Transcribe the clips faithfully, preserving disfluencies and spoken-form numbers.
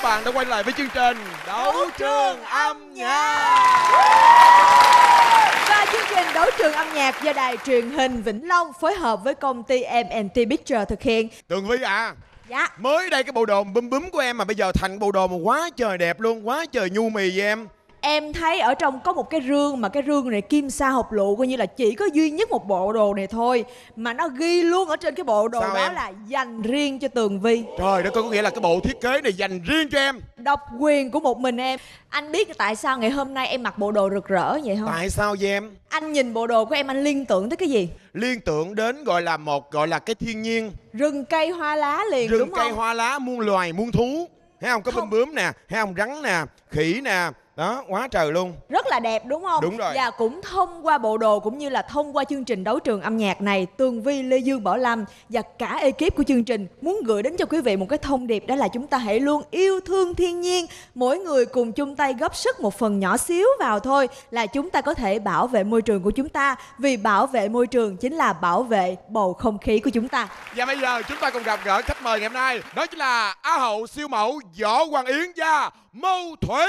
các bạn đã quay lại với chương trình Đấu Trường Âm Nhạc. Và chương trình Đấu Trường Âm Nhạc do đài truyền hình Vĩnh Long phối hợp với công ty em and tê Picture thực hiện. Tường Vi à, Dạ. mới đây cái bộ đồ búm búm của em mà bây giờ thành bộ đồ mà quá trời đẹp luôn, quá trời nhu mì vậy em. Em thấy ở trong có một cái rương mà cái rương này kim sa hộc lụ, coi như là chỉ có duy nhất một bộ đồ này thôi, mà nó ghi luôn ở trên cái bộ đồ Sao đó em? là dành riêng cho Tường Vi. Trời đất, có nghĩa là cái bộ thiết kế này dành riêng cho em. Độc quyền của một mình em. Anh biết tại sao ngày hôm nay em mặc bộ đồ rực rỡ vậy không? Tại sao vậy em? Anh nhìn bộ đồ của em anh liên tưởng tới cái gì? Liên tưởng đến gọi là một gọi là cái thiên nhiên, Rừng cây hoa lá liền, rừng đúng cây không? hoa lá, muôn loài muôn thú, thấy không? Có Không. bướm bướm nè, thấy không? Rắn nè, khỉ nè, đó quá trời luôn. Rất là đẹp đúng không? Đúng rồi. Và cũng thông qua bộ đồ cũng như là thông qua chương trình Đấu Trường Âm Nhạc này, Tường Vi, Lê Dương, Bảo Lâm và cả ekip của chương trình muốn gửi đến cho quý vị một cái thông điệp, đó là chúng ta hãy luôn yêu thương thiên nhiên. Mỗi người cùng chung tay góp sức một phần nhỏ xíu vào thôi là chúng ta có thể bảo vệ môi trường của chúng ta. Vì bảo vệ môi trường chính là bảo vệ bầu không khí của chúng ta. Và bây giờ chúng ta cùng gặp gỡ khách mời ngày hôm nay, đó chính là Á hậu siêu mẫu Võ Hoàng Yến và Mâu Thủy.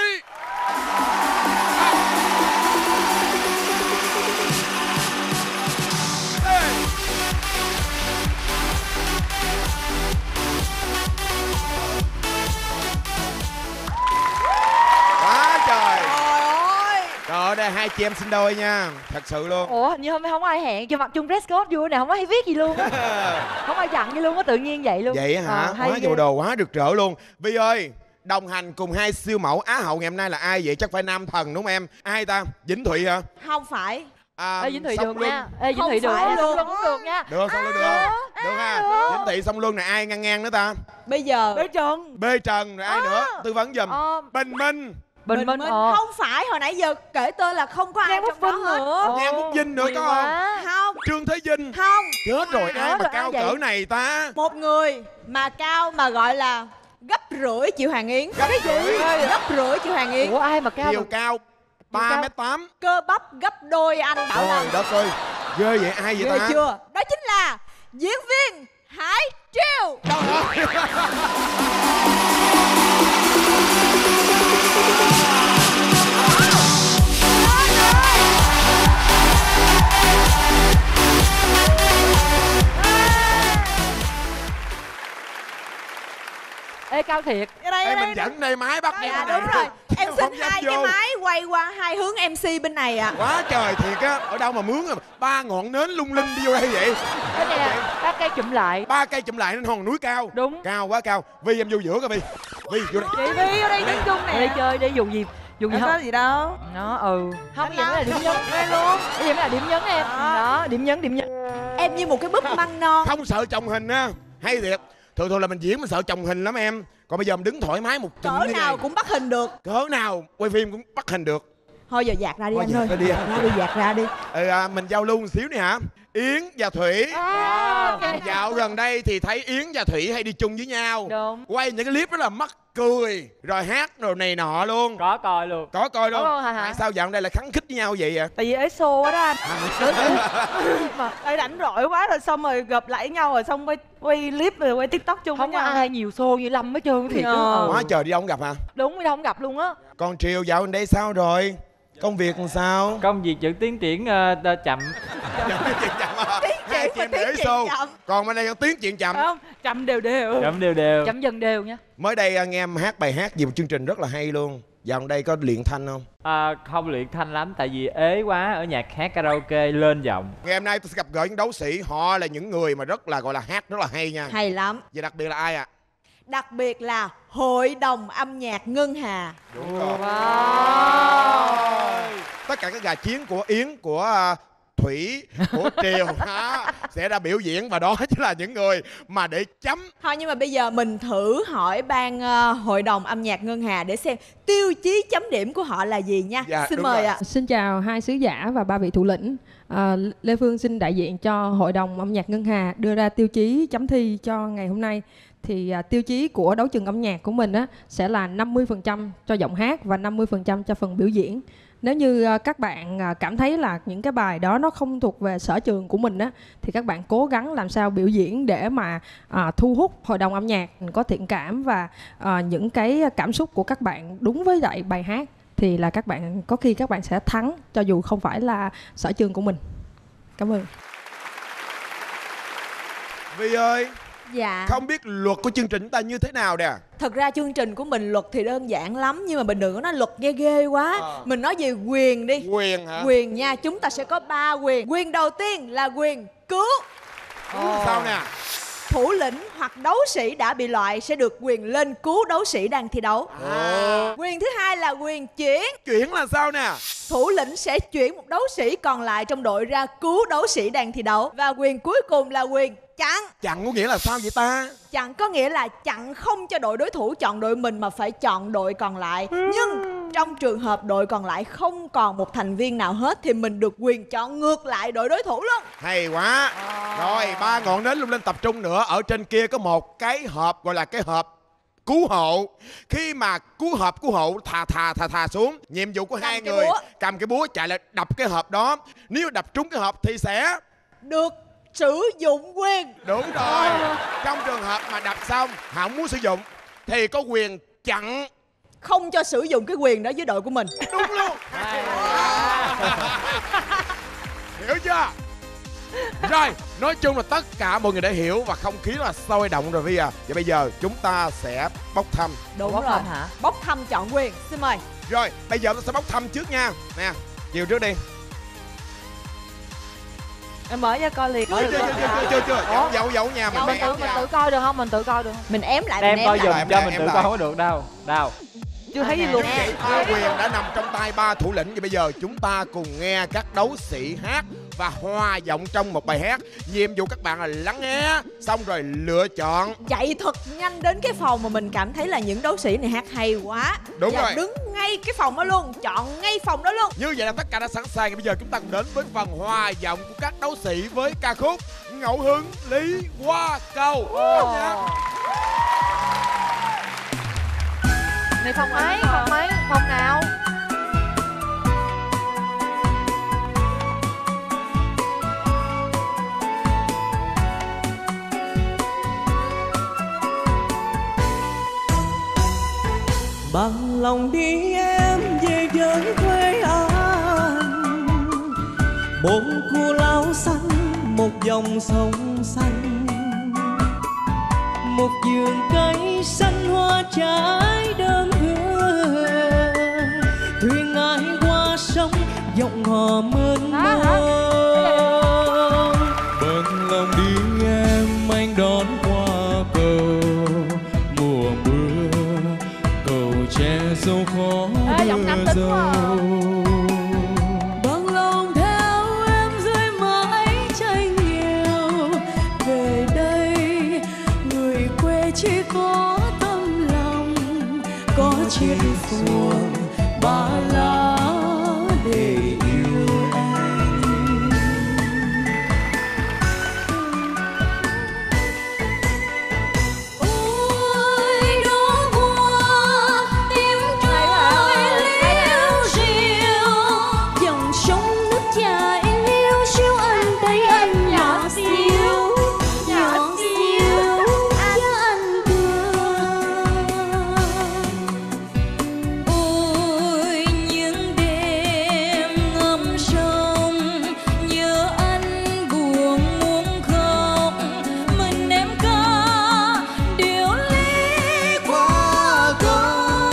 Quá trời. Trời ơi! Trời ơi, đây hai chị em sinh đôi nha, thật sự luôn. Ủa hình như hôm nay không ai hẹn cho mặc chung dress code vui nè, không ai viết gì luôn á. Không ai dặn gì luôn á, tự nhiên vậy luôn. Vậy hả? Ờ, hay Quá ghê. bộ đồ quá rực rỡ luôn. Vi ơi, đồng hành cùng hai siêu mẫu Á hậu ngày hôm nay là ai vậy? Chắc phải nam thần đúng không em? Ai ta? Vĩnh Thụy hả? Không phải. À, Ê Vĩnh Thụy Song được Luân. nha. Ê Vĩnh Không Thụy được. phải Ê, luôn. Song Luân cũng được nha. Được, Song Luân được không? Được ha. Vĩnh Thụy, Song Luân này ai ngang ngang nữa ta? Bây giờ Bế Trần. Bê Trần rồi ai nữa? Tư vấn giùm. Ờ. Bình Minh. Bình Minh. Ờ. không phải, hồi nãy giờ kể tên là không có ai Ngang trong Quốc đó Vinh hết. nữa. Ngang Quốc Vinh nữa Quyền có không? quá. Không, Trương Thế Vinh. không. Chết rồi, ai Nhớ mà rồi, cao ai vậy? cỡ này ta? Một người mà cao mà gọi là gấp rưỡi Triệu Hoàng Yến. Gấp rưỡi. Gấp rưỡi Triệu Hoàng Yến. Ủa ai mà cao Chiều mà... cao ba cao. mét tám. Cơ bắp gấp đôi anh Bảo Trời Lâm. đất ơi, ghê vậy, ai vậy Ghê ta? chưa? Đó chính là diễn viên Hải Triều. Trời ơi. Ê cao thiệt. Ở đây, ở Ê, đây, mình dẫn đây máy bắt Dạ em đúng rồi. Em Không xin dám hai vô. cái máy quay qua hai hướng em xê bên này ạ. Quá trời thiệt á, ở đâu mà mướn à? Ba ngọn nến lung linh đi vô đây vậy? Cái này là các cây chụm lại. Ba cây chụm lại lên hòn núi cao. Đúng. Cao quá cao. Vi em vô giữa coi Vi. Vi vô đây. Chị Vi ở đây đứng chung Đi nè. chơi đi dù gì. Dù gì Đâu có không. gì đâu. Nó ừ. Không Đánh vậy mới là lắm. điểm nhấn. Đây luôn. Cái gì mới là điểm nhấn em. Đó, điểm nhấn điểm nhấn. Em như một cái búp măng non. Không sợ chồng hình á. Hay thiệt. Thường thường là mình diễn mình sợ chồng hình lắm em. Còn bây giờ mình đứng thoải mái một chùm Cỡ như nào vậy. cũng bắt hình được. Cỡ nào quay phim cũng bắt hình được. Thôi giờ dạt ra đi Thôi anh dạt ơi. ra đi. Dạt ra đi, dạt ra đi. Ừ, à, mình giao lưu một xíu đi hả? Yến và Thủy. À, ok. Dạo gần đây thì thấy Yến và Thủy hay đi chung với nhau. Đúng. Quay những cái clip rất là mắc cười. Rồi hát rồi này nọ luôn. Có coi luôn. Có coi luôn. Có luôn hả, hả? Tại sao dạo gần đây lại khắng khích với nhau vậy ạ? Tại vì ế xô quá đó anh. Mà ê rảnh rỗi quá rồi xong rồi gặp lại nhau rồi xong quay quay clip rồi quay tiktok chung Không với có nhau. ai nhiều xô như Lâm hết trơn thiệt. Ờ. Đó. Quá trời đi đâu không gặp hả? Đúng đi đâu không gặp luôn á. Còn Triều dạo gần đây sao rồi? Công việc làm sao? Công việc chữ tiến triển uh, chậm. Hai chị em để xô. Còn bên đây có tiếng chuyện chậm. Không, chậm đều đều. Chậm đều đều. Chấm dần đều nha. Mới đây à, nghe em hát bài hát gì một chương trình rất là hay luôn. Dạo gần đây có luyện thanh không? À, không luyện thanh lắm tại vì ế quá ở nhạc hát karaoke lên giọng. Ngày hôm nay tôi sẽ gặp gỡ những đấu sĩ. Họ là những người mà rất là gọi là hát rất là hay nha. Hay lắm. Và đặc biệt là ai ạ? À? Đặc biệt là Hội đồng âm nhạc Ngân Hà. Đúng rồi. Wow. Tất cả các gà chiến của Yến, của à, Thủy, của Triều đó, sẽ ra biểu diễn. Và đó chính là những người mà để chấm. Thôi nhưng mà bây giờ mình thử hỏi ban ờ, Hội đồng âm nhạc Ngân Hà để xem tiêu chí chấm điểm của họ là gì nha. Dạ, Xin đúng mời rồi. ạ. Xin chào hai sứ giả và ba vị thủ lĩnh. À, Lê Phương xin đại diện cho Hội đồng âm nhạc Ngân Hà đưa ra tiêu chí chấm thi cho ngày hôm nay. Thì à, tiêu chí của đấu trường âm nhạc của mình á, sẽ là năm mươi phần trăm cho giọng hát và năm mươi phần trăm cho phần biểu diễn. Nếu như à, các bạn à, cảm thấy là những cái bài đó nó không thuộc về sở trường của mình á, thì các bạn cố gắng làm sao biểu diễn để mà à, thu hút hội đồng âm nhạc có thiện cảm và à, những cái cảm xúc của các bạn đúng với lại bài hát, thì là các bạn có khi các bạn sẽ thắng cho dù không phải là sở trường của mình. Cảm ơn. Vi ơi, Dạ. không biết luật của chương trình ta như thế nào nè? Thật ra chương trình của mình luật thì đơn giản lắm, nhưng mà mình đừng có nói luật ghê ghê quá. À. Mình nói về quyền đi. Quyền hả? Quyền nha, chúng ta sẽ có ba quyền. Quyền đầu tiên là quyền cứu. Sao nè? Thủ lĩnh hoặc đấu sĩ đã bị loại sẽ được quyền lên cứu đấu sĩ đang thi đấu. À. Quyền thứ hai là quyền chuyển. Chuyển là sao nè? Thủ lĩnh sẽ chuyển một đấu sĩ còn lại trong đội ra cứu đấu sĩ đang thi đấu. Và quyền cuối cùng là quyền chặn. Chặn có nghĩa là sao vậy ta? Chặn có nghĩa là chặn không cho đội đối thủ chọn đội mình mà phải chọn đội còn lại. Nhưng trong trường hợp đội còn lại không còn một thành viên nào hết thì mình được quyền chọn ngược lại đội đối thủ luôn. Hay quá. Rồi, ba ngọn nến lung lên tập trung nữa. Ở trên kia có một cái hộp gọi là cái hộp cứu hộ. Khi mà cứu hộp cứu hộ thà thà thà thà xuống, nhiệm vụ của Cầm hai cái người búa. cầm cái búa chạy lại đập cái hộp đó. Nếu đập trúng cái hộp thì sẽ Được sử dụng quyền. đúng rồi. Trong trường hợp mà đập xong không muốn sử dụng thì có quyền chặn. Không cho sử dụng cái quyền đó với đội của mình. Đúng luôn. Hiểu chưa? Rồi, nói chung là tất cả mọi người đã hiểu và không khí là sôi động rồi Vi à. Và bây giờ chúng ta sẽ bốc thăm. Đúng Bốc rồi. thăm hả? Bốc thăm chọn quyền. Xin mời. Rồi, bây giờ tôi sẽ bốc thăm trước nha. Nè, chiều trước đi. Em mở cho coi liền. Chưa chưa chưa chưa chưa chưa. Giấu giấu giấu nha, mình Mình đang tự mình tự coi được không? Mình tự coi được không? Mình ém lại, Đem mình coi ém giùm lại. Em cho lại, mình em tự lại. coi không có được đâu. Đâu. Chưa thấy gì Nè, luôn. nè. Ba quyền đã nằm trong tay ba thủ lĩnh. Và bây giờ chúng ta cùng nghe các đấu sĩ hát và hòa giọng trong một bài hát. Nhiệm vụ các bạn là lắng nghe, xong rồi lựa chọn. Chạy thật nhanh đến cái phòng mà mình cảm thấy là những đấu sĩ này hát hay quá. Đúng và rồi. đứng ngay cái phòng đó luôn, chọn ngay phòng đó luôn. Như vậy là tất cả đã sẵn sàng. Bây giờ chúng ta cùng đến với phần hòa giọng của các đấu sĩ với ca khúc Ngẫu Hứng Lý Hoa Cầu. Nha. Này phòng mấy? Phòng mấy? Phòng nào? Bằng lòng đi em về với quê anh, một cù lao xanh, một dòng sông xanh, một vườn cây xanh hoa trái đơm hương, thuyền ai qua sông dòng hò mênh mông. Bằng lòng đi em anh đón qua cầu mùa mưa, cầu che dâu khó Ê, giọng nam đưa tính quá à. dâu. Bằng lòng theo em dưới mái tranh nghèo, về đây người quê chỉ có tâm lòng, có chiếc xuồng ba lá để yêu anh. Ôi đó hoa tím trôi liêu xiêu, dòng sông nước chảy liêu xiêu, anh thấy anh nhỏ xíu, nhỏ xíu với anh thương. Ôi những đêm ngâm sông nhớ anh buồn muốn khóc, mình em ca điều ly qua cầu.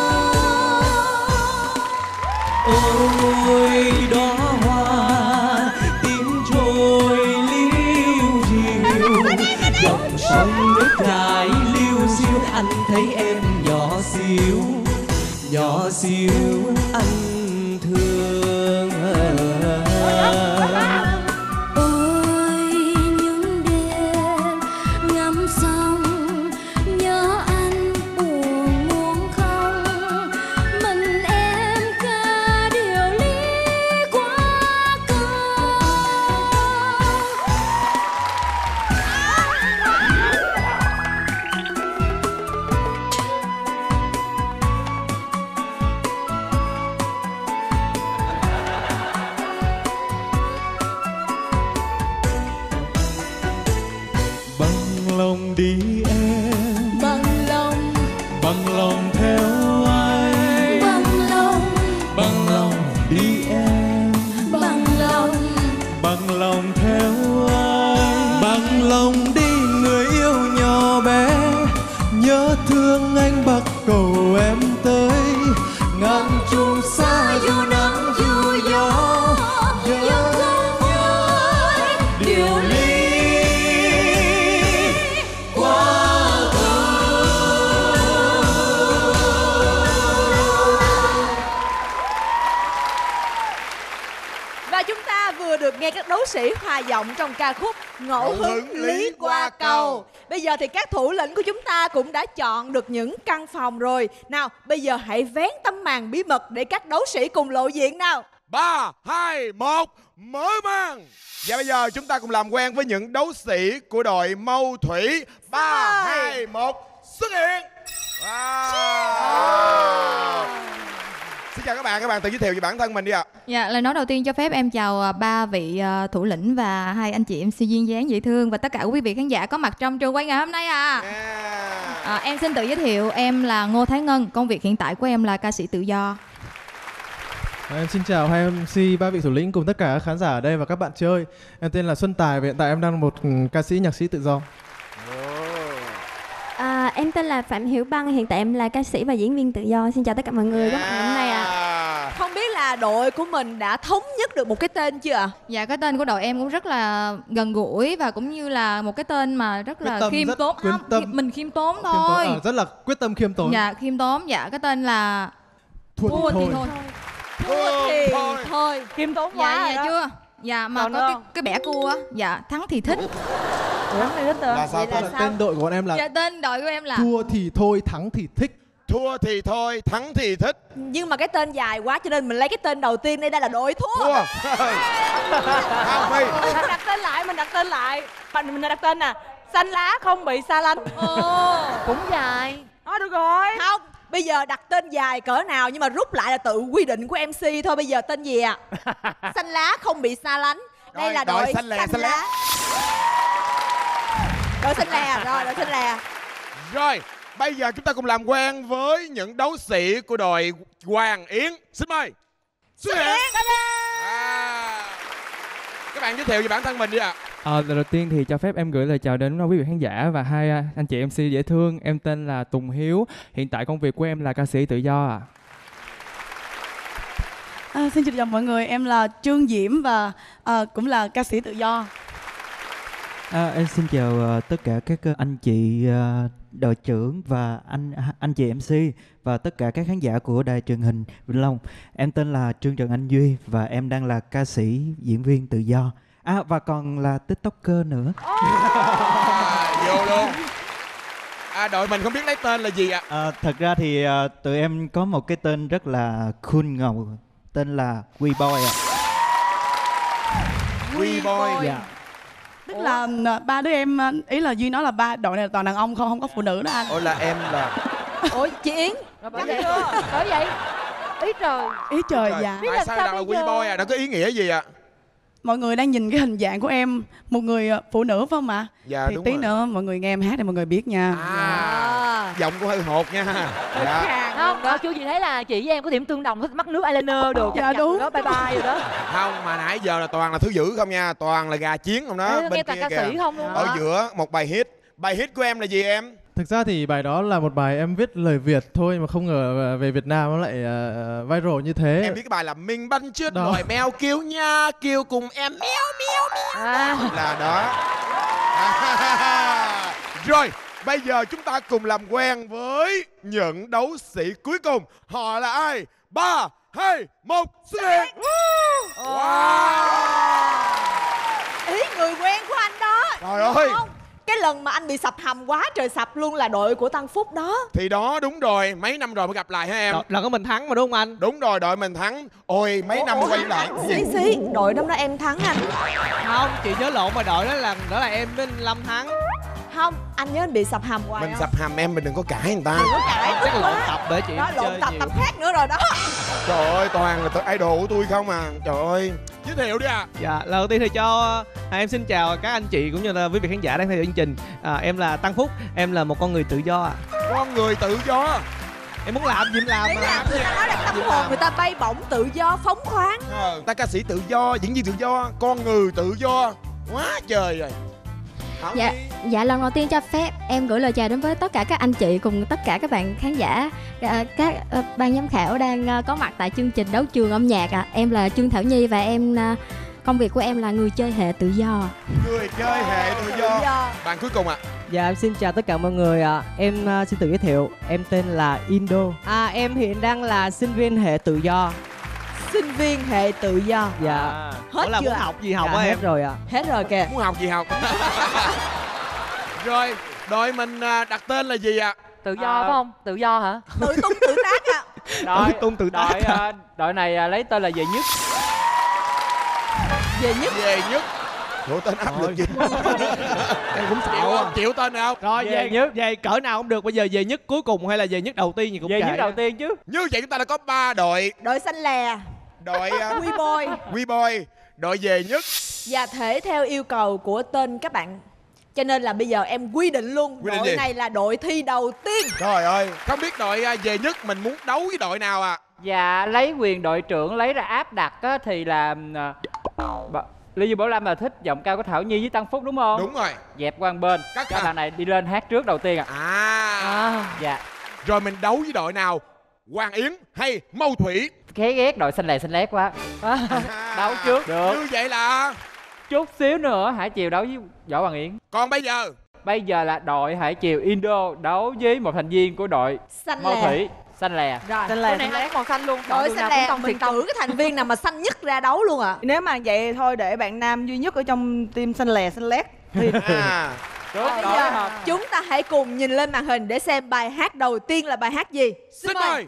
Ôi đó hoa tím trôi liêu diêu, dòng sông nước chảy liêu xiêu, anh thấy em nhỏ xíu, nhỏ xíu anh thương. Ôi những đêm ngắm sông nhớ anh buồn muốn không, mình em ca điều ly qua cầu. đi em. Bằng lòng, Bằng lòng theo anh. Bằng lòng đi người yêu nhỏ bé, nhớ thương anh bắt cầu em tới. Ngàn trùng xa dù nắng dù gió, nhớ nhớ điều ly quá khứ. Và chúng ta vừa được nghe các đấu sĩ hòa giọng trong ca khúc Ngẫu hứng lý qua cầu. Bây giờ thì các thủ lĩnh của chúng ta cũng đã chọn được những căn phòng rồi. Nào, bây giờ hãy vén tấm màn bí mật để các đấu sĩ cùng lộ diện nào. Ba, hai, một, mở màn. Và bây giờ chúng ta cùng làm quen với những đấu sĩ của đội Mâu Thủy. Ba, hai, một, xuất hiện. Wow. Xin chào các bạn, các bạn tự giới thiệu về bản thân mình đi ạ. Dạ, lời nói đầu tiên cho phép em chào à, ba vị à, thủ lĩnh và hai anh chị em xê duyên dáng dễ thương và tất cả quý vị khán giả có mặt trong trường quay ngày hôm nay à. Yeah. à em xin tự giới thiệu, em là Ngô Thái Ngân, công việc hiện tại của em là ca sĩ tự do. À, em xin chào hai em xê, ba vị thủ lĩnh cùng tất cả các khán giả ở đây và các bạn chơi. Em tên là Xuân Tài và hiện tại em đang là một ca sĩ nhạc sĩ tự do. À, em tên là Phạm Hiểu Băng, hiện tại em là ca sĩ và diễn viên tự do. Xin chào tất cả mọi người có mặt ngày hôm nay ạ. À. Không biết là đội của mình đã thống nhất được một cái tên chưa ạ? Dạ, cái tên của đội em cũng rất là gần gũi và cũng như là một cái tên mà rất là khiêm tốn. Quyết tâm. Mình khiêm tốn Khiêm thôi. tốn, à, rất là quyết tâm khiêm tốn. Dạ, khiêm tốn. Dạ, cái tên là Thua, Thua thì thôi. Thua thì thôi. thôi. Khiêm tốn quá. Dạ, rồi dạ đó. chưa? Dạ, mà Còn có cái, không? cái bẻ cua á. Dạ, thắng thì thích. Thắng thì thích Là sao? Vậy là sao? Tên đội của bọn em là Dạ, tên đội của em là Thua thì thôi, thắng thì thích. Thua thì thôi, thắng thì thích. Nhưng mà cái tên dài quá cho nên mình lấy cái tên đầu tiên đây, đây là đội thua. Thua. Không, Phi. Mình đặt tên lại, mình đặt tên lại. Mình mình đặt tên nè, xanh lá không bị xa lánh. Ồ. Cũng dài. Thôi được rồi. Không, bây giờ đặt tên dài cỡ nào nhưng mà rút lại là tự quy định của em xê thôi. Bây giờ tên gì ạ? À? Xanh lá không bị xa lánh. Đây Rồi, là đội đội xanh lè, xanh xanh lá. lá. Đội xanh lè, rồi đội xanh lè. Rồi, bây giờ chúng ta cùng làm quen với những đấu sĩ của đội Hoàng Yến. Xin mời. Xuất hiện. À. Các bạn giới thiệu về bản thân mình đi ạ. À, lần đầu tiên thì cho phép em gửi lời chào đến quý vị khán giả và hai anh chị em xê dễ thương. Em tên là Tùng Hiếu, hiện tại công việc của em là ca sĩ tự do ạ. À. À, xin chào mọi người, em là Trương Diễm và à, cũng là ca sĩ tự do. À, em xin chào uh, tất cả các uh, anh chị uh, đội trưởng và anh anh chị em xê và tất cả các khán giả của đài truyền hình Vĩnh Long. Em tên là Trương Trần Anh Duy và em đang là ca sĩ diễn viên tự do. À, và còn là tiktoker nữa. À, vô luôn. À, đội mình không biết lấy tên là gì ạ? À, thật ra thì uh, tụi em có một cái tên rất là cool ngầu, tên là We Boy ạ. We Boy. Dạ. Tức là à, ba đứa em, à, ý là Duy nói là ba đội này là toàn đàn ông không, không có phụ nữ đó anh. Ủa là em là... Ủa chị Yến. Rồi bởi vậy bởi vậy ý trời. Ý trời, Trời, dạ. tại sao đặt là We Boy à? Đã có ý nghĩa gì ạ? Mọi người đang nhìn cái hình dạng của em, một người à, phụ nữ phải không ạ? Dạ thì đúng tí rồi. nữa mọi người nghe em hát thì mọi người biết nha. À, giọng cũng hơi hột nha. Dạ. Không, đó, chú gì thấy là chị với em có điểm tương đồng, thích mắc nước eyeliner được. Dạ đúng. Đó, bye bye rồi đó. Không, mà nãy giờ là toàn là thứ dữ không nha. Toàn là gà chiến không đó. Ê, Bên nghe toàn kia ca kìa. sĩ không luôn Ở đó. giữa một bài hit. Bài hit của em là gì em? Thực ra thì bài đó là một bài em viết lời Việt thôi mà không ngờ về Việt Nam nó lại uh, viral như thế. Em biết cái bài là Mình banh chết Đó. loài mèo kêu nha, kêu cùng em mèo mèo mèo. À. Là đó. À, rồi, bây giờ chúng ta cùng làm quen với những đấu sĩ cuối cùng. Họ là ai? Ba, hai, một, xuất hiện. Wow. Ý người quen của anh đó. Trời Đúng ơi. không? Cái lần mà anh bị sập hầm quá trời sập luôn là đội của Tăng Phúc đó. Thì đó đúng rồi, mấy năm rồi mới gặp lại hả em? Là có mình thắng mà đúng không anh? Đúng rồi, đội mình thắng. Ôi, mấy năm mới quay lại. Cái Xí gì? xí, đội năm đó em thắng anh. Không, chị nhớ lộn mà đội đó là đó là em với anh Lâm thắng. Không, anh nhớ anh bị sập hầm hoài Mình không? sập hàm em, mình đừng có cãi người ta. Đừng có cãi. Chắc lộn tập để chị Đó, lộn chơi tập nhiều. tập khác nữa rồi đó. Trời ơi, toàn là tụi idol của tôi không à. Trời ơi, giới thiệu đi à. Dạ, lần đầu tiên thì cho hai em xin chào các anh chị cũng như là quý vị khán giả đang theo dõi chương trình. À, em là Tăng Phúc, em là một con người tự do ạ. Con người tự do. Em muốn làm gì em làm Đấy mà. là người ta nói là tâm hồn người ta bay bổng tự do phóng khoáng. Ờ, ta ca sĩ tự do, diễn viên tự do, con người tự do, quá trời rồi. Thảo Dạ, Nhi. dạ lần đầu tiên cho phép em gửi lời chào đến với tất cả các anh chị cùng tất cả các bạn khán giả, các, các uh, ban giám khảo đang uh, có mặt tại chương trình Đấu Trường Âm Nhạc ạ. À. Em là Trương Thảo Nhi và em uh, công việc của em là người chơi hệ tự do. Người chơi hệ tự do. Tự do. Bạn cuối cùng ạ. Dạ em xin chào tất cả mọi người ạ. Em uh, xin tự giới thiệu, em tên là Indo. À em hiện đang là sinh viên hệ tự do. Sinh viên hệ tự do. Dạ. À, Hết ủa là chưa muốn ạ? học gì học Dạ, á hết em? rồi ạ. Hết rồi kìa. Muốn học gì học. Rồi, đội mình à, đặt tên là gì ạ? Tự do phải không? Tự do hả? Tự tung tự tác ạ. Đội tung tự tác. đội, ờ, đội này ờ, lấy tên là Về Nhất. Về nhất. Về nhất. Ủa tên áp lực gì? Em cũng sợ Chịu quá. không? Chịu tên nào? Rồi Về về nhất. về cỡ nào cũng được. Bây giờ về nhất cuối cùng hay là về nhất đầu tiên gì cũng Về kệ. Nhất đầu tiên chứ. Như vậy chúng ta đã có ba đội. Đội xanh lè. Đội uh, Quy boy. Quy boy. Đội về nhất. Và thể theo yêu cầu của tên các bạn. Cho nên là bây giờ em quy định luôn. Quy định đội gì? này là đội thi đầu tiên. Trời ơi, không biết đội uh, về nhất mình muốn đấu với đội nào à? Và lấy quyền đội trưởng lấy ra áp đặt á, thì là uh, Lê Dương Bảo Lâm là thích giọng cao của Thảo Nhi với Tăng Phúc đúng không? Đúng rồi. Dẹp qua một bên. Cắt Cho hả? bạn này đi lên hát trước đầu tiên à. À. À. Dạ. Rồi mình đấu với đội nào? Hoàng Yến hay Mâu Thủy? Ghét ghét đội xanh lè xanh lét quá. Đấu trước được. Như vậy là Chút xíu nữa Hải Triều đấu với Võ Hoàng Yến. còn bây giờ Bây giờ là đội Hải Triều Indo đấu với một thành viên của đội Xanh Mâu lè. Thủy. Xanh lè. Rồi. Xanh lè xanh lét màu xanh luôn. Chọn Đội đường xanh nào cũng lè công mình thiện công. cử cái thành viên nào mà xanh nhất ra đấu luôn ạ. Nếu mà vậy thôi để bạn nam duy nhất ở trong team xanh lè xanh lét thì à. Đúng, Bây đội giờ hợp. chúng ta hãy cùng nhìn lên màn hình để xem bài hát đầu tiên là bài hát gì. Xin mời.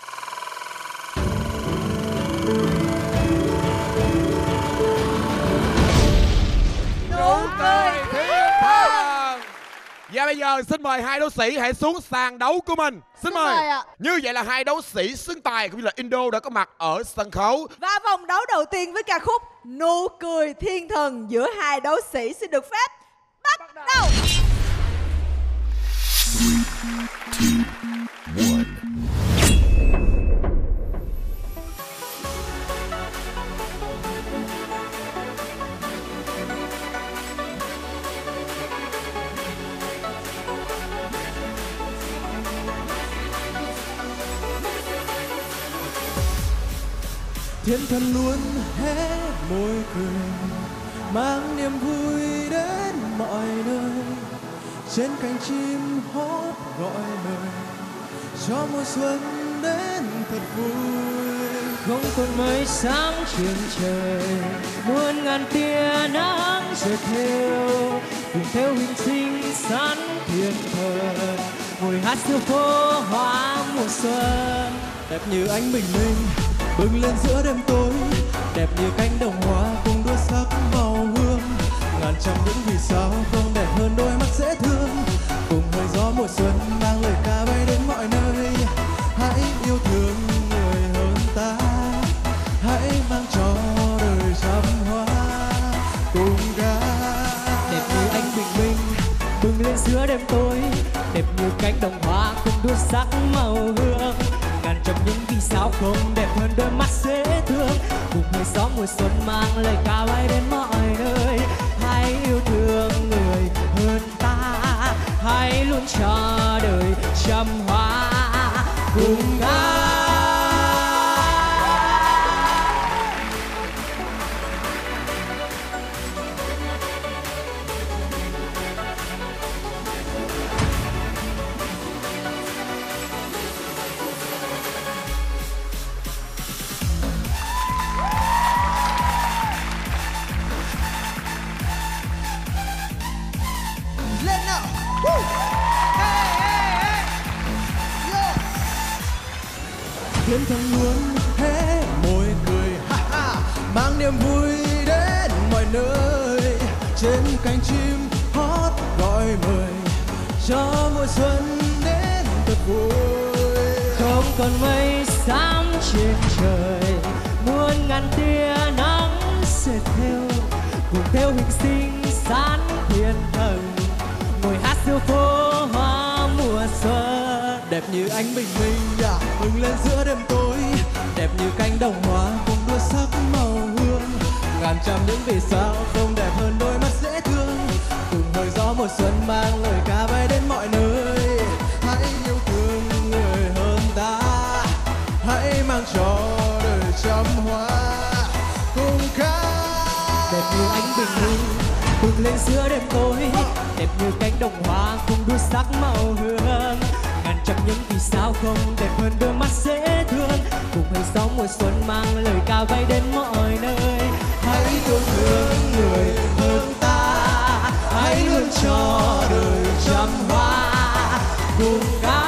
Nụ cười Thiên thần. Và bây giờ xin mời hai đấu sĩ hãy xuống sàn đấu của mình. Xin, Xin mời. mời ạ. Như vậy là hai đấu sĩ xứng tài cũng như là Indo đã có mặt ở sân khấu. Và vòng đấu đầu tiên với ca khúc Nụ cười thiên thần giữa hai đấu sĩ xin được phép bắt đầu. Thiên thần luôn hé môi cười, mang niềm vui đến mọi nơi. Trên cánh chim hót gọi lời, cho mùa xuân đến thật vui. Không còn mây sáng trên trời, muôn ngàn tia nắng rực theo, cùng theo hình sinh sắn thiên thần, ngồi hát siêu phố hoa mùa xuân. Đẹp như ánh bình minh bừng lên giữa đêm tối, đẹp như cánh đồng hoa cùng đua sắc màu hương. Ngàn trăm những vì sao không đẹp hơn đôi mắt dễ thương, cùng hơi gió mùa xuân mang lời ca bay đến mọi nơi. Hãy yêu thương người hơn ta, hãy mang cho đời trăm hoa cùng ca. Đẹp như ánh bình minh bừng lên giữa đêm tối, đẹp như cánh đồng hoa cùng đua sắc màu hương. Ngàn trăm những vì sao không đẹp hơn đôi mắt dễ thương, cùng hơi gió mùa xuân mang lời ca bay đến mọi nơi. Hãy yêu thương người hơn ta, hãy luôn cho đời trăm hoa cùng ca. Lên nào. Woo. Hey, hey, hey. Yeah. Thiên thần luôn hé môi cười, ha, ha, mang niềm vui đến mọi nơi. Trên cánh chim hót gọi mời, cho mùa xuân đến thật vui. Không còn mây xám trên trời, muôn ngàn tia nắng sẽ theo, cùng theo hình sinh sán thiên thần, ngồi hát siêu phố hoa mùa xuân. Đẹp đẹp như ánh bình minh yeah. Bừng lên giữa đêm tối, đẹp như cánh đồng hoa cùng đua sắc màu hương. Ngàn trăm những vì sao không đẹp hơn đôi mắt dễ thương, cùng hơi gió mùa xuân mang lời ca bay đến mọi nơi. Hãy yêu thương người hơn ta, hãy mang cho đời trăm hoa cùng ca. Đẹp như ánh bình minh bừng lên giữa đêm tối, đẹp như cánh đồng hoa cùng đua sắc màu hương. Ngàn trăm những vì sao không đẹp hơn đôi mắt dễ thương, cùng hơi gió mùa xuân mang lời ca bay đến mọi nơi. Hãy yêu thương người hơn ta, hãy luôn cho đời trăm hoa cùng ca.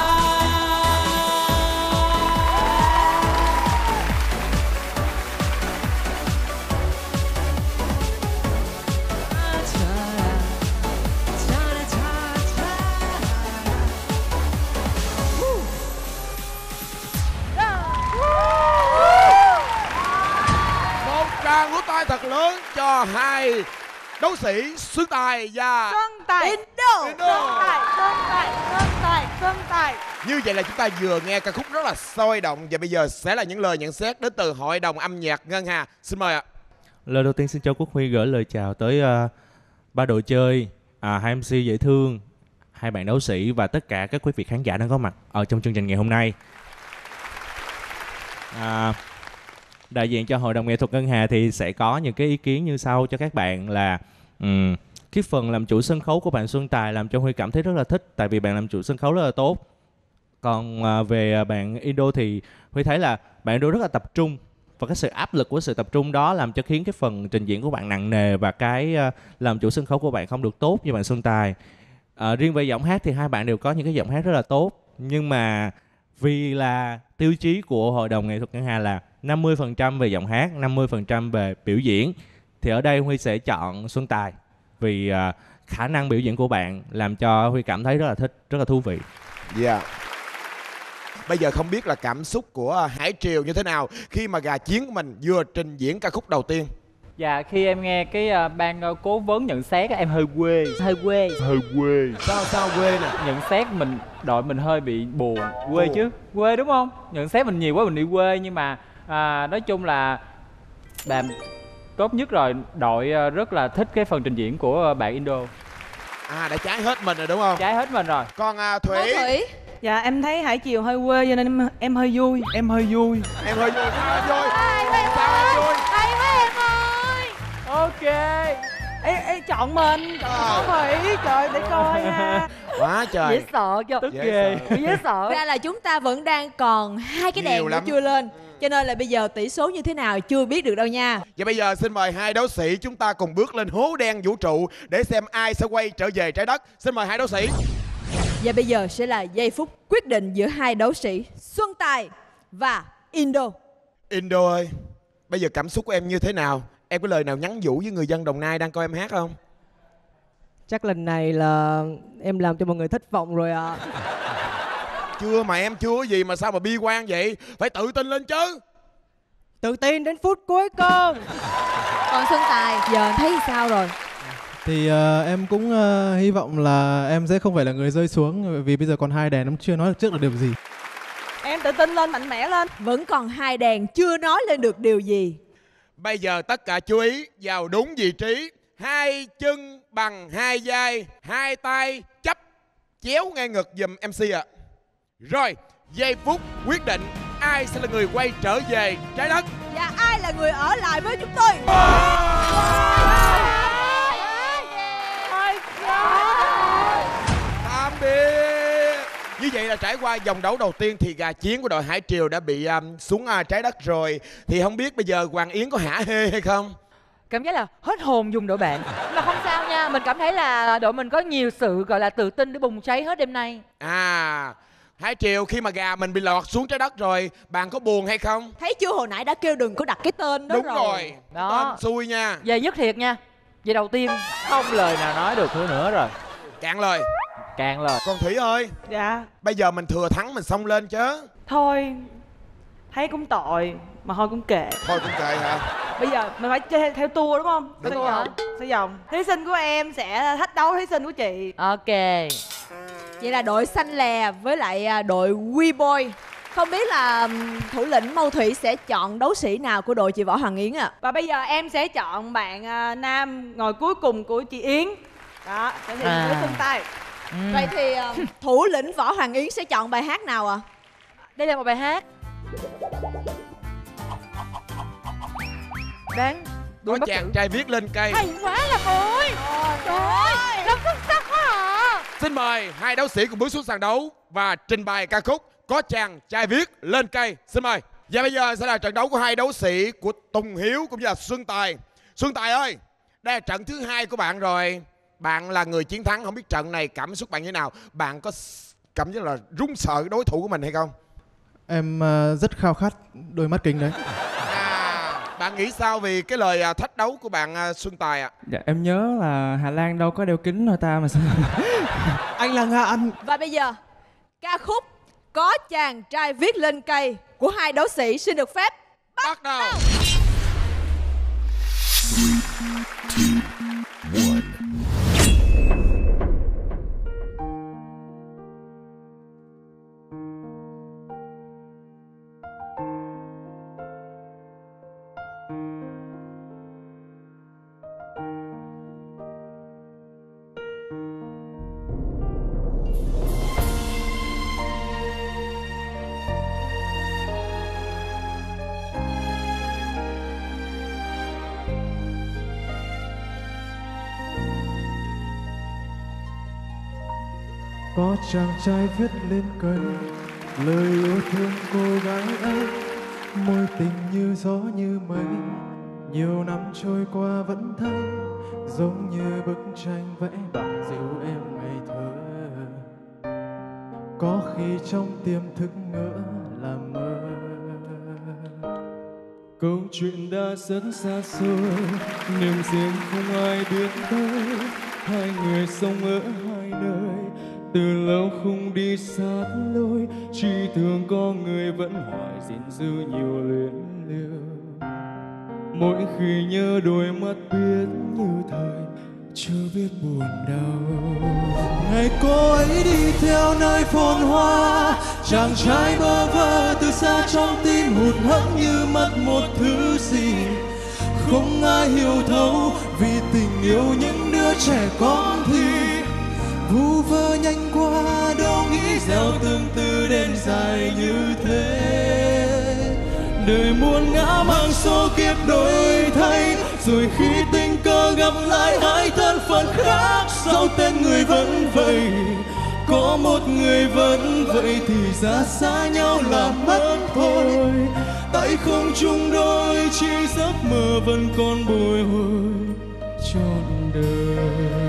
Vỗ tay thật lớn cho hai đấu sĩ Xuân Tài và Xuân Tài Indo. Xuân Tài Xuân Tài Xuân Tài Xuân Tài. Như vậy là chúng ta vừa nghe ca khúc rất là sôi động, và bây giờ sẽ là những lời nhận xét đến từ Hội đồng âm nhạc Ngân Hà. Xin mời ạ. Lời đầu tiên xin cho Quốc Huy gửi lời chào tới uh, ba đội chơi, uh, hai em xê dễ thương, hai bạn đấu sĩ và tất cả các quý vị khán giả đang có mặt ở trong chương trình ngày hôm nay. Uh, Đại diện cho Hội đồng nghệ thuật Ngân Hà thì sẽ có những cái ý kiến như sau cho các bạn là um, cái phần làm chủ sân khấu của bạn Xuân Tài làm cho Huy cảm thấy rất là thích, tại vì bạn làm chủ sân khấu rất là tốt. Còn uh, về bạn Indo thì Huy thấy là bạn Indo rất là tập trung, và cái sự áp lực của sự tập trung đó làm cho khiến cái phần trình diễn của bạn nặng nề, và cái uh, làm chủ sân khấu của bạn không được tốt như bạn Xuân Tài. Uh, riêng về giọng hát thì hai bạn đều có những cái giọng hát rất là tốt, nhưng mà vì là tiêu chí của Hội đồng nghệ thuật Ngân Hà là năm mươi phần trăm về giọng hát, năm mươi phần trăm về biểu diễn, thì ở đây Huy sẽ chọn Xuân Tài vì uh, khả năng biểu diễn của bạn làm cho Huy cảm thấy rất là thích, rất là thú vị. Dạ. Yeah. Bây giờ không biết là cảm xúc của Hải Triều như thế nào khi mà gà chiến của mình vừa trình diễn ca khúc đầu tiên. Dạ, khi em nghe cái uh, ban uh, cố vấn nhận xét em hơi quê. Hơi quê. Hơi quê. Sao sao quê nè? Nhận xét mình, đội mình hơi bị buồn. Quê Ồ. chứ. Quê đúng không? Nhận xét mình nhiều quá mình bị quê, nhưng mà à, nói chung là bạn tốt nhất rồi. Đội uh, rất là thích cái phần trình diễn của uh, bạn Indo. À, đã trái hết mình rồi đúng không? Trái hết mình rồi. Còn uh, Thủy. Ô, Thủy. Dạ em thấy Hải Triều hơi quê cho nên em, em hơi vui. Em hơi vui. Em hơi vui. Sao em vui? Hay quá em ơi. Hay quá em ơi. Ok. Ê, ê chọn mình. Chọn Thủy. Trời để coi nha. Quá trời. Dễ sợ cho. Tức ghê. Dễ sợ. Ra là chúng ta vẫn đang còn hai cái đèn nữa chưa lên, cho nên là bây giờ tỷ số như thế nào chưa biết được đâu nha. Và bây giờ xin mời hai đấu sĩ chúng ta cùng bước lên hố đen vũ trụ để xem ai sẽ quay trở về trái đất. Xin mời hai đấu sĩ. Và bây giờ sẽ là giây phút quyết định giữa hai đấu sĩ Xuân Tài và Indo. Indo ơi, bây giờ cảm xúc của em như thế nào? Em có lời nào nhắn nhủ với người dân Đồng Nai đang coi em hát không? Chắc lần này là em làm cho mọi người thất vọng rồi ạ. À. Chưa mà em chưa gì mà sao mà bi quan vậy? Phải tự tin lên chứ. Tự tin đến phút cuối cùng. Còn Xuân Tài, giờ anh thấy sao rồi? Thì uh, em cũng uh, hy vọng là em sẽ không phải là người rơi xuống, vì bây giờ còn hai đèn, em chưa nói được trước là điều gì. Em tự tin lên, mạnh mẽ lên. Vẫn còn hai đèn chưa nói lên được điều gì. Bây giờ tất cả chú ý vào đúng vị trí. Hai chân bằng hai vai, hai tay chấp chéo ngay ngực giùm em xê ạ. À. Rồi, giây phút quyết định ai sẽ là người quay trở về trái đất và ai là người ở lại với chúng tôi. Tạm biệt. Như vậy là trải qua vòng đấu đầu tiên thì gà chiến của đội Hải Triều đã bị um, xuống uh, trái đất rồi. Thì không biết bây giờ Hoàng Yến có hả hê hay không? Cảm giác là hết hồn dùng đội bạn. Mà không sao nha, mình cảm thấy là đội mình có nhiều sự gọi là tự tin để bùng cháy hết đêm nay. À, Hải Triều khi mà gà mình bị lọt xuống trái đất rồi, bạn có buồn hay không? Thấy chưa, hồi nãy đã kêu đừng có đặt cái tên đó. Đúng rồi. rồi, đó. Tên xui nha. Về nhất thiệt nha. Về đầu tiên không lời nào nói được thứ nữa rồi. Cạn lời. Cạn lời. Còn Thủy ơi. Dạ. Bây giờ mình thừa thắng mình xông lên chứ. Thôi, thấy cũng tội mà thôi cũng kệ. Thôi cũng kệ hả? Bây giờ mình phải chơi theo tour đúng không? Đúng Sao rồi. Sao vòng. Thí sinh của em sẽ thách đấu thí sinh của chị. Ok. Vậy là đội xanh lè với lại à, đội Quy Boy. Không biết là ừm, thủ lĩnh Mâu Thủy sẽ chọn đấu sĩ nào của đội chị Võ Hoàng Yến ạ? Và bây giờ em sẽ chọn bạn à, nam ngồi cuối cùng của chị Yến. Đó, sẽ hiện À. với khung tay. Vậy thì à, thủ lĩnh Võ Hoàng Yến sẽ chọn bài hát nào ạ? Đây là một bài hát đáng Có chàng trai viết lên cây. hay quá Lâm ơi. Trời ơi, Lâm xuất sắc quá à. Xin mời hai đấu sĩ cùng bước xuống sàn đấu và trình bày ca khúc Có chàng trai viết lên cây. Xin mời. Và bây giờ sẽ là trận đấu của hai đấu sĩ của Tùng Hiếu cũng như là Xuân Tài. Xuân Tài ơi, đây là trận thứ hai của bạn rồi. Bạn là người chiến thắng, không biết trận này cảm xúc bạn như thế nào? Bạn có cảm giác là run sợ đối thủ của mình hay không? Em ờ, rất khao khát đôi mắt kính đấy. Bạn nghĩ sao vì cái lời à, thách đấu của bạn à, Xuân Tài ạ? Dạ em nhớ là Hà Lan đâu có đeo kính thôi ta mà sao. Anh là Nga Anh. Và bây giờ ca khúc Có chàng trai viết lên cây của hai đấu sĩ xin được phép bắt đầu. Có chàng trai viết lên cây lời yêu thương cô gái ấy, môi tình như gió như mây, nhiều năm trôi qua vẫn thấy giống như bức tranh vẽ bằng dịu êm ngày thơ. Có khi trong tiềm thức ngỡ là mơ, câu chuyện đã rất xa xôi, niềm riêng không ai biết tới, hai người sống ở hai nơi, từ lâu không đi sát lối, chỉ thương có người vẫn hoài gìn giữ nhiều luyến lưu. Mỗi khi nhớ đôi mắt biết như thời chưa biết buồn đau. Ngày cô ấy đi theo nơi phồn hoa, chàng trai bơ vơ từ xa trong tim hụt hẫng như mất một thứ gì. Không ai hiểu thấu vì tình yêu những đứa trẻ con thì vu vơ nhanh qua, đâu nghĩ gieo tương tư đến dài như thế. Đời muôn ngã mang số kiếp đổi thay, rồi khi tình cờ gặp lại hai thân phận khác, sau tên người vẫn vậy, có một người vẫn vậy thì ra xa nhau là mất thôi. Tại không chung đôi chỉ giấc mơ vẫn còn bồi hồi trọn đời.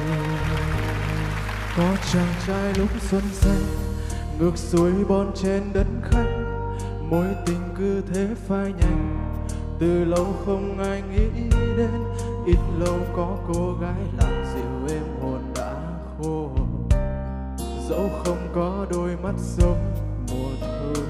Có chàng trai lúc xuân xanh ngược xuôi bon trên đất khách, mối tình cứ thế phai nhanh, từ lâu không ai nghĩ đến, ít lâu có cô gái làm dịu êm hồn đã khô, dẫu không có đôi mắt giống mùa thu.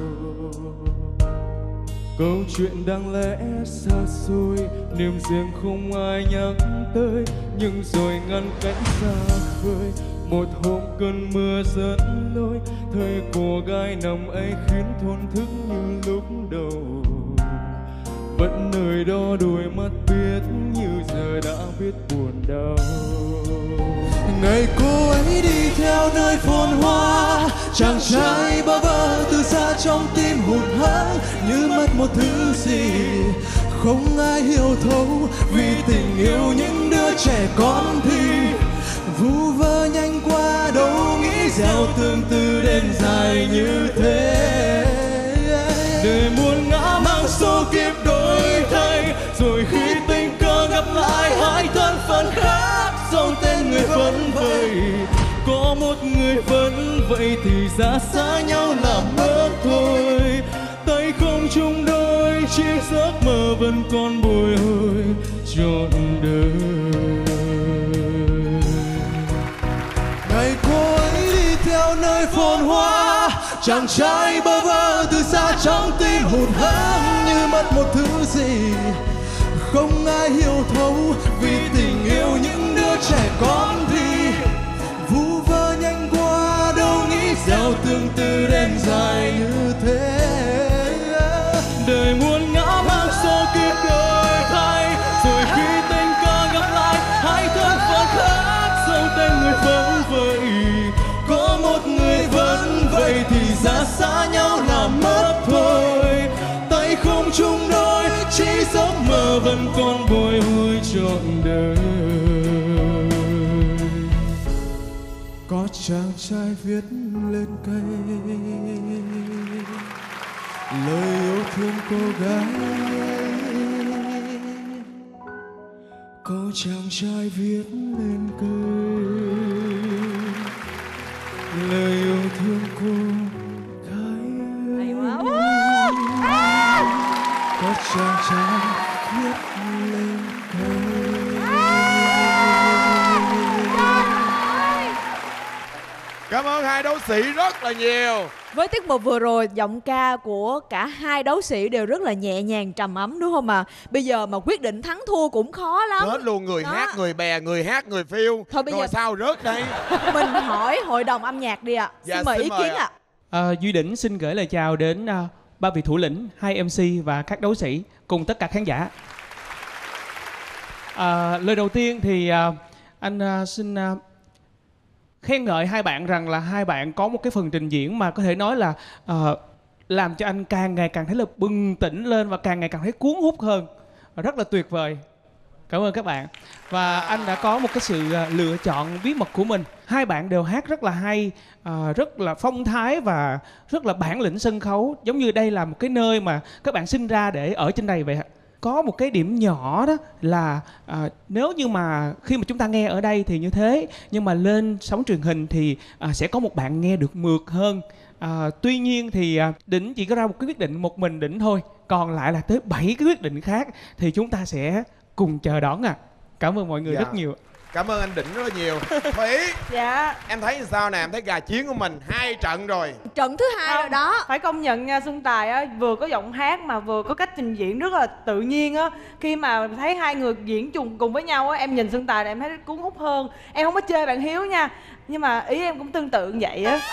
Câu chuyện đáng lẽ xa xôi, niềm riêng không ai nhắc tới, nhưng rồi ngăn cánh xa khơi. Một hôm cơn mưa dẫn lối, thời cô gái nằm ấy khiến thổn thức như lúc đầu. Vẫn nơi đó đôi mắt biết như giờ đã biết buồn đau. Ngày cô ấy đi theo nơi phồn hoa, chàng trai bơ vơ từ xa trong tim hụt hẫng như mất một thứ gì. Không ai hiểu thấu vì tình yêu những đứa trẻ con thì vu vơ nhanh qua, đâu nghĩ gieo tương tư đến dài như thế. Đời muôn ngã mang số kiếp đổi thay, rồi khi tình cờ gặp lại hai thân phận khác, dòng tên người vẫn vậy, có một người vẫn vậy thì ra xa nhau là mất thôi. Tay không chung đôi chỉ giấc mơ vẫn còn bồi hồi trọn đời. Ngày cô ấy đi theo nơi phồn hoa, chàng trai bơ vơ từ xa trong tim hụt hẫng như mất một thứ gì. Không ai hiểu thấu vì tình yêu những đứa trẻ con thì vu vơ nhanh qua, vẫn còn bồi hồi trọn đời. Có chàng trai viết lên cây lời yêu thương cô gái, có chàng trai viết lên cây lời yêu thương cô gái. Có chàng trai viết lên cây. Cảm ơn hai đấu sĩ rất là nhiều. Với tiết mục vừa rồi, giọng ca của cả hai đấu sĩ đều rất là nhẹ nhàng trầm ấm đúng không ạ? À? Bây giờ mà quyết định thắng thua cũng khó lắm. Chết luôn, người đó. hát, người bè, người hát, người phiêu. Thôi bây rồi giờ sao rớt đây? Mình hỏi hội đồng âm nhạc đi ạ. À. Dạ, xin mời xin ý mời kiến ạ. À. À, Duy Đỉnh xin gửi lời chào đến uh, ba vị thủ lĩnh, hai em xê và các đấu sĩ cùng tất cả khán giả. À, lời đầu tiên thì uh, anh uh, xin uh, khen ngợi hai bạn rằng là hai bạn có một cái phần trình diễn mà có thể nói là uh, làm cho anh càng ngày càng thấy là bừng tỉnh lên và càng ngày càng thấy cuốn hút hơn. Rất là tuyệt vời. Cảm ơn các bạn. Và anh đã có một cái sự uh, lựa chọn bí mật của mình. Hai bạn đều hát rất là hay, uh, rất là phong thái và rất là bản lĩnh sân khấu. Giống như đây là một cái nơi mà các bạn sinh ra để ở trên đây vậy. Có một cái điểm nhỏ đó là à, nếu như mà khi mà chúng ta nghe ở đây thì như thế, nhưng mà lên sóng truyền hình thì à, sẽ có một bạn nghe được mượt hơn. À, tuy nhiên thì à, Đỉnh chỉ có ra một cái quyết định một mình Đỉnh thôi, còn lại là tới bảy cái quyết định khác thì chúng ta sẽ cùng chờ đón à. Cảm ơn mọi người dạ. rất nhiều. Cảm ơn anh Đỉnh rất là nhiều. Thủy, dạ em thấy sao nè, em thấy gà chiến của mình hai trận rồi. Trận thứ hai rồi đó. Phải công nhận nha, Xuân Tài á, vừa có giọng hát mà vừa có cách trình diễn rất là tự nhiên á. Khi mà thấy hai người diễn chung cùng với nhau á, em nhìn Xuân Tài là em thấy cuốn hút hơn. Em không có chê bạn Hiếu nha, nhưng mà ý em cũng tương tự như vậy á.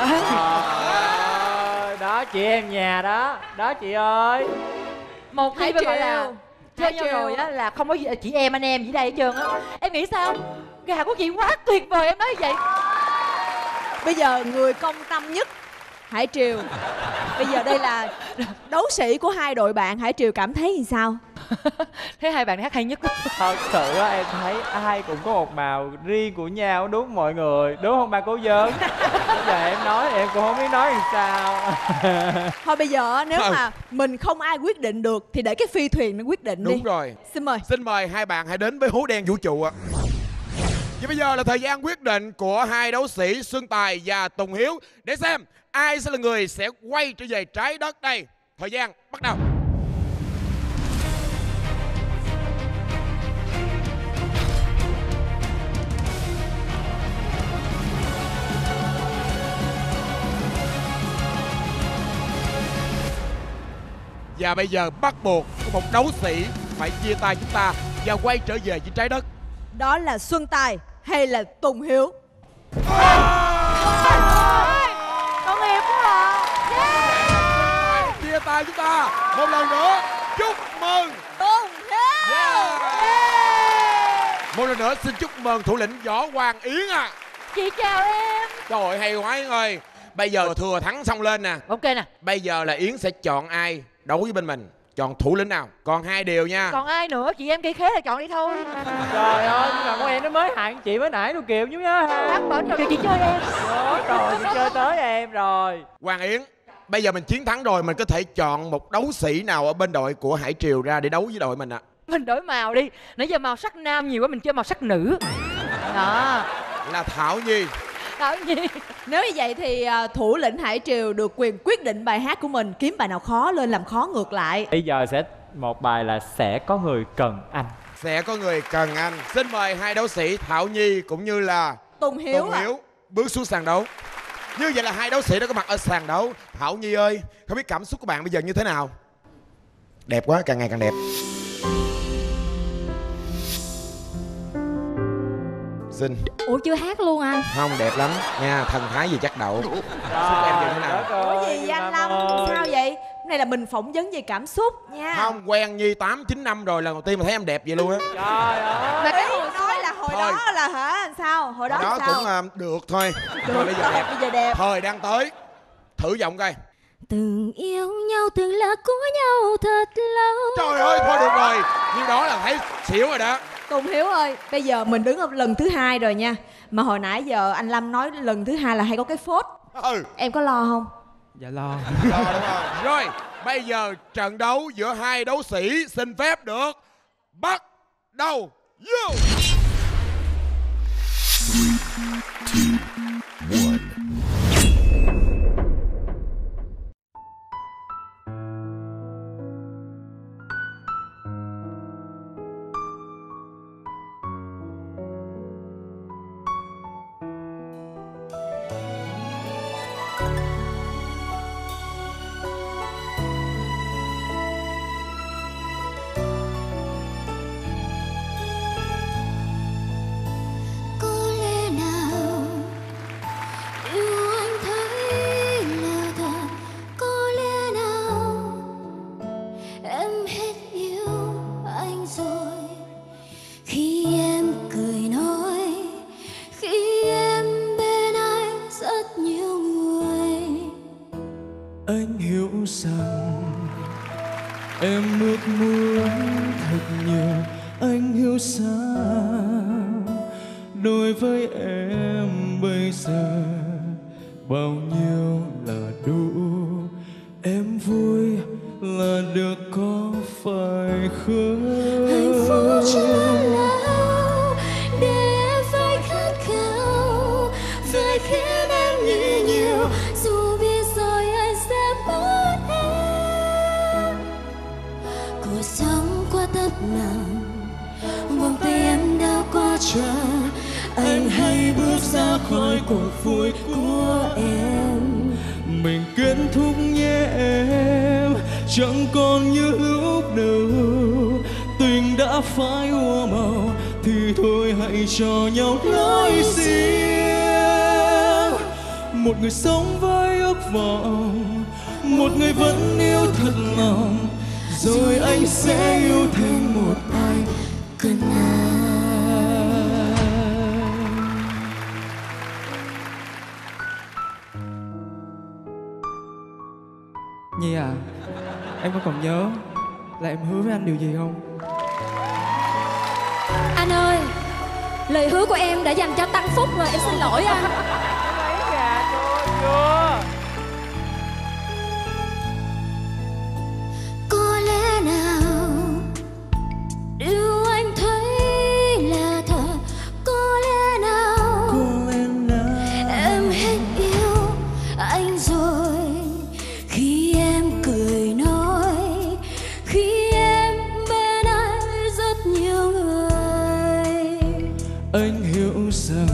Đó. Đó chị em nhà đó, đó chị ơi. Một khi phải gọi là chơi nhau rồi á là không có gì chị em anh em gì đây hết trơn á. Em nghĩ sao? Gà của chị quá tuyệt vời, em nói như vậy. Bây giờ người công tâm nhất Hải Triều. Bây giờ đây là đấu sĩ của hai đội bạn. Hải Triều cảm thấy như sao? Thấy hai bạn hát hay nhất. Thật sự á, em thấy ai cũng có một màu riêng của nhau, đúng không mọi người? Đúng không ba Cố Vấn? Bây giờ em nói em cũng không biết nói làm sao. Thôi bây giờ nếu mà mình không ai quyết định được thì để cái phi thuyền nó quyết định đi. Đúng rồi. Xin mời. Xin mời hai bạn hãy đến với hố đen vũ trụ ạ. Và bây giờ là thời gian quyết định của hai đấu sĩ Xuân Tài và Tùng Hiếu để xem ai sẽ là người sẽ quay trở về trái đất đây. Thời gian bắt đầu. Và bây giờ bắt buộc có một đấu sĩ phải chia tay chúng ta và quay trở về với trái đất. Đó là Xuân Tài hay là Tùng Hiếu? Con Hiếu à. Yeah. Chia tay chúng ta một lần nữa. Chúc mừng Tùng Hiếu. Yeah. Yeah. Một lần nữa xin chúc mừng thủ lĩnh Võ Hoàng Yến à. Chị chào em. Trời ơi hay quá Yến ơi. Bây giờ thừa thắng xong lên nè. Ok nè. Bây giờ là Yến sẽ chọn ai đấu với bên mình. Chọn thủ lĩnh nào. Còn hai điều nha. Còn ai nữa, chị em cây khế là chọn đi thôi. Trời ơi, nhưng mà con em nó mới hại chị mới nãy đâu kịp chứ nhá. Bác bệnh rồi chị chơi em. Đó, rồi chị chơi tới em rồi. Hoàng Yến, bây giờ mình chiến thắng rồi, mình có thể chọn một đấu sĩ nào ở bên đội của Hải Triều ra để đấu với đội mình ạ. À. Mình đổi màu đi. Nãy giờ màu sắc nam nhiều quá, mình chơi màu sắc nữ. Đó. Là Thảo Nhi. Thảo Nhi. Nếu như vậy thì thủ lĩnh Hải Triều được quyền quyết định bài hát của mình. Kiếm bài nào khó lên làm khó ngược lại. Bây giờ sẽ một bài là Sẽ Có Người Cần Anh. Sẽ Có Người Cần Anh. Xin mời hai đấu sĩ Thảo Nhi cũng như là Tùng Hiếu, Tùng Hiếu à. Bước xuống sàn đấu. Như vậy là hai đấu sĩ đã có mặt ở sàn đấu. Thảo Nhi ơi, không biết cảm xúc của bạn bây giờ như thế nào? Đẹp quá, càng ngày càng đẹp. Xin. Ủa chưa hát luôn anh? Không, đẹp lắm nha, thần thái gì chắc đậu. Xúc em như thế nào? Ủa gì anh Lâm, sao vậy? Cái này là mình phỏng vấn về cảm xúc nha. Không, quen Nhi tám chín năm rồi, lần đầu tiên mà thấy em đẹp vậy luôn á. Trời ơi. Mà cái hồi nói là hồi thôi. Đó là hả sao? Hồi đó, hồi đó sao? cũng uh, được thôi. Được, rồi bây giờ đẹp. Bây giờ đẹp. Thời đang tới. Thử giọng coi. từng yêu nhau, từng là của nhau thật lâu. Trời ơi, thôi được rồi, như đó là thấy xỉu rồi đó. Tùng Hiếu ơi, bây giờ mình đứng ở lần thứ hai rồi nha. Mà hồi nãy giờ anh Lâm nói lần thứ hai là hay có cái phốt. Ừ. Em có lo không? Dạ lo. Rồi, đúng rồi. Rồi, bây giờ trận đấu giữa hai đấu sĩ xin phép được bắt đầu. Vô. Anh hiểu rằng em ước muốn thật nhiều, anh hiểu sao đối với em bây giờ bao nhiêu là đủ. Em vui là được có phải không? Hạnh phúc chỉ là lâu để em phải khát khao, phải khiến em nghĩ nhiều dù biết rồi anh sẽ mất em. Cuộc sống quá tấp nập, vòng tay em đã quá tràn, anh hãy bước ra khỏi cuộc vui của em. Mình kết thúc nhé em, chẳng còn như lúc đầu. Tình đã phai hoa màu thì thôi hãy cho nhau lối riêng. Một người sống với ước vọng, một người vẫn yêu thật lòng, rồi anh sẽ yêu thêm một ai cần ai. Nhi à, em có còn nhớ là em hứa với anh điều gì không? Anh ơi, lời hứa của em đã dành cho Tăng Phúc rồi, em xin lỗi anh. Có lẽ nào điều anh thấy là thật, có lẽ nào, có lẽ nào em hết yêu anh rồi. Khi em cười nói, khi em bên anh rất nhiều người. Anh hiểu rằng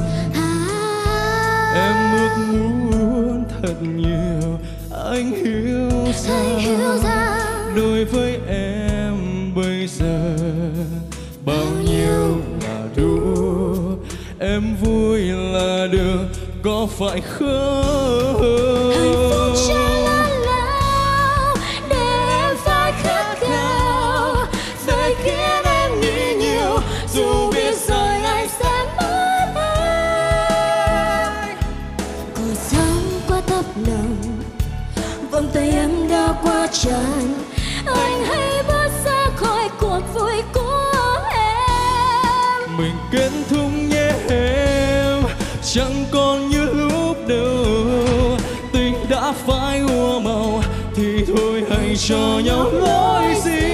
em ước muốn thật nhiều. Anh hiểu rằng đối với em bây giờ bao nhiêu là đủ. Em vui là được, có phải không? Hạnh phúc chỉ là lâu để em phải khát khao, phải khiến em nghĩ nhiều dù biết rồi anh sẽ mất em. Cuộc sống quá tấp nập, vòng tay em đã quá tràn, anh hãy bước ra khỏi cuộc vui của em. Mình kết thúc nhé em, chẳng còn như lúc đầu. Tình đã phai hoa màu thì thôi hãy cho nhau lối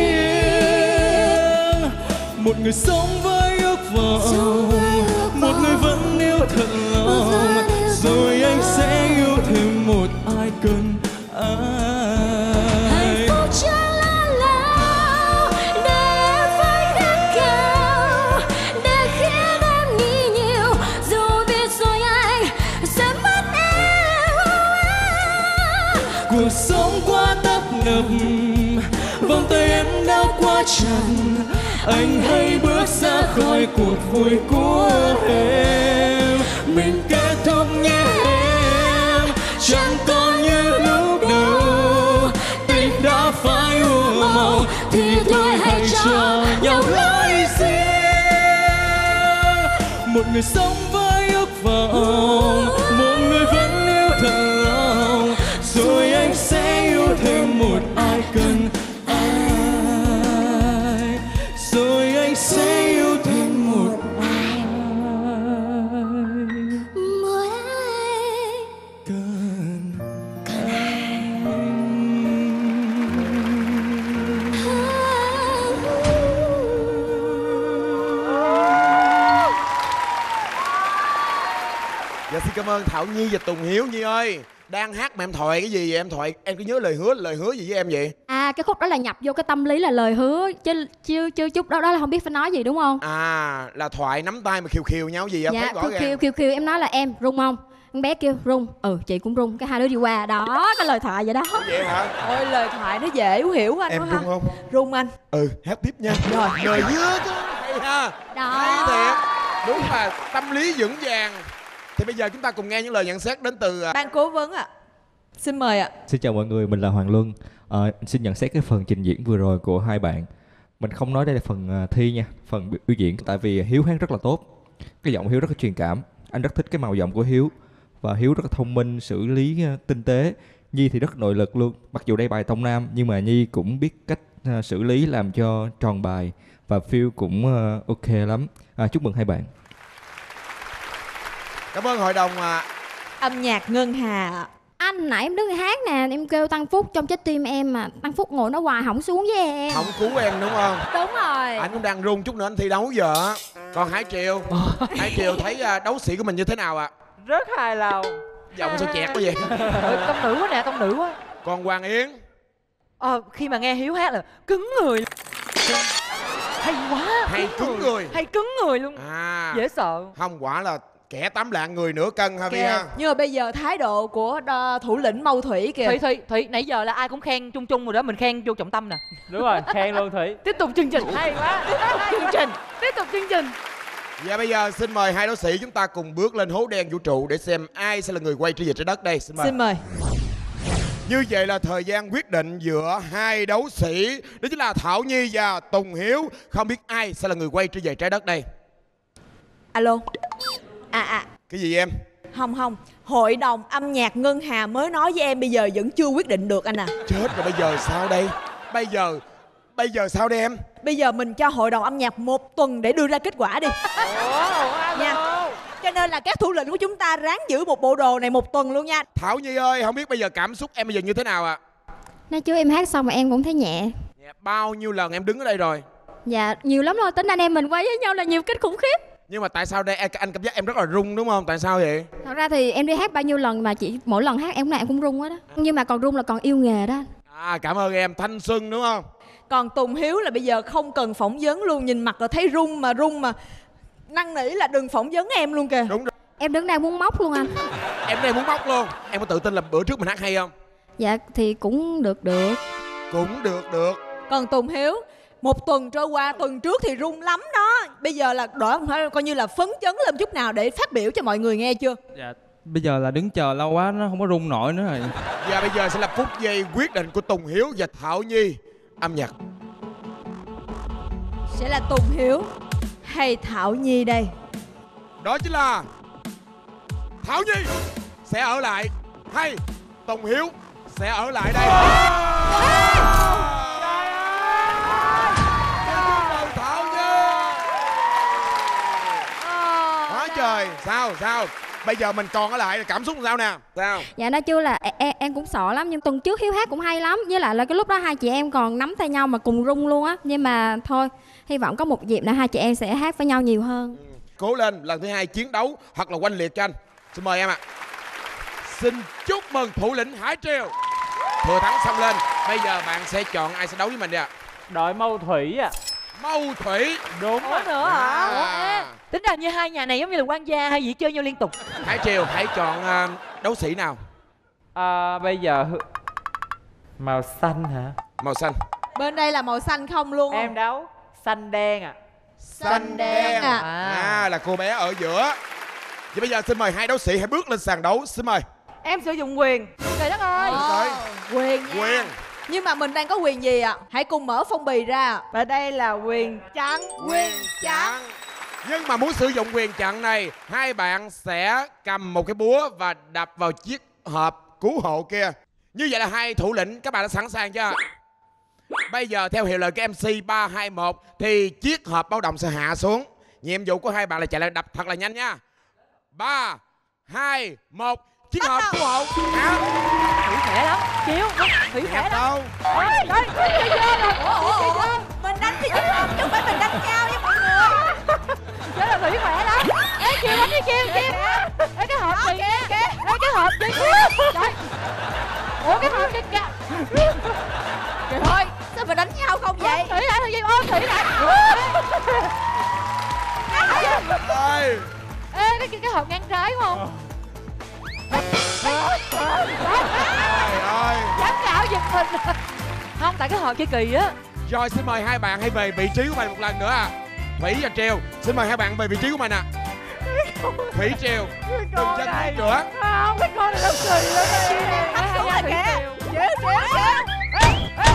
riêng. Một người sống với ước vọng, một người vẫn yêu thật lòng, rồi anh sẽ yêu thêm một ai cần ai. Hạnh phúc chẳng là lâu để em phải khát khao, để khiến em nghĩ nhiều dù biết rồi anh sẽ mất em. Cuộc sống quá tấp nập, vòng tay em đã quá chặt, anh hãy bước ra khỏi cuộc vui của em. Mình kết thúc nhé em, chẳng còn như lúc đầu. Tình đã phai hoa màu thì thôi hãy cho nhau lối riêng. Một người sống với ước vọng, một người vẫn yêu thật lòng, rồi anh sẽ yêu xin cảm ơn Thảo Nhi và Tùng Hiếu. Nhi ơi, đang hát mà em thoại cái gì vậy? Em thoại em cứ nhớ lời hứa, lời hứa gì với em vậy? À, cái khúc đó là nhập vô cái tâm lý là lời hứa chứ chưa chưa chút đó đó là không biết phải nói gì đúng không? À, là thoại nắm tay mà khiêu khiêu nhau gì vậy? Dạ, Thấy rõ khiêu ràng. khiêu khiêu khiêu em nói là em rung không? Con bé kêu rung, ừ chị cũng rung, cái hai đứa đi qua đó, cái lời thoại vậy đó. Vậy hả? Ôi lời thoại nó dễ hiểu anh Em quá rung ha. không? Rung anh. Ừ, hát tiếp nha. Rồi. Lời hứa chứ. Hay ha. Đó. Hay thiệt. Đúng là tâm lý vững vàng. Thì bây giờ chúng ta cùng nghe những lời nhận xét đến từ Ban cố vấn ạ. À. Xin mời ạ. Xin chào mọi người, mình là Hoàng Luân. À, xin nhận xét cái phần trình diễn vừa rồi của hai bạn. Mình không nói đây là phần uh, thi nha, phần biểu, biểu diễn. Tại vì Hiếu hát rất là tốt. Cái giọng Hiếu rất là truyền cảm. Anh rất thích cái màu giọng của Hiếu. Và Hiếu rất là thông minh, xử lý uh, tinh tế. Nhi thì rất nội lực luôn. Mặc dù đây bài Tông Nam nhưng mà Nhi cũng biết cách uh, xử lý làm cho tròn bài. Và Phil cũng uh, ok lắm. À, chúc mừng hai bạn. Cảm ơn hội đồng à. Âm nhạc Ngân Hà. Anh nãy em đứng hát nè, em kêu Tăng Phúc trong trái tim em mà Tăng Phúc ngồi nó hoài không xuống với em. Không cứu em đúng không? Đúng rồi. Anh cũng đang run chút nữa anh thi đấu giờ. Còn Hải Triều, Hải Triều thấy uh, đấu sĩ của mình như thế nào ạ? À? Rất hài lòng. Giọng sao chẹt quá vậy? Ừ, tông nữ quá nè, tông nữ quá. Còn Hoàng Yến? Ờ, khi mà nghe Hiếu hát là cứng người. Hay quá. Hay cứng, cứng người. người. Hay cứng người luôn. À. Dễ sợ. Không, quả là kẻ tám lạng người nửa cân ha Vi ha. Nhưng mà bây giờ thái độ của uh, thủ lĩnh Mâu Thủy kìa. Thủy Thủy Thủy nãy giờ là ai cũng khen chung chung rồi đó, mình khen vô trọng tâm nè. Đúng rồi, khen luôn Thủy. Tiếp tục chương trình. Hay quá. Tiếp tục chương trình. Tiếp tục chương trình. Và bây giờ xin mời hai đấu sĩ chúng ta cùng bước lên hố đen vũ trụ để xem ai sẽ là người quay trở về trái đất đây. Xin mời. Xin mời. Như vậy là thời gian quyết định giữa hai đấu sĩ, đó chính là Thảo Nhi và Tùng Hiếu. Không biết ai sẽ là người quay trở về trái đất đây. Alo. À à. Cái gì em? Không không. Hội đồng âm nhạc Ngân Hà mới nói với em bây giờ vẫn chưa quyết định được anh à. Chết rồi, bây giờ sao đây? Bây giờ Bây giờ sao đây em? Bây giờ mình cho hội đồng âm nhạc một tuần để đưa ra kết quả đi. Ủa, nha. Cho nên là các thủ lĩnh của chúng ta ráng giữ một bộ đồ này một tuần luôn nha. Thảo Nhi ơi, không biết bây giờ cảm xúc em bây giờ như thế nào ạ? À? Nói chứ em hát xong mà em cũng thấy nhẹ. Bao nhiêu lần em đứng ở đây rồi? Dạ, nhiều lắm rồi, tính anh em mình quay với nhau là nhiều kinh khủng khiếp. Nhưng mà tại sao đây anh cảm giác em rất là run đúng không? Tại sao vậy? Thật ra thì em đi hát bao nhiêu lần mà chỉ mỗi lần hát em nào em cũng run hết đó. Nhưng mà còn run là còn yêu nghề đó. À, cảm ơn em, thanh xuân đúng không? Còn Tùng Hiếu là bây giờ không cần phỏng vấn luôn, nhìn mặt là thấy run mà run mà năn nỉ là đừng phỏng vấn em luôn kìa. Đúng rồi. Em đứng đây muốn móc luôn anh. Em đây muốn móc luôn. Em có tự tin là bữa trước mình hát hay không? Dạ thì cũng được được. Cũng được được. Còn Tùng Hiếu, một tuần trôi qua, tuần trước thì run lắm đó. Bây giờ là đổi coi như là phấn chấn lên chút nào để phát biểu cho mọi người nghe chưa? Dạ, bây giờ là đứng chờ lâu quá nó không có run nổi nữa rồi. Và bây giờ sẽ là phút giây quyết định của Tùng Hiếu và Thảo Nhi. Âm nhạc. Sẽ là Tùng Hiếu hay Thảo Nhi đây? Đó chính là Thảo Nhi sẽ ở lại hay Tùng Hiếu sẽ ở lại đây? Thảo Nhi. Quá trời. Sao sao? Bây giờ mình còn ở lại cảm xúc sao nè? Sao? Dạ nói chưa là em, em cũng sợ lắm. Nhưng tuần trước Hiếu hát cũng hay lắm. Với lại là cái lúc đó hai chị em còn nắm tay nhau mà cùng rung luôn á. Nhưng mà thôi, hy vọng có một dịp nữa hai chị em sẽ hát với nhau nhiều hơn. Ừ. Cố lên, lần thứ hai chiến đấu hoặc là oanh liệt cho anh. Xin mời em ạ. À. Xin chúc mừng thủ lĩnh Hải Triều thừa thắng xông lên. Bây giờ bạn sẽ chọn ai sẽ đấu với mình đi ạ? À? Đội Mâu Thủy à. Mâu Thủy. Đúng Ủa nữa hả? À. Ủa, ê, tính ra như hai nhà này giống như là quan gia hay gì chơi nhau liên tục. Hải Triều hãy chọn uh, đấu sĩ nào? À, bây giờ màu xanh hả? Màu xanh. Bên đây là màu xanh không luôn không? Em đấu xanh đen à. Xanh, xanh đen, đen à. À. À là cô bé ở giữa. Vậy bây giờ xin mời hai đấu sĩ hãy bước lên sàn đấu. Xin mời. Em sử dụng quyền. Trời đất ơi. Trời. Quyền nha. Quyền. Nhưng mà mình đang có quyền gì ạ? À? Hãy cùng mở phong bì ra. Và đây là quyền chặn. Quyền chặn. Nhưng mà muốn sử dụng quyền chặn này, hai bạn sẽ cầm một cái búa và đập vào chiếc hộp cứu hộ kia. Như vậy là hai thủ lĩnh các bạn đã sẵn sàng chưa? Bây giờ theo hiệu lệnh của em xê ba hai một thì chiếc hộp báo động sẽ hạ xuống. Nhiệm vụ của hai bạn là chạy lại đập thật là nhanh nha. ba hai một. Chiếc hộp cứu hộ hạ. Thủy khỏe lắm. Chiếu. Thủy khỏe lắm. Ôi, đây, chơi chơi rồi. Ủa, ủa, ủa. Mình đánh cái chiếc hộp chứ không phải mình đánh nhau với mọi người. Chết là Thủy khỏe lắm. Ê, Kiều đánh đi Kiều, Kiều. Ê, cái hộp gì cái hộp vậy? Trời. Ủa cái hộp cái ca. Trời ơi, sao mà đánh nhau không vậy? Thủy lại gì ôm Thủy lại. Ơi. Ê cái cái hộp ngang trái đúng không? Trời ơi. Dám gạo giật mình. Không, tại cái hộp kia kỳ á. Rồi xin mời hai bạn hãy về vị trí của mình một lần nữa à. Thủy và Triều, xin mời hai bạn về vị trí của mình à. Thủy, Triều, đừng chân hết nữa. Không, cái con này nó kỳ lắm. Anh xuống rồi kìa. Chiều, chiều, chiều.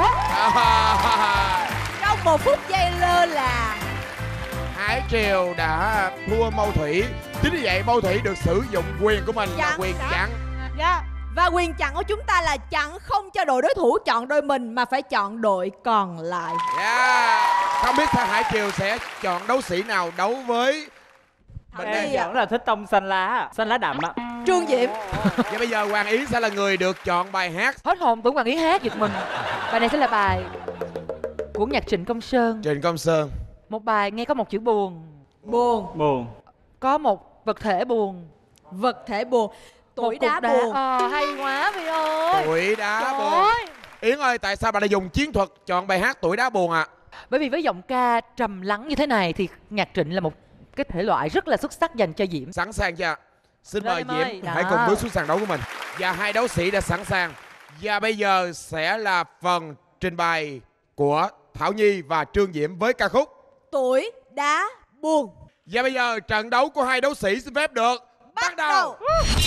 Trong một phút giây lơ là Hải Triều đã thua Mâu Thủy. Chính vì vậy Mâu Thủy được sử dụng quyền của mình là Chặn, quyền chặn. chặn. Dạ. Và quyền chặn của chúng ta là chặn không cho đội đối thủ chọn đôi mình mà phải chọn đội còn lại. Yeah. Không biết sao Hải Triều sẽ chọn đấu sĩ nào đấu với mình Em đây. vẫn là thích tông xanh lá, xanh lá đậm á. Trương Diễm. Và bây giờ Hoàng Yến sẽ là người được chọn bài hát. Hết hồn tưởng Hoàng Yến hát giật mình. Bài này sẽ là bài của nhạc Trịnh Công Sơn. Trịnh Công Sơn. Một bài nghe có một chữ buồn. Buồn. Buồn. Có một vật thể buồn. Vật thể buồn. Tuổi đá buồn. Ờ, hay quá Vy ơi. Tuổi đá Trời buồn. ơi. Yến ơi, tại sao bà lại dùng chiến thuật chọn bài hát Tuổi đá buồn ạ? À? Bởi vì với giọng ca trầm lắng như thế này thì nhạc Trịnh là một cái thể loại rất là xuất sắc dành cho Diễm. Sẵn sàng chưa? Xin Rồi mời em Diễm ơi, hãy đó. cùng bước xuống sàn đấu của mình. Và hai đấu sĩ đã sẵn sàng. Và bây giờ sẽ là phần trình bày của Thảo Nhi và Trương Diễm với ca khúc Tuổi đá buồn. Và bây giờ trận đấu của hai đấu sĩ xin phép được bắt đầu.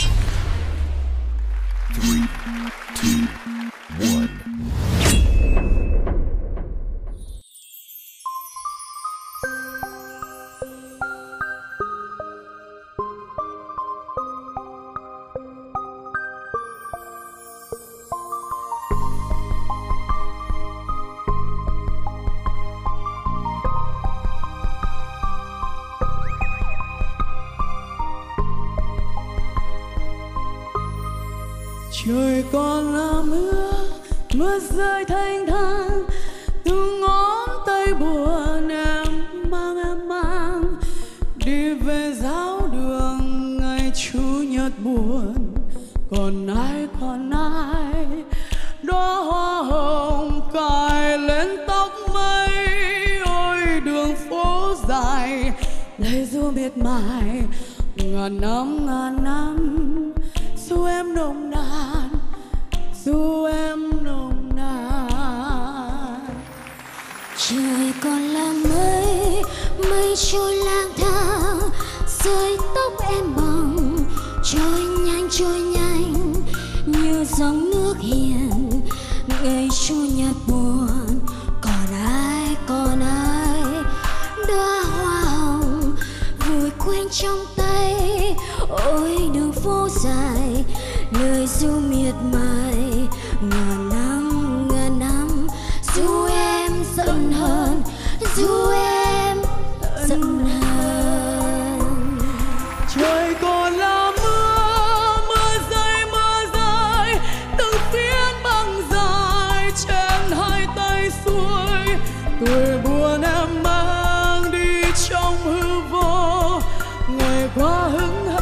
Trời còn là mưa, mưa rơi thanh thang từ ngón tay buồn em mang em mang đi về giáo đường ngày chủ nhật buồn. Còn ai còn ai đóa hoa hồng cài lên tóc mây. Ôi đường phố dài đầy ru miệt mài ngàn năm ngàn năm dù em nồng nàn, dù em nồng nàn. Trời còn là mây, mây trôi lang thang, rơi tóc em bằng, trôi nhanh trôi nhanh như dòng nước hiền. Ngày chủ nhật buồn, còn ai còn ai, đóa hoa hồng vùi quên trong tay. Ôi đường phố dài lời ru miệt mài ngàn năm ngàn năm dù em giận hờn, dù em giận hờn. Trời còn là mưa, mưa rơi mưa rơi từng phiến băng dài trên hai tay xuôi. Tuổi buồn em mang đi trong hư vô ngày qua hững hờ.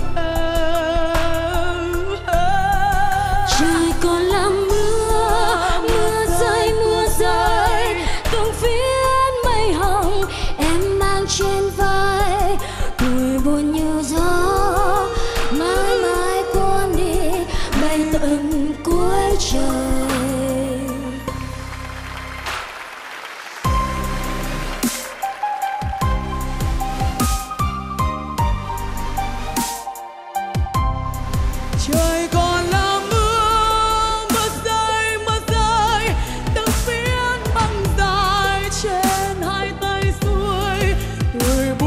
Trời còn là mưa, mưa rơi mưa rơi từng phiến mây hồng em mang trên vai. Tuổi buồn như gió mãi mãi cuốn đi bay tận cuối trời. Trời còn là mưa, mưa rơi mưa rơi từng phiến băng dài trên hai tay xuôi. Tuổi buồn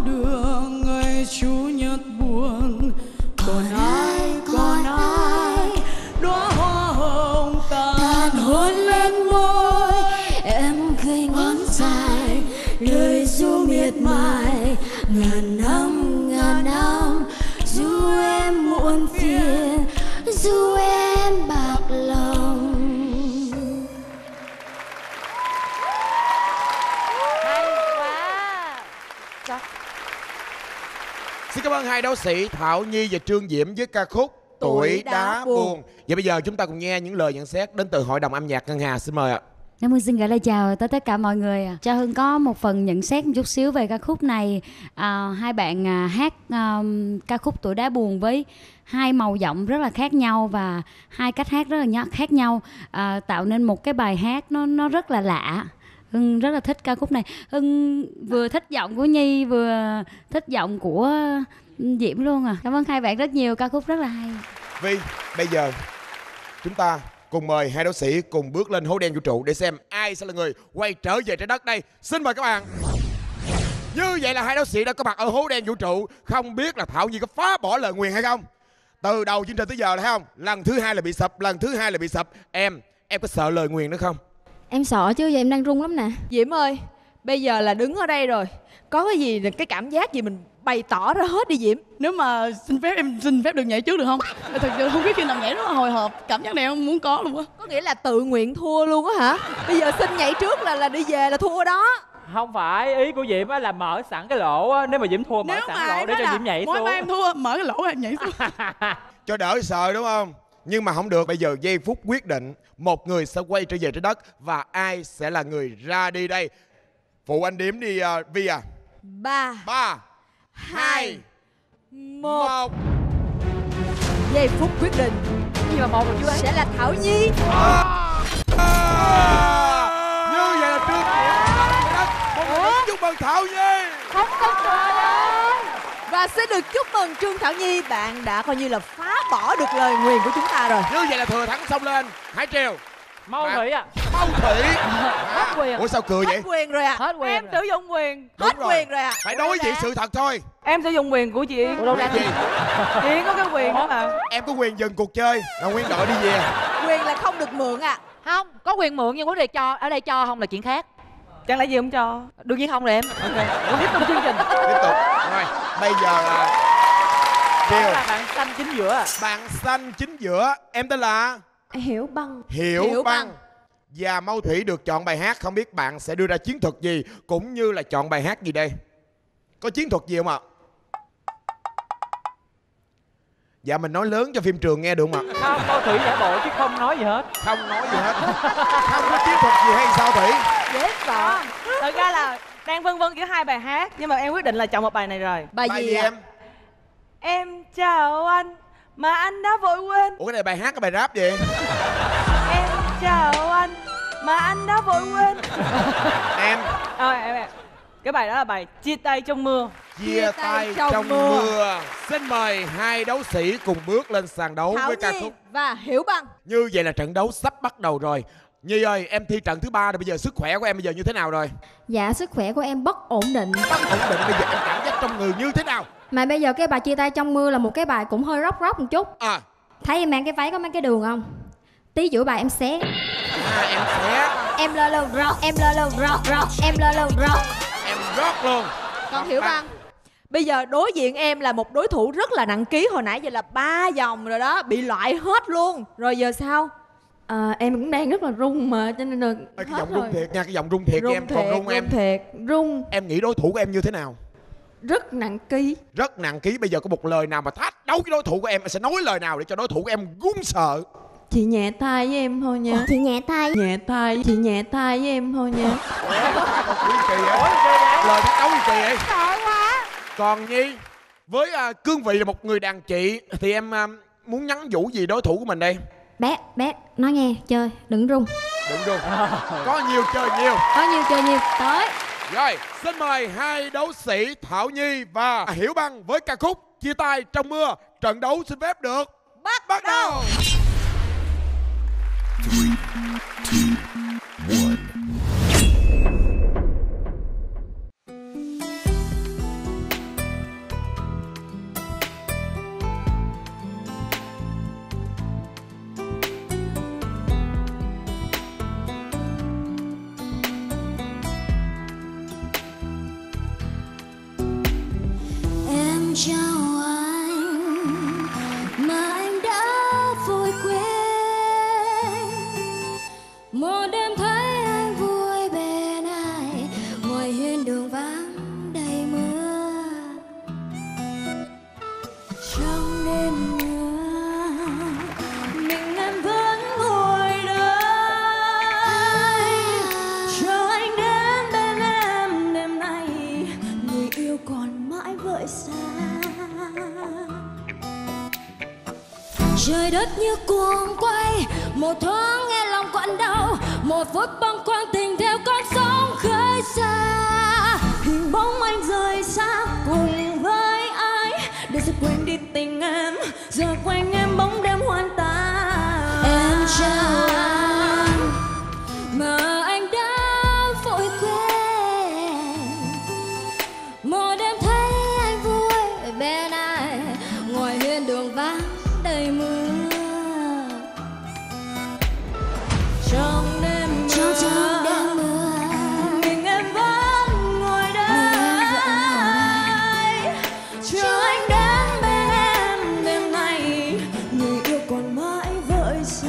đường ngày chủ nhật buồn. Còn ai, còn ai, đóa hoa hồng tàn hôn lên môi. Em gầy ngón dài, lời ru miệt mài. Ngàn năm, ngàn năm, dù em muộn phiền, dù em bạc lòng. Hay quá. Sao? Xin cảm ơn hai đấu sĩ Thảo Nhi và Trương Diễm với ca khúc Tuổi Đá Buồn. Vậy bây giờ chúng ta cùng nghe những lời nhận xét đến từ Hội đồng âm nhạc Ngân Hà. Xin mời ạ. Nam Hương xin gửi lời chào tới tất cả mọi người. Cho Hương có một phần nhận xét một chút xíu về ca khúc này. À, hai bạn à, hát à, ca khúc Tuổi Đá Buồn với hai màu giọng rất là khác nhau và hai cách hát rất là khác nhau, à, tạo nên một cái bài hát nó nó rất là lạ. Hương rất là thích ca khúc này. Hương vừa thích giọng của Nhi vừa thích giọng của Diễm luôn à. Cảm ơn hai bạn rất nhiều, ca khúc rất là hay. Vi, bây giờ chúng ta cùng mời hai đấu sĩ cùng bước lên hố đen vũ trụ để xem ai sẽ là người quay trở về trái đất đây. Xin mời các bạn. Như vậy là hai đấu sĩ đã có mặt ở hố đen vũ trụ. Không biết là Thảo Nhi có phá bỏ lời nguyền hay không? Từ đầu chương trình tới giờ là thấy không? Lần thứ hai là bị sập, lần thứ hai là bị sập. Em, em có sợ lời nguyền nữa không? Em sợ chứ, giờ em đang run lắm nè. Diễm ơi, bây giờ là đứng ở đây rồi, có cái gì, cái cảm giác gì mình bày tỏ ra hết đi Diễm. Nếu mà xin phép em xin phép được nhảy trước được không? Thật sự không biết khi nào nhảy rất là hồi hộp. Cảm giác này em muốn có luôn á. Có nghĩa là tự nguyện thua luôn á hả? Bây giờ xin nhảy trước là là đi về là thua đó. Không phải, ý của Diễm á là mở sẵn cái lỗ á. Nếu mà Diễm thua mở Nếu sẵn mà lỗ để cho Diễm nhảy mỗi xuống. ba em thua, mở cái lỗ em nhảy xuống. Cho đỡ sợ đúng không? Nhưng mà không được. Bây giờ giây phút quyết định, một người sẽ quay trở về trái đất và ai sẽ là người ra đi đây? Phụ anh đếm đi uh, Vi à. Ba Ba Hai Một, một. Giây phút quyết định. Gì mà một rồi chưa ấy? Sẽ là Thảo Nhi. à, à, Như vậy là Trương Diễm. Một người chúc mừng Thảo Nhi. Không không trời ơi. Và xin được chúc mừng Trương Thảo Nhi, bạn đã coi như là phá bỏ được lời nguyền của chúng ta rồi. Như vậy là thừa thắng xông lên. Hải Triều. Mau Thủy à. Mau Thủy. Hết quyền. Ủa sao cười vậy? Hết quyền rồi à? Hết quyền. Em sử dụng quyền. Hết quyền rồi à? Phải đối diện sự thật thôi. Em sử dụng quyền của chị. Ủa đâu ra gì? Chị có cái quyền đó mà. Em có quyền dừng cuộc chơi là nguyên đội đi về. Quyền là không được mượn à? Không, có quyền mượn nhưng vấn đề cho ở đây cho không là chuyện khác. Chẳng lẽ gì không cho? Đương nhiên không rồi em. Ok. Tiếp tục chương trình. Tiếp tục. Rồi, bây giờ là Đó là bạn xanh chính giữa à. Bạn xanh chính giữa. Em tên là Hiểu Băng. Hiểu, Hiểu Băng. Băng. Và Mau Thủy được chọn bài hát. Không biết bạn sẽ đưa ra chiến thuật gì cũng như là chọn bài hát gì đây? Có chiến thuật gì không ạ? Dạ mình nói lớn cho phim trường nghe được không ạ? Không, Mau Thủy giả bộ chứ không nói gì hết. Không nói gì hết. Không có chiến thuật gì hay sao Thủy? Dễ sợ. Thật ra là đang vân vân giữa hai bài hát, nhưng mà em quyết định là chọn một bài này rồi. Bài, Bài gì, gì à? em? Em chào anh mà anh đã vội quên. Ủa cái này bài hát hay bài rap vậy? Em chào anh mà anh đã vội quên. Em Rồi em, em cái bài đó là bài Chia Tay Trong Mưa. Chia tay trong mưa. Xin mời hai đấu sĩ cùng bước lên sàn đấu Thảo với ca Nhi khúc. và Hiểu Băng. Như vậy là trận đấu sắp bắt đầu rồi. Nhi ơi, em thi trận thứ ba rồi, bây giờ sức khỏe của em bây giờ như thế nào rồi? Dạ sức khỏe của em bất ổn định. Bất ổn định, bây giờ em cảm giác trong người như thế nào? Mà bây giờ cái bài Chia Tay Trong Mưa là một cái bài cũng hơi rock rock một chút. À, Thấy em mang cái váy có mấy cái đường không? Tí giữa bài em xé. à em sẽ Em lơ lơ rock, em lơ lơ rock rock, em lơ lơ rock. em rock luôn. Còn Hiểu Băng, bây giờ đối diện em là một đối thủ rất là nặng ký. Hồi nãy giờ là ba vòng rồi đó, bị loại hết luôn. Rồi giờ sao? À, em cũng đang rất là run mà cho nên là Ê, cái hết giọng rồi. rung thiệt nha, cái giọng rung thiệt Run em, còn thiệt, rung em. run thiệt, run. Em nghĩ đối thủ của em như thế nào? Rất nặng ký. Rất nặng ký. Bây giờ có một lời nào mà thách đấu với đối thủ của em, em sẽ nói lời nào để cho đối thủ của em run sợ? Chị nhẹ tay với em thôi nha. Ủa, chị nhẹ tay. Nhẹ tay, chị nhẹ tay với em thôi nha. Ủa, kỳ vậy? Lời thách đấu gì kỳ vậy? Sợ quá. Còn Nhi, với à, cương vị là một người đàn chị thì em à, muốn nhắn nhủ gì đối thủ của mình đây? Bé, bé, nói nghe, chơi, đừng run. Đừng run. Có nhiều chơi nhiều. Có nhiều chơi nhiều, tới. Rồi, xin mời hai đấu sĩ Thảo Nhi và Hiểu Băng với ca khúc Chia Tay Trong Mưa. Trận đấu xin phép được Bắt, bắt đầu. như cuồng quay, một thoáng nghe lòng quặn đau, một phút bâng quang tình theo con sóng khơi xa. Hình bóng anh rời xa cùng với ai, để rồi quên đi tình em, giờ quanh em bóng đêm hoang tàn. Em chào anh mà anh đã vội quên, một đêm thấy anh vui bên ai, ngoài hiên đường vắng đầy mưa. Trong đêm mưa, trong, trong đêm mưa, mình em vẫn ngồi đây, chờ anh đến bên em đêm nay, người yêu còn mãi vợi xa.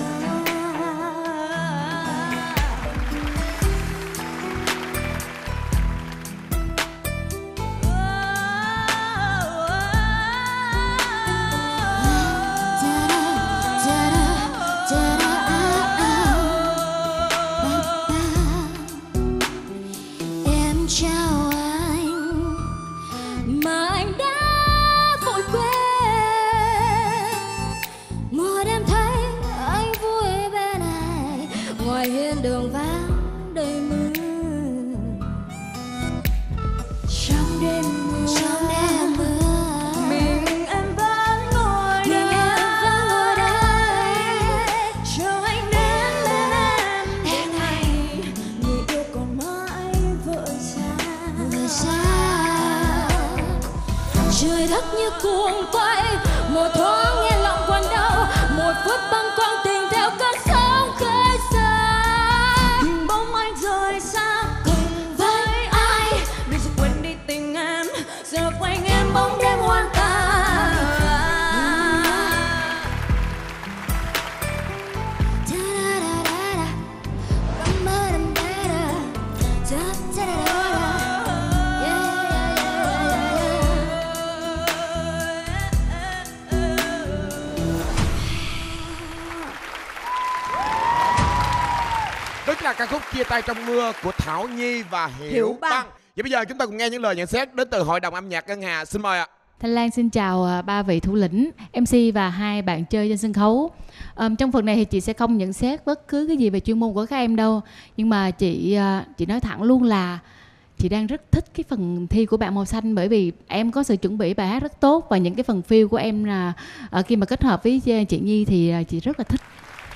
Em chào anh mà anh đã vội quên, một đêm thấy anh vui bên này, ngoài hiên đường vắng đầy mưa. Trong đêm mưa, trong đêm mưa, mình em vẫn ngồi đây, mình em vẫn ngồi đây, chờ anh đến bên em đêm này, người yêu còn mãi vợi xa, vợi xa. Trời đất như cuồng quay, một thoáng nghe lòng quặn đau, một phút bâng quang tình theo cơn sóng khơi xa. Hình bóng anh rời xa cùng với ai, để rồi quên đi tình em, giờ quanh em bóng đêm hoang tàn. Đó là ca khúc Chia tay trong mưa của Thảo Nhi và Hiểu, Hiểu Băng. Băng. Vậy bây giờ chúng ta cùng nghe những lời nhận xét đến từ Hội đồng âm nhạc Ngân Hà. Xin mời ạ. Thanh Lan xin chào à, ba vị thủ lĩnh, em xê và hai bạn chơi trên sân khấu. Ờm, trong phần này thì chị sẽ không nhận xét bất cứ cái gì về chuyên môn của các em đâu, nhưng mà chị à, chị nói thẳng luôn là chị đang rất thích cái phần thi của bạn màu xanh, bởi vì em có sự chuẩn bị bài hát rất tốt và những cái phần feel của em là à, khi mà kết hợp với chị Nhi thì à, chị rất là thích.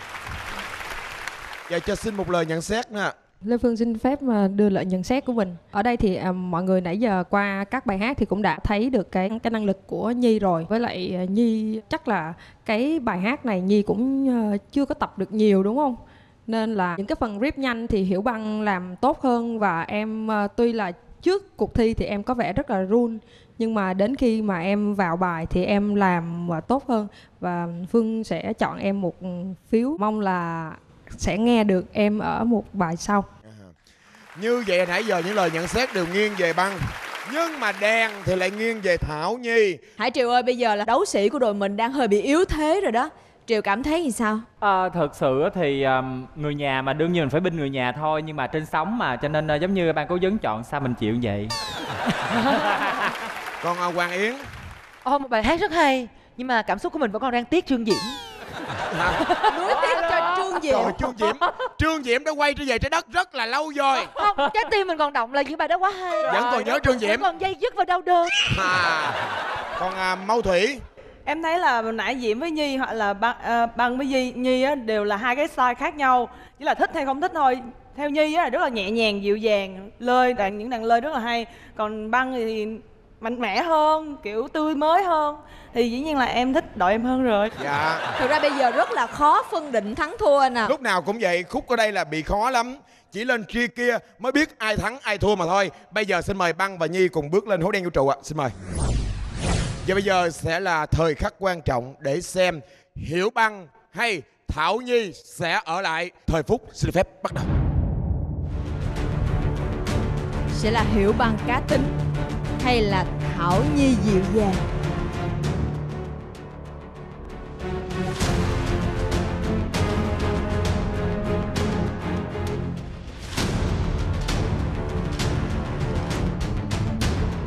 Giờ cho xin một lời nhận xét nữa. Lê Phương xin phép mà đưa lại nhận xét của mình. Ở đây thì à, mọi người nãy giờ qua các bài hát thì cũng đã thấy được cái cái năng lực của Nhi rồi. Với lại à, Nhi chắc là cái bài hát này Nhi cũng à, chưa có tập được nhiều đúng không? Nên là những cái phần rip nhanh thì Hiểu Băng làm tốt hơn. Và em à, tuy là trước cuộc thi thì em có vẻ rất là run, nhưng mà đến khi mà em vào bài thì em làm à, tốt hơn. Và Phương sẽ chọn em một phiếu. Mong là sẽ nghe được em ở một bài sau. Như vậy nãy giờ những lời nhận xét đều nghiêng về Băng, nhưng mà đèn thì lại nghiêng về Thảo Nhi. Hải Triều ơi, bây giờ là đấu sĩ của đội mình đang hơi bị yếu thế rồi đó. Triều cảm thấy gì sao? À, thật sự thì um, người nhà mà đương nhiên mình phải binh người nhà thôi, nhưng mà trên sóng mà cho nên uh, giống như ban cố vấn chọn sao mình chịu vậy. Còn uh, Hoàng Yến. Ồ, một bài hát rất hay, nhưng mà cảm xúc của mình vẫn còn đang tiếc Trương Diễm. Nuối tiếc cho Trương Diễm. Trời, Trương Diễm Trương Diễm đã quay trở về trái đất rất là lâu rồi. Không, trái tim mình còn động là những bài đó quá hay. Vẫn còn nhớ Trương Diễm. Vẫn còn dây dứt và đau đớn. À, còn à, Mâu Thủy. Em thấy là nãy Diễm với Nhi hoặc là Băng, uh, Băng với Nhi, Nhi á, đều là hai cái style khác nhau, chỉ là thích hay không thích thôi. Theo Nhi á, là rất là nhẹ nhàng, dịu dàng, lơi đàn những đàn lơi rất là hay. Còn Băng thì mạnh mẽ hơn, kiểu tươi mới hơn, thì dĩ nhiên là em thích đội em hơn rồi. Dạ. Thực ra bây giờ rất là khó phân định thắng thua anh à. Lúc nào cũng vậy, khúc ở đây là bị khó lắm. Chỉ lên kia kia mới biết ai thắng ai thua mà thôi. Bây giờ xin mời Băng và Nhi cùng bước lên hố đen vũ trụ ạ. À. Xin mời. Và bây giờ sẽ là thời khắc quan trọng để xem Hiểu Băng hay Thảo Nhi sẽ ở lại. Thời phút xin phép bắt đầu. Sẽ là Hiểu Băng cá tính hay là Thảo Nhi dịu dàng?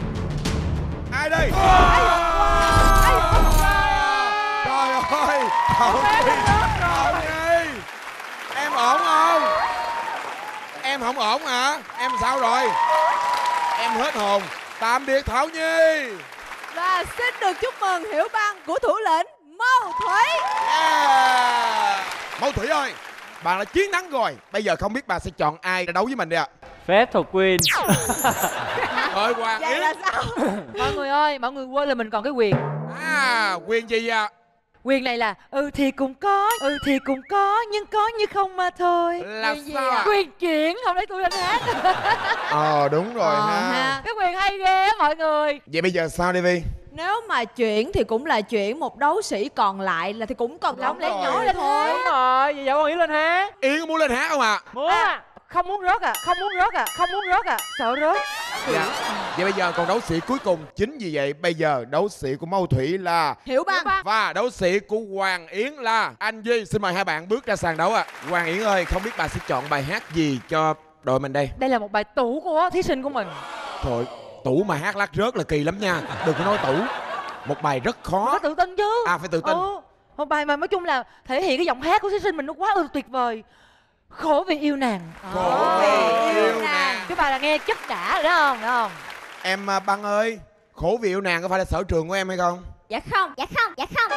Ai đây? Trời ơi, Hậu Nhi, Hậu Nhi, em ổn không? Em không ổn hả? Em sao rồi? Em hết hồn. Tạm biệt Thảo Nhi. Và xin được chúc mừng Hiểu Băng của thủ lĩnh Mâu Thủy. Yeah. Mâu Thủy ơi, bạn đã chiến thắng rồi. Bây giờ không biết bà sẽ chọn ai để đấu với mình đây ạ? Phép thuật Queen. Rồi Hoàng Vậy Yến. là sao? Mọi người ơi, mọi người quên là mình còn cái quyền. À, quyền gì ạ? Quyền này là ừ thì cũng có, ừ thì cũng có, nhưng có như không mà thôi. Là Quyền gì sao ạ? ạ? Quyền chuyển, không lấy tôi lên hát. Ờ đúng rồi Ờ, ha. ha. Cái quyền hay ghê á mọi người. Vậy bây giờ sao đi Vi? Nếu mà chuyển thì cũng là chuyển, một đấu sĩ còn lại là thì cũng cần Lóng lẽ rồi. nhỏ lên thôi. Đúng rồi, vậy dạo con Yến lên hát. Yến có muốn lên hát không ạ? Muốn à. Không muốn rớt à, không muốn rớt à, không muốn rớt à, sợ rớt. Dạ. Vậy bây giờ còn đấu sĩ cuối cùng. Chính vì vậy bây giờ đấu sĩ của Mâu Thủy là Hiểu Băng. và đấu sĩ của Hoàng Yến là anh Duy. Xin mời hai bạn bước ra sàn đấu ạ. À. Hoàng Yến ơi, không biết bà sẽ chọn bài hát gì cho đội mình đây? Đây là một bài tủ của thí sinh của mình. Thôi, tủ mà hát lát rớt là kỳ lắm nha. Đừng có nói tủ. Một bài rất khó. Có tự tin chứ. À phải tự tin. Ừ. Một bài mà nói chung là thể hiện cái giọng hát của thí sinh mình nó quá ư tuyệt vời. Khổ vì yêu nàng. Khổ vì yêu nàng. Cái bài là nghe chất đã rồi đó không? Đúng không? Em à, Băng ơi, khổ vì yêu nàng có phải là sở trường của em hay không? Dạ không, dạ không, dạ không.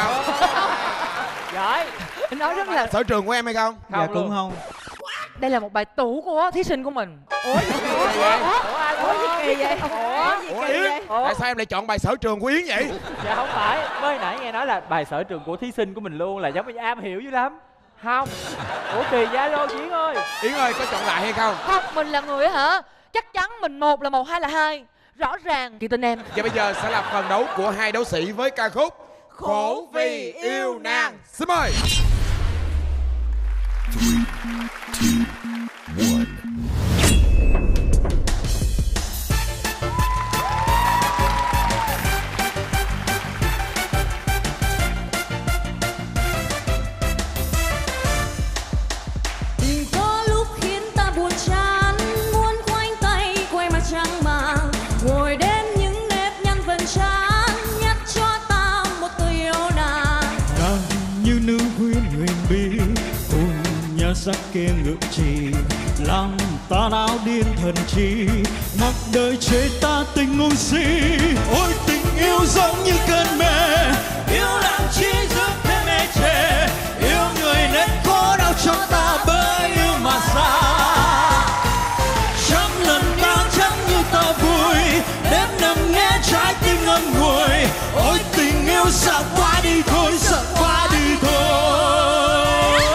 Giỏi. Nói rất là Sở trường của em hay không? Dạ cũng không. đây là một bài tủ của thí sinh của mình. Ủa gì kỳ vậy? Ủa gì kỳ vậy? Ủa, Ủa Yến, tại sao em lại chọn bài sở trường của Yến vậy? Dạ không phải, mới nãy nghe nói là bài sở trường của thí sinh của mình luôn, là giống như am hiểu dữ lắm. Không. Ủa kỳ Zalo Yến ơi. Yến ơi, có chọn lại hay không? Không, mình là người hả? Chắc chắn mình một là một, hai là hai. Rõ ràng, chị tin em. Và bây giờ sẽ là phần đấu của hai đấu sĩ với ca khúc Khổ vì yêu nàng. Xin mời. Tình có lúc khiến ta buồn chán, muốn khoanh tay quay mặt trăng màng, ngồi đếm những nếp nhăn vần trán, nhắc cho ta một từ yêu nàng. Nàng như nữ huyền huyền bí, cùng nhà sắc kê ngự trì, làm ta náo điên thần trí, mặc đời chế ta tình ngu si. Ôi tình yêu giống như cơn mê, yêu làm chi giúp thêm mê chê, yêu người nên khó đau cho ta bởi yêu mà xa. Trăm lần bao trăm như ta vui, đêm nằm nghe trái tim ngâm ngùi. Ôi tình yêu sợ quá đi thôi, sợ quá đi thôi.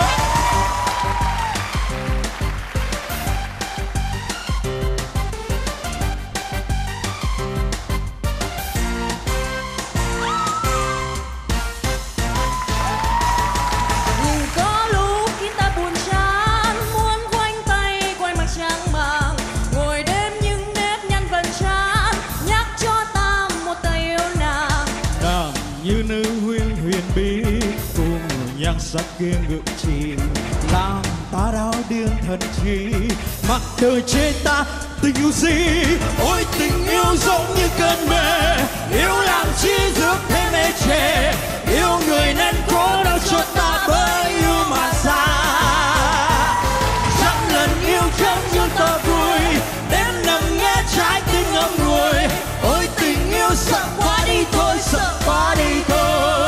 Tình có lúc khiến ta buồn chán, muốn khoanh tay quay mặt trăng màng, ngồi đếm những nếp nhăn vần trán, nhắc cho ta một từ yêu nàng. Nàng như nữ huyền huyền bí, cùng nhan sắc kia ngự trì, làm ta đau điên thần trí, mặc đời chế ta tình yêu gì. Ôi tình yêu giống như cơn mê, yêu làm chi giúp thêm mê chê, yêu người nên cố đau cho ta bởi yêu mà xa. Trăm lần yêu giống như ta vui, đêm nằm nghe trái tim ngâm ngùi. Ôi tình yêu sợ quá đi thôi, sợ quá đi thôi.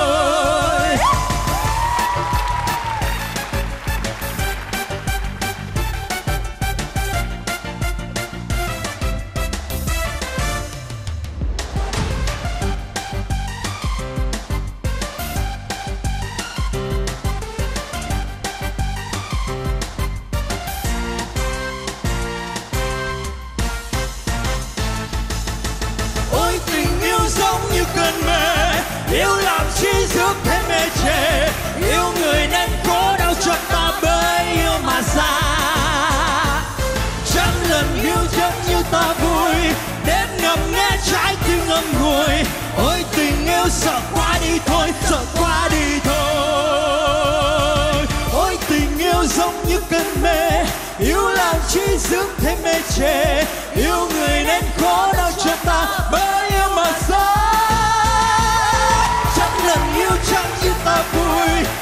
Ôi tình yêu giống như cơn mê, yêu làm chi giúp thêm mê chê, yêu người nên cố đau cho ta bởi yêu mà xa. Trăm lần yêu giống như ta vui, đêm ngầm nghe trái tim ngâm ngùi. Ôi tình yêu sợ quá đi thôi, sợ quá đi thôi. Ôi tình yêu giống như cơn mê, yêu làm chi giúp thêm mê chê, yêu người nên khó đau cho ta bởi yêu mà xa. Trăm lần yêu chẳng như ta vui,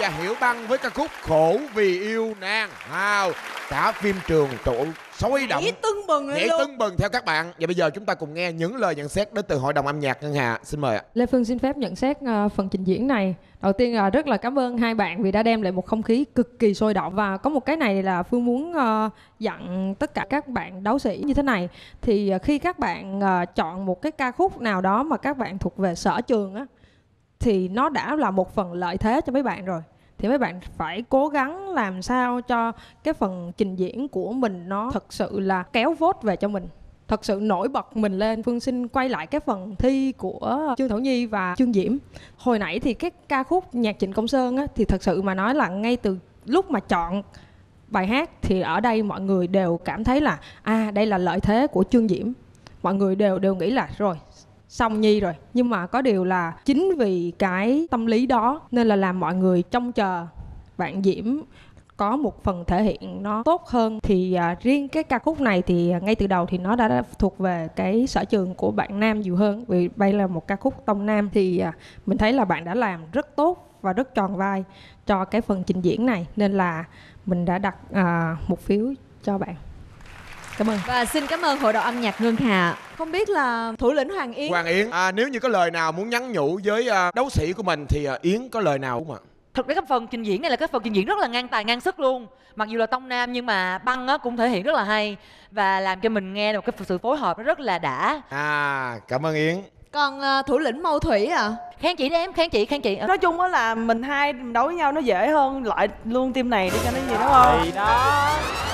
và Hiểu Băng với ca khúc Khổ Vì Yêu Nàng. Wow, cả phim trường trụ sôi động, nhảy tưng bừng lên nhảy luôn. tưng bừng theo các bạn. Và bây giờ chúng ta cùng nghe những lời nhận xét đến từ Hội đồng âm nhạc Ngân Hà. Xin mời ạ. Lê Phương xin phép nhận xét uh, phần trình diễn này. Đầu tiên là rất là cảm ơn hai bạn vì đã đem lại một không khí cực kỳ sôi động. Và có một cái này là Phương muốn uh, dặn tất cả các bạn đấu sĩ như thế này. Thì uh, khi các bạn uh, chọn một cái ca khúc nào đó mà các bạn thuộc về sở trường á, thì nó đã là một phần lợi thế cho mấy bạn rồi. Thì mấy bạn phải cố gắng làm sao cho cái phần trình diễn của mình nó thật sự là kéo vote về cho mình, thật sự nổi bật mình lên. Phương xin quay lại cái phần thi của Trương Thảo Nhi và Trương Diễm. Hồi nãy thì cái ca khúc nhạc Trịnh Công Sơn á, thì thật sự mà nói là ngay từ lúc mà chọn bài hát thì ở đây mọi người đều cảm thấy là à đây là lợi thế của Trương Diễm. Mọi người đều đều nghĩ là rồi xong Nhi rồi. Nhưng mà có điều là chính vì cái tâm lý đó nên là làm mọi người trông chờ bạn Diễm có một phần thể hiện nó tốt hơn. Thì à, riêng cái ca khúc này thì à, ngay từ đầu thì nó đã, đã thuộc về cái sở trường của bạn nam nhiều hơn. Vì đây là một ca khúc tông nam thì à, mình thấy là bạn đã làm rất tốt và rất tròn vai cho cái phần trình diễn này. Nên là mình đã đặt à, một phiếu cho bạn. Cảm ơn. Và xin cảm ơn Hội đồng âm nhạc Ngân Hà. Không biết là thủ lĩnh Hoàng Yến. Hoàng Yến, à, nếu như có lời nào muốn nhắn nhủ với uh, đấu sĩ của mình thì uh, Yến có lời nào không ạ? Thực ra cái phần trình diễn này là cái phần trình diễn rất là ngang tài ngang sức luôn. Mặc dù là tông nam nhưng mà Băng á, cũng thể hiện rất là hay và làm cho mình nghe được cái sự phối hợp nó rất là đã. À, cảm ơn Yến. Còn uh, thủ lĩnh Mâu Thủy à? Khen chị đi em, khen chị, khen chị. Nói chung á là mình hai đấu với nhau nó dễ hơn, loại luôn team này đi cho nó gì đúng không? Thì đó.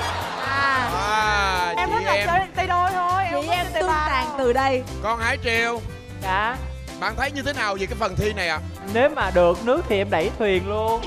À, Em chị thích là em. chơi tay đôi thôi. Chị em tương tàn từ đây. Con Hải Triều. Dạ. Bạn thấy như thế nào về cái phần thi này ạ? À? Nếu mà được nước thì em đẩy thuyền luôn.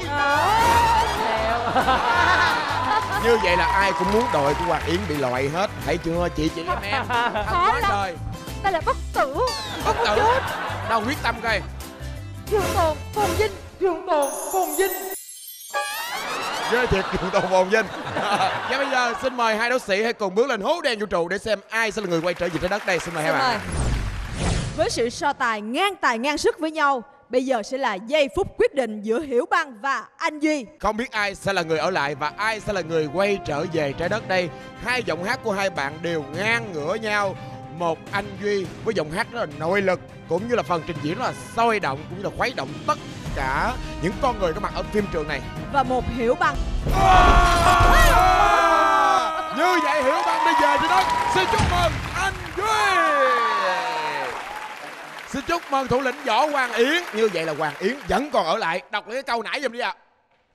Như vậy là ai cũng muốn đội của Hoàng Yến bị loại hết. Thấy chưa chị chị em em. Thật quá trời. Đây là bất tử. Bất tử. Đâu quyết tâm coi. Trường tồn phồn vinh. Trường tồn phồn vinh. Ghê thiệt, trường tồn phồn vinh. Và bây giờ xin mời hai đấu sĩ hãy cùng bước lên hố đen vũ trụ để xem ai sẽ là người quay trở về trái đất đây. Xin mời hai bạn. Với sự so tài ngang tài ngang sức với nhau, bây giờ sẽ là giây phút quyết định giữa Hiểu Băng và Anh Duy. Không biết ai sẽ là người ở lại và ai sẽ là người quay trở về trái đất đây. Hai giọng hát của hai bạn đều ngang ngửa nhau. Một Anh Duy với giọng hát rất là nội lực, cũng như là phần trình diễn rất là sôi động, cũng như là khuấy động tất cả những con người có mặt ở phim trường này. Và một Hiểu Băng. Như vậy Hiểu Băng đi về trái đất. Xin chúc mừng Anh Duy. Xin chúc mừng thủ lĩnh Võ Hoàng Yến. Như vậy là Hoàng Yến vẫn còn ở lại. Đọc lại cái câu nãy giùm đi ạ. À.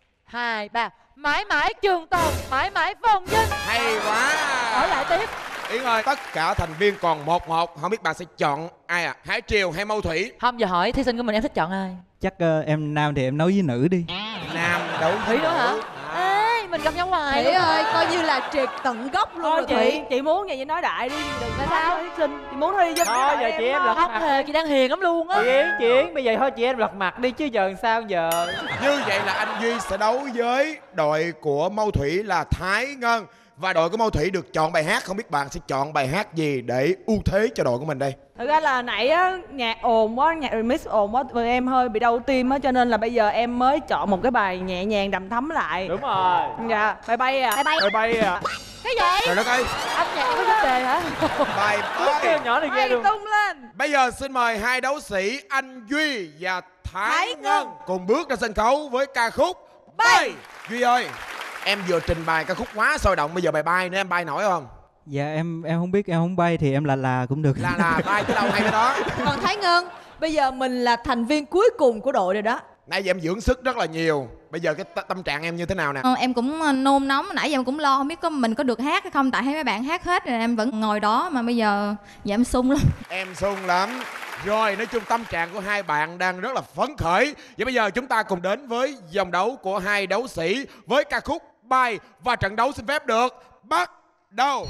Hai, ba. Mãi mãi trường tồn, mãi mãi phồn vinh. Hay quá. Ở lại tiếp. Yến ơi, tất cả thành viên còn một một. Không biết bạn sẽ chọn ai à? Hải Triều hay Mâu Thủy? Không, giờ hỏi thí sinh của mình em thích chọn ai? Chắc uh, em nam thì em nấu với nữ đi. Nam đấu Thủy đó hả? Ê, mình gặp nhau ngoài. Thủy ơi, coi như là triệt tận gốc luôn Thôi rồi chị, Thủy. chị muốn vậy nói đại đi, đừng có sao? nói thí sinh. Chị muốn thi giúp Thôi giờ chị em lật Không mặt. hề, chị đang hiền lắm luôn á. Chị Yến, chị Yến, bây giờ thôi chị em lật mặt đi chứ giờ làm sao giờ. Như vậy là anh Duy sẽ đấu với đội của Mâu Thủy là Thái Ngân. Và đội của Mâu Thủy được chọn bài hát. Không biết bạn sẽ chọn bài hát gì để ưu thế cho đội của mình đây? Thật ra là nãy á, nhạc ồn quá, nhạc remix ồn quá, và em hơi bị đau tim á, cho nên là bây giờ em mới chọn một cái bài nhẹ nhàng đầm thấm lại. Đúng rồi. Dạ, bay bay à. Bay bay. Bay bay à. Cái gì? Trời đất ơi. Âm nhạc có vấn đề hả? Bài Cái nhỏ này ghê Bay luôn. tung lên. Bây giờ xin mời hai đấu sĩ Anh Duy và Thái, Thái Ngân cùng bước ra sân khấu với ca khúc Bay. Duy ơi, em vừa trình bày ca khúc quá sôi động, bây giờ bài bay nữa em bay nổi không? Dạ em em không biết, em không bay thì em là là cũng được. Là là bay tới đâu hay tới đó. Còn Thái Ngân, bây giờ mình là thành viên cuối cùng của đội rồi đó. Nãy giờ em dưỡng sức rất là nhiều. Bây giờ cái t- tâm trạng em như thế nào nè? Ờ, em cũng nôn nóng, nãy giờ em cũng lo không biết có mình có được hát hay không, tại thấy mấy bạn hát hết rồi em vẫn ngồi đó mà bây giờ dạ em sung lắm. Em sung lắm. Rồi, nói chung tâm trạng của hai bạn đang rất là phấn khởi. Vậy bây giờ chúng ta cùng đến với vòng đấu của hai đấu sĩ với ca khúc Bay. Và trận đấu xin phép được bắt đầu.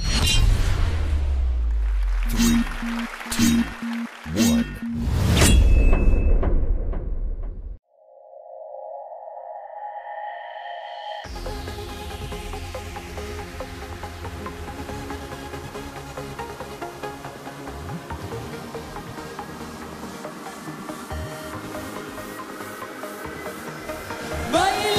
Bay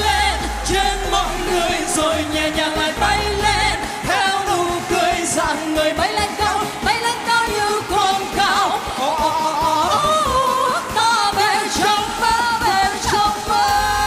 rồi nhẹ nhàng lại bay lên theo nụ cười rạng người bay lên cao, bay lên cao như con cao. Oh, oh, oh, oh. Ta về trong mơ, về trong mơ.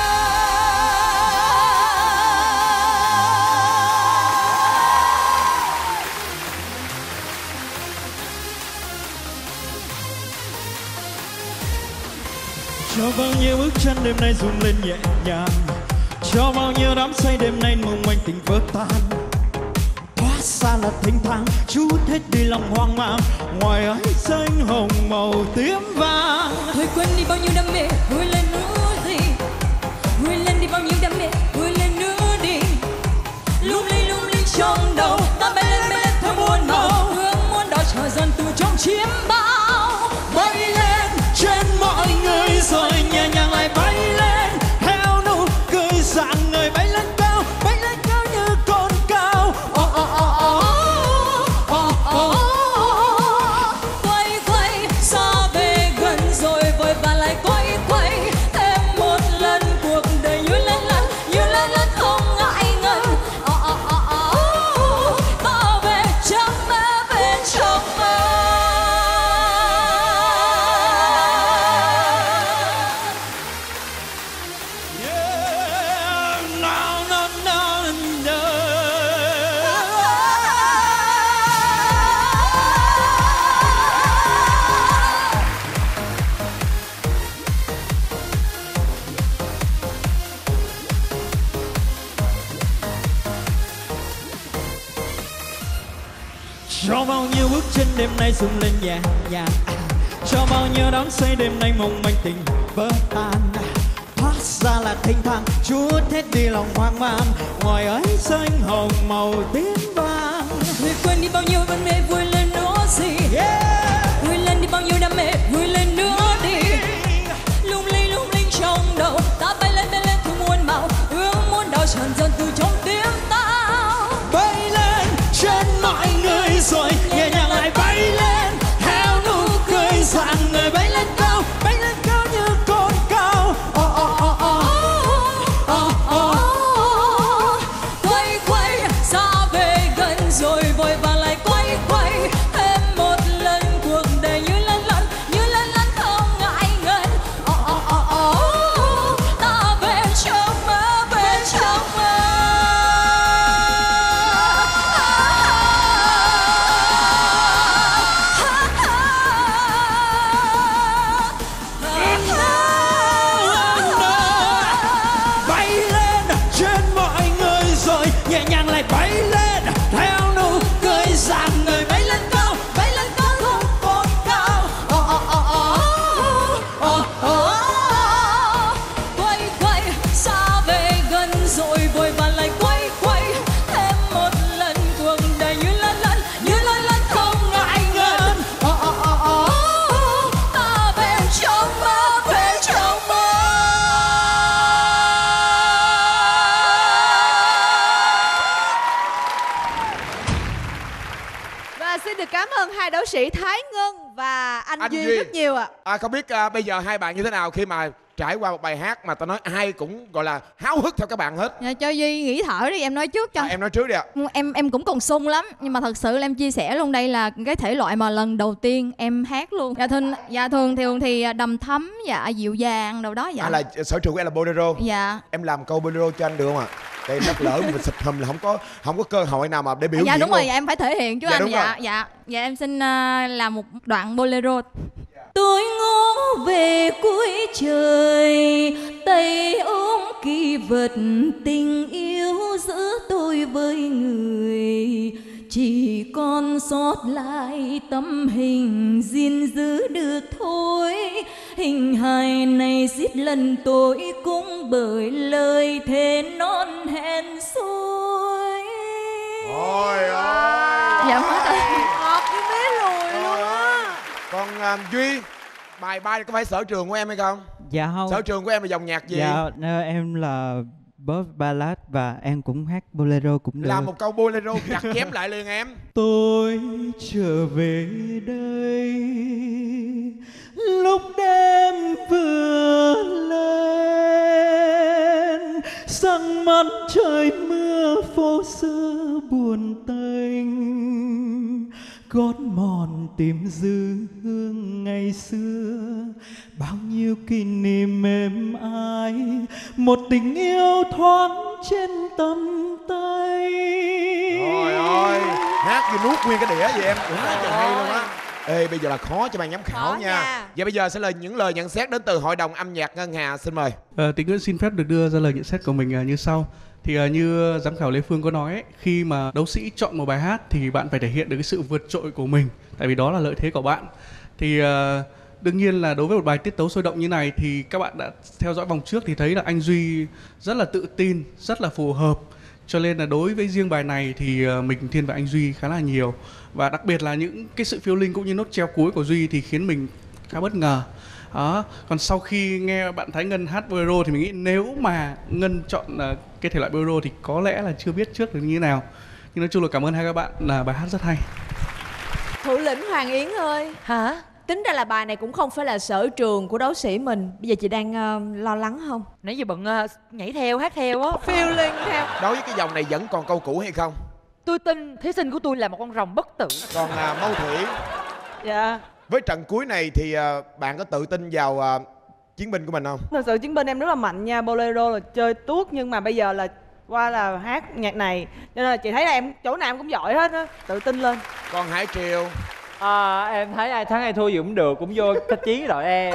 Cho bao nhiêu bước chân đêm nay rung lên nhẹ nhàng, cho bao nhiêu đắm say đêm nay mong manh tình vỡ tan. Hóa ra là thênh thang chút hết đi lòng hoang mang, ngoài ấy xanh hồng màu tím vàng. Thôi quên đi bao nhiêu đam mê, vui lên nữa đi, vui lên đi bao nhiêu đam mê, vui lên nữa đi. Lung linh lung linh trong đầu ta bay lên bay lên theo muôn màu, hướng muôn đỏ chờ dần từ trong chiếm bao. Bay lên trên mọi người rồi nhẹ nhàng lại bay lên theo nụ cười rạng người, bay lên cao, bay lên cao như con cao. Oh, oh, oh, oh, oh, oh, oh. Quay quay xa về gần rồi vội vàng lại quay quay thêm một lần, cuộc đời như lên lần như lên lần không ngại ngần. Oh, oh, oh, oh. Ta về trong mơ, về trong mơ. Cho bao nhiêu bước chân đêm nay rung lên nhẹ nhàng, cho bao nhiêu đắm say đêm nay mong manh tình vỡ tan. Hóa ra là thênh thang chút hết đi lòng hoang mang, ngoài ấy xanh hồng màu tím vàng. Người quên đi bao nhiêu đam mê, vui lên nữa gì, yeah. Vui lên đi bao nhiêu đam mê, vui lên nữa đi. Lung linh lung linh trong đầu ta bay lên bay lên theo muôn màu, hướng muôn đảo tràn dần từ trong tiếng tao. Bay lên trên mọi người rồi nhẹ nhàng lại bay lên theo nụ cười rạng người, bay lên cao, bay lên cao như con cao. Oh, oh, oh, oh. Oh, oh, oh. Quay quay xa về gần rồi vội vàng lại quay quay thêm một lần, cuộc đời như lần lần như lần lần không ngại ngần. Oh, oh, oh, oh. Ta về trong mơ, về trong mơ. Bay lên trên mọi người rồi nhẹ nhàng lại bay lên theo nụ cười rạng người, bay lên cao, bay lên cao không còn cao. Oh, oh, oh, oh. Oh, oh. Quay quay xa về gần rồi vội vàng lại quay quay thêm một lần, cuộc đời như lần lần như lần lần không ngại ngần. Oh, oh, oh, oh. Ta về trong mơ, về trong mơ. Và xin được cảm ơn hai đấu sĩ Thái Ngân và anh, Anh Duy, Duy. rất nhiều ạ. À, không biết à, bây giờ hai bạn như thế nào khi mà trải qua một bài hát mà tao nói ai cũng gọi là háo hức theo các bạn hết. Dạ, cho Duy nghỉ thở đi, em nói trước cho. À, em nói trước đi ạ. Em em cũng còn sung lắm, nhưng mà thật sự là em chia sẻ luôn, đây là cái thể loại mà lần đầu tiên em hát luôn. Dạ thường dạ thường thường thì đầm thấm, dạ dịu dàng đâu đó dạ. À, là sở trường của em là bolero. Dạ. Em làm câu bolero cho anh được không ạ? Đây đất lỡ mình xịt hầm là không có không có cơ hội nào mà để biểu Dạ diễn đúng rồi, luôn. dạ em phải thể hiện chứ Dạ, anh. đúng Dạ rồi. dạ dạ em xin uh, làm một đoạn bolero. Tôi ngó về cuối trời, tay ôm kỷ vật tình yêu giữa tôi với người. Chỉ còn sót lại tấm hình gìn giữ được thôi. Hình hài này giết lần tôi cũng bởi lời thề non hẹn xuôi. Ôi ơi. Dạ mất rồi. Ngọt như mế lùi luôn á. Còn à, Duy, bài bay có phải sở trường của em hay không? Dạ không. Sở trường của em là dòng nhạc gì? Dạ ờ, em là pop ballad và em cũng hát bolero cũng được. Làm một câu bolero chặt chém lại liền em. Tôi trở về đây lúc đêm vừa lên, sang mắt trời mưa phố xưa buồn tênh, gót mòn tìm dư hương ngày xưa, bao nhiêu kỷ niệm êm ái, một tình yêu thoáng trên tầm tay. Trời ơi, hát như nuốt nguyên cái đĩa vậy em, cũng hát trời hay luôn á. Ê, bây giờ là khó cho ban giám khảo nha. nha Và bây giờ sẽ là những lời nhận xét đến từ Hội đồng âm nhạc Ngân Hà, xin mời. Ờ, Tín Ngưỡng xin phép được đưa ra lời nhận xét của mình như sau. Thì uh, như giám khảo Lê Phương có nói ấy, khi mà đấu sĩ chọn một bài hát thì bạn phải thể hiện được cái sự vượt trội của mình, tại vì đó là lợi thế của bạn. Thì uh, đương nhiên là đối với một bài tiết tấu sôi động như này thì các bạn đã theo dõi vòng trước thì thấy là anh Duy rất là tự tin, rất là phù hợp. Cho nên là đối với riêng bài này thì uh, mình thiên về anh Duy khá là nhiều. Và đặc biệt là những cái sự phiêu linh cũng như nốt treo cuối của Duy thì khiến mình khá bất ngờ. Đó. Còn sau khi nghe bạn Thái Ngân hát bolero thì mình nghĩ nếu mà Ngân chọn uh, cái thể loại bolero thì có lẽ là chưa biết trước được như thế nào. Nhưng nói chung là cảm ơn hai các bạn, là bài hát rất hay. Thủ lĩnh Hoàng Yến ơi. Hả? Tính ra là bài này cũng không phải là sở trường của đấu sĩ mình. Bây giờ chị đang uh, lo lắng không? Nãy giờ bận uh, nhảy theo, hát theo á, feeling theo. Đối với cái dòng này vẫn còn câu cũ hay không? Tôi tin thí sinh của tôi là một con rồng bất tử. Còn là Mâu Thủy. Dạ. Với trận cuối này thì uh, bạn có tự tin vào uh, chiến binh của mình không? Thật sự chiến binh em rất là mạnh nha. Bolero là chơi tuốt, nhưng mà bây giờ là qua là hát nhạc này, cho nên là chị thấy là em chỗ nào em cũng giỏi hết á. Tự tin lên. Còn Hải Triều? À, em thấy ai thắng ai thua gì cũng được, cũng vô cách chiến đội em.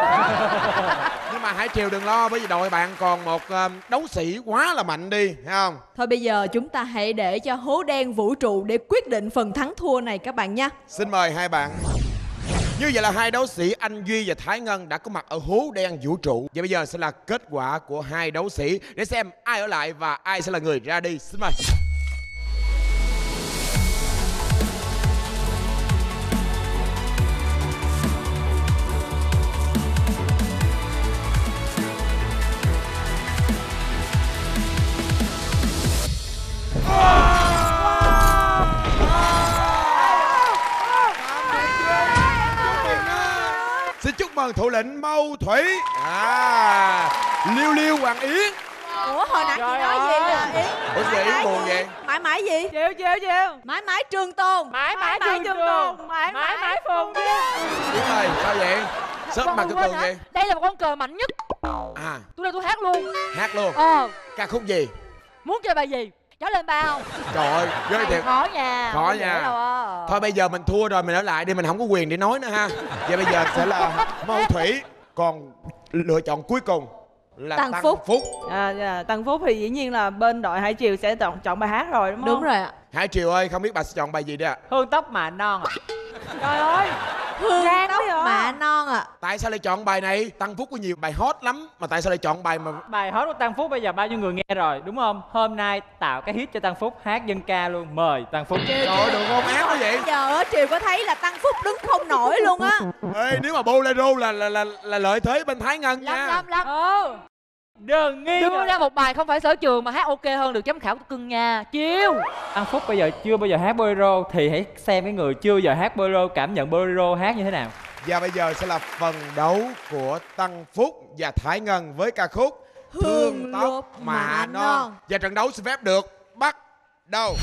Nhưng mà Hải Triều đừng lo, bởi vì đội bạn còn một uh, đấu sĩ quá là mạnh đi, thấy không? Thôi bây giờ chúng ta hãy để cho hố đen vũ trụ để quyết định phần thắng thua này các bạn nha. Xin mời hai bạn. Như vậy là hai đấu sĩ Anh Duy và Thái Ngân đã có mặt ở hố đen vũ trụ. Và bây giờ sẽ là kết quả của hai đấu sĩ để xem ai ở lại và ai sẽ là người ra đi. Xin mời. Xin chúc mừng thủ lĩnh Mâu Thủy. À, Liêu Liêu Hoàng Yến. Ủa hồi nãy chị nói gì à Yến? Ủa gì Yến buồn vậy? Mãi mãi gì? Chịu chịu chịu. Mãi mãi Trường Tồn. Mãi mãi Trường Tồn. Mãi mãi mãi Phùng chứ. Yến ơi, sao vậy? Sớm mặt cái tường vậy? Đây là một con cờ mạnh nhất. À, tôi đây tôi hát luôn. Hát luôn? Ờ. Ca khúc gì? Muốn chơi bài gì? Cháu lên ba không? Trời ơi, giới thiệu. Khó nha. Khó nha. Thôi bây giờ mình thua rồi, mình ở lại đi, mình không có quyền để nói nữa ha. Vậy bây giờ sẽ là Mâu Thủy. Còn lựa chọn cuối cùng là Tăng, Tăng Phúc, Phúc. À, dạ, Tăng Phúc thì dĩ nhiên là bên đội Hải Triều sẽ chọn, chọn bài hát rồi đúng không? Đúng rồi ạ. Hải Triều ơi, không biết bà sẽ chọn bài gì đấy ạ? Hương tóc mà non ạ. Trời ơi, hương tóc mạ non ạ. Tại sao lại chọn bài này? Tăng Phúc có nhiều bài hot lắm, mà tại sao lại chọn bài mà bài hot của Tăng Phúc bây giờ bao nhiêu người nghe rồi đúng không? Hôm nay tạo cái hit cho Tăng Phúc, hát dân ca luôn, mời Tăng Phúc. Trời ơi, đừng ôm áo quá vậy. Bây giờ Triều có thấy là Tăng Phúc đứng không nổi luôn á. Ê, nếu mà bolero là là là, là lợi thế bên Thái Ngân nha. Lắm lắm lắm. Ừ. Đừng nghi đưa ra một bài không phải sở trường mà hát ok hơn được giám khảo cưng nha. Chiêu. Tăng Phúc bây giờ chưa bao giờ hát bolero thì hãy xem cái người chưa bao giờ hát bolero cảm nhận bolero hát như thế nào. Và bây giờ sẽ là phần đấu của Tăng Phúc và Thái Ngân với ca khúc Thương Tóc Mạ Non. Và trận đấu xin phép được bắt đầu.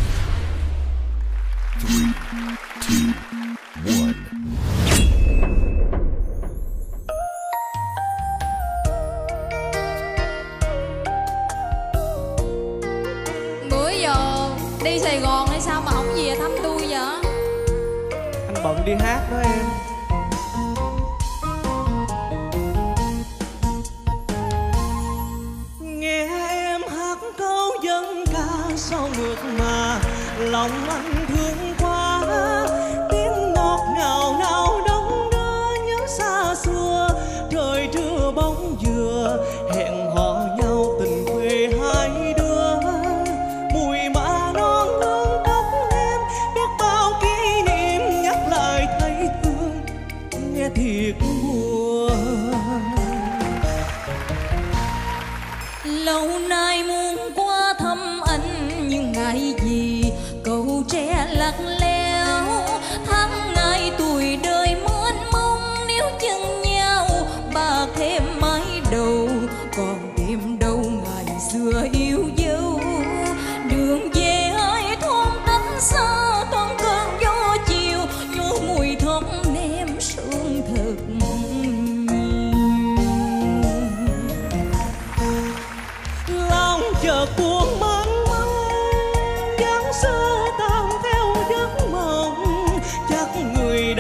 Bữa giờ đi Sài Gòn hay sao mà không về thăm tôi vậy? Anh bận đi hát đó em. Nghe em hát câu dân ca sao ngược mà lòng anh thương quá, tiếng ngọt ngào nào đông đưa nhớ xa xưa, trời trưa bóng dừa hẹn hò nhau tình quê hai đứa, mùi mạ non hương tóc em biết bao kỷ niệm nhắc lại thấy thương nghe thiệt buồn. Lâu nay muốn qua thăm anh nhưng ngại gì cầu tre là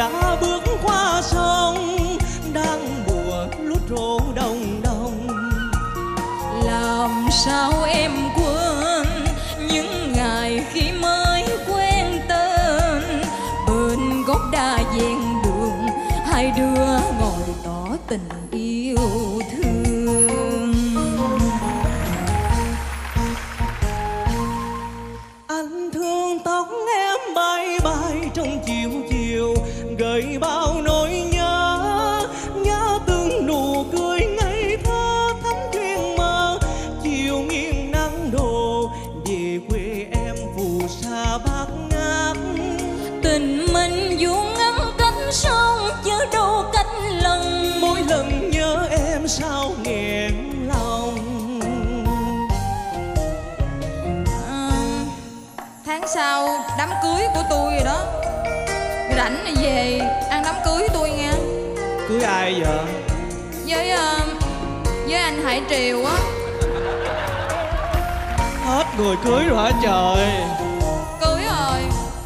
đã bước qua sông đang mùa lút rô đồng đồng. Làm sao em quên những ngày khi mới quen tên, bên gốc đa ven đường hai đứa ngồi tỏ tình yêu thương. Anh thương tóc em bay bay trong chiều chiều, gợi bao nỗi nhớ, nhớ từng nụ cười ngây thơ thắm duyên mơ. Chiều nghiêng nắng đổ về quê em phù sa bát ngát, Tình mình vuông ngắn cánh sông chứ đâu cách lòng. mỗi lần nhớ em sao nghẹn lòng. À, tháng sau đám cưới của tôi rồi đó, rảnh thì về ăn đám cưới tôi nghe. Cưới ai vậy? Với uh, với anh Hải Triều á. Hết người cưới rồi hả trời? Cưới rồi.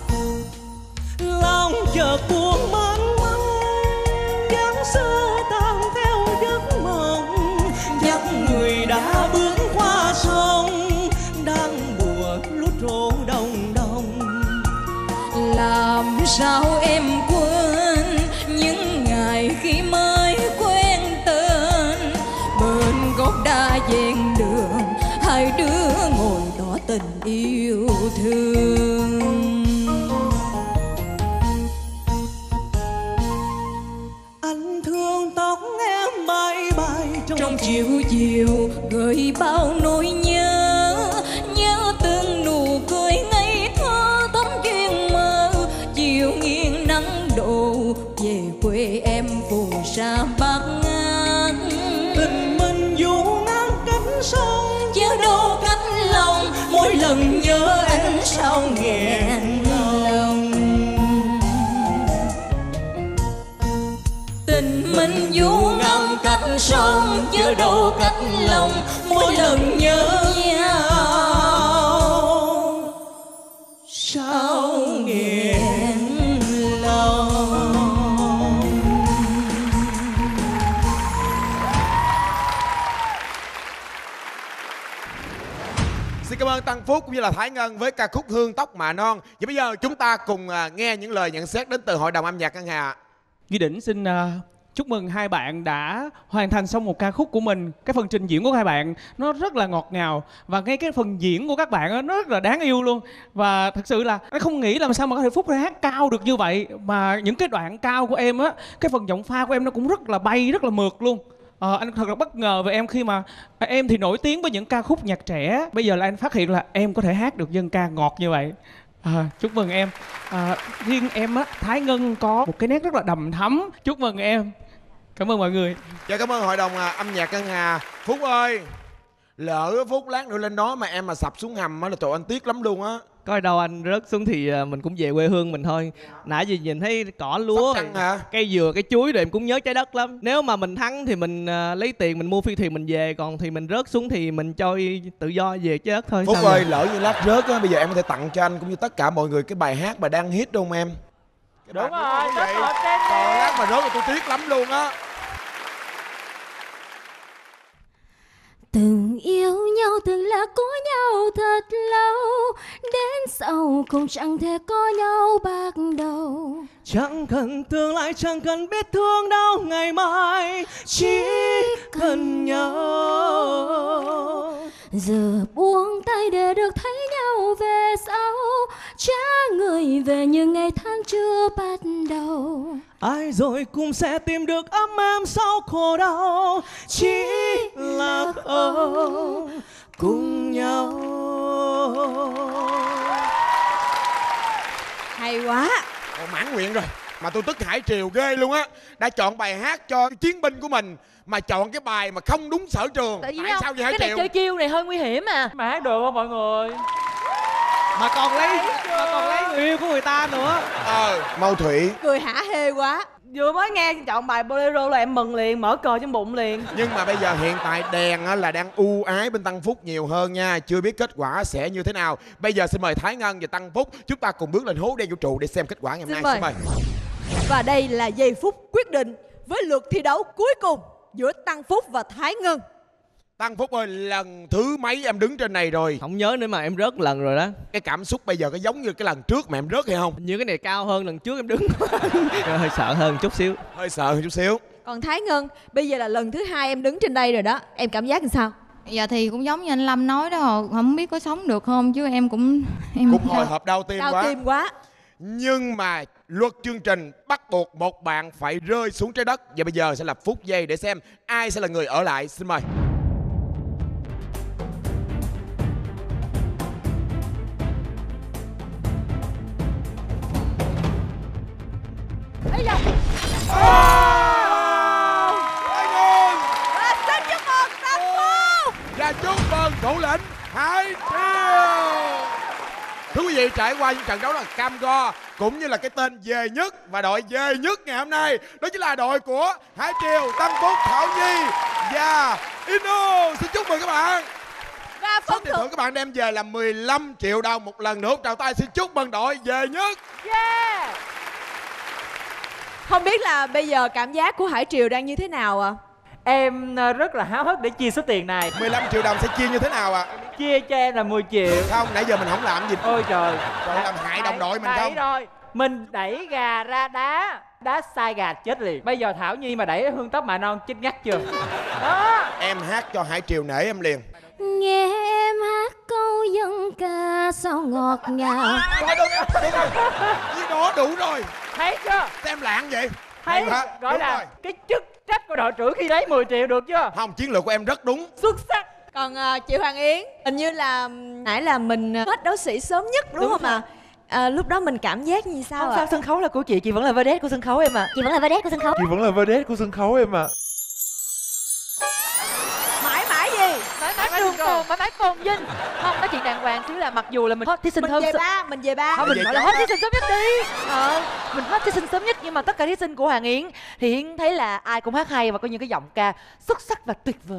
Lòng chợt buồn mang măng, dáng xưa tan theo giấc mộng. Dắt người đã bước qua sông đang mùa lút rô đồng đồng. Làm sao em quên những ngày khi mới quen tên, bên gốc đa ven đường hai đứa ngồi tỏ tình yêu thương. Anh thương tóc em bay bay trong, Trong chiều chiều gợi bao nỗi nhớ, nhớ từng nụ cười ngây thơ thắm duyên mơ. Chiều nghiêng nắng đổ về quê em phù sa bát ngát, tình mình dù ngang cánh sông chứ đâu cách lòng. Mỗi lần nhớ anh sao nghẹn lòng. Tình mình dù ngăn cách sông chứ đâu cách lòng. Mỗi lần nhớ nhau sao nghẹn lòng. Xin cảm ơn Tăng Phúc cũng như là Thái Ngân với ca khúc Hương Tóc Mạ Non. Và bây giờ chúng ta cùng à, nghe những lời nhận xét đến từ Hội đồng âm nhạc Ngân Hà. Duy Đỉnh xin uh, chúc mừng hai bạn đã hoàn thành xong một ca khúc của mình. Cái phần trình diễn của hai bạn nó rất là ngọt ngào, và ngay cái phần diễn của các bạn đó, nó rất là đáng yêu luôn. Và thật sự là anh không nghĩ làm sao mà có thể Phúc ra hát cao được như vậy. Mà những cái đoạn cao của em á, cái phần giọng pha của em nó cũng rất là bay, rất là mượt luôn. Ờ, anh thật là bất ngờ về em khi mà em thì nổi tiếng với những ca khúc nhạc trẻ, bây giờ là anh phát hiện là em có thể hát được dân ca ngọt như vậy. À, chúc mừng em. À, riêng em á, Thái Ngân có một cái nét rất là đầm thắm. Chúc mừng em. Cảm ơn mọi người. Dạ, cảm ơn Hội đồng à, âm nhạc Ngân Hà. Phúc ơi, lỡ Phúc lát nữa lên đó mà em mà sập xuống hầm á là tụi anh tiếc lắm luôn á. Coi đâu anh rớt xuống thì mình cũng về quê hương mình thôi. Nãy giờ nhìn thấy cỏ lúa, cây dừa, cái chuối rồi em cũng nhớ trái đất lắm. Nếu mà mình thắng thì mình uh, lấy tiền mình mua phi thuyền mình về, còn thì mình rớt xuống thì mình cho tự do về trái đất thôi. Phúc Sao ơi, vậy? lỡ như lát rớt á, bây giờ em có thể tặng cho anh cũng như tất cả mọi người cái bài hát mà đang hit đúng không em? Cái Đúng bài rồi, vậy. kết hợp trên Còn nè. lát mà rớt thì tôi tiếc lắm luôn á. Từng yêu nhau từng là có nhau thật lâu, đến sau cũng chẳng thể có nhau ban đầu. Chẳng cần tương lai, chẳng cần biết thương đau ngày mai, chỉ cần nhau. Giờ buông tay để được thấy nhau về sau, trả người về những ngày tháng chưa bắt đầu. Ai rồi cũng sẽ tìm được ấm êm sau khổ đau, chỉ là không cùng nhau. Hay quá. Ồ, mãn nguyện rồi. Mà tôi tức Hải Triều ghê luôn á. Đã chọn bài hát cho chiến binh của mình mà chọn cái bài mà không đúng sở trường. Tại vì Tại không? sao vậy Hải Cái này Triều? chơi chiêu này hơi nguy hiểm à. Mà hát được không mọi người? Mà còn lấy mà còn lấy người yêu của người ta nữa. Ờ, Mâu Thủy. Cười hả hê quá. Vừa mới nghe chọn bài Bolero là em mừng liền, mở cờ trong bụng liền. Nhưng mà bây giờ hiện tại đèn á, là đang ưu ái bên Tăng Phúc nhiều hơn nha. Chưa biết kết quả sẽ như thế nào. Bây giờ xin mời Thái Ngân và Tăng Phúc chúng ta cùng bước lên hố đen vũ trụ để xem kết quả ngày hôm nay. Xin mời. Và đây là giây phút quyết định với lượt thi đấu cuối cùng giữa Tăng Phúc và Thái Ngân. Tăng Phúc ơi, lần thứ mấy em đứng trên này rồi? Không nhớ nữa mà em rớt lần rồi đó. Cái cảm xúc bây giờ có giống như cái lần trước mà em rớt hay không? Như cái này cao hơn lần trước em đứng. Hơi sợ hơn chút xíu. Hơi sợ hơn chút xíu. Còn Thái Ngân, bây giờ là lần thứ hai em đứng trên đây rồi đó, em cảm giác làm sao? Dạ thì cũng giống như anh Lâm nói đó, không biết có sống được không chứ em cũng em cũng hồi hộp đau tim đau quá. tim quá. Nhưng mà luật chương trình bắt buộc một bạn phải rơi xuống trái đất. Và bây giờ sẽ là phút giây để xem ai sẽ là người ở lại. Xin mời. Bây giờ và xin chúc mừng Tăng Phúc và chúc mừng thủ lĩnh Hải Triều. Thưa quý vị, trải qua những trận đấu là cam go cũng như là cái tên về nhất và đội về nhất ngày hôm nay, đó chính là đội của Hải Triều, Tăng Phúc, Thảo Nhi và Ino. Xin chúc mừng các bạn. Và phần thưởng các bạn đem về là mười lăm triệu đồng. Một lần nữa trào tay xin chúc mừng đội về nhất. Yeah. Không biết là bây giờ cảm giác của Hải Triều đang như thế nào ạ? À? Em rất là háo hức để chia số tiền này. Mười lăm triệu đồng sẽ chia như thế nào ạ? À? Chia cho em là mười triệu. Không, nãy giờ mình không làm gì. Ôi trời, trời làm hại đồng đội mình không? Rồi, mình đẩy gà ra đá, đá sai gà chết liền. Bây giờ Thảo Nhi mà đẩy Hương Tóc Mạ Non chết ngắt chưa? Đó. Em hát cho Hải Triều nể em liền. Nghe em hát câu dân ca sao ngọt ngào. Rồi đúng rồi, đúng rồi. Như đó đủ rồi. Thấy chưa? Xem lạng vậy. Thấy gọi đúng là rồi. Cái chức trách của đội trưởng khi lấy mười triệu được chưa? Không, chiến lược của em rất đúng. Xuất sắc. Còn uh, chị Hoàng Yến, hình như là nãy là mình hết đấu sĩ sớm nhất đúng, đúng không ạ? À, lúc đó mình cảm giác như sao ạ? Không sao, sân khấu là của chị, chị vẫn là vedette của sân khấu em ạ. À. Chị vẫn là vedette của sân khấu. Chị vẫn là vedette của sân khấu em ạ. À. Mãi mãi gì? Mãi mãi trường tồn, mãi mãi tôn vinh. Không, nói chuyện đàng hoàng xíu là mặc dù là mình hot thí sinh mình hơn về ba, mình về ba. Không, mình gọi là hot thí sinh sớm nhất đi. Ờ, mình hot thí sinh sớm nhất nhưng mà tất cả thí sinh của Hoàng Yến thì Yến thấy là ai cũng hát hay và có những cái giọng ca xuất sắc và tuyệt vời.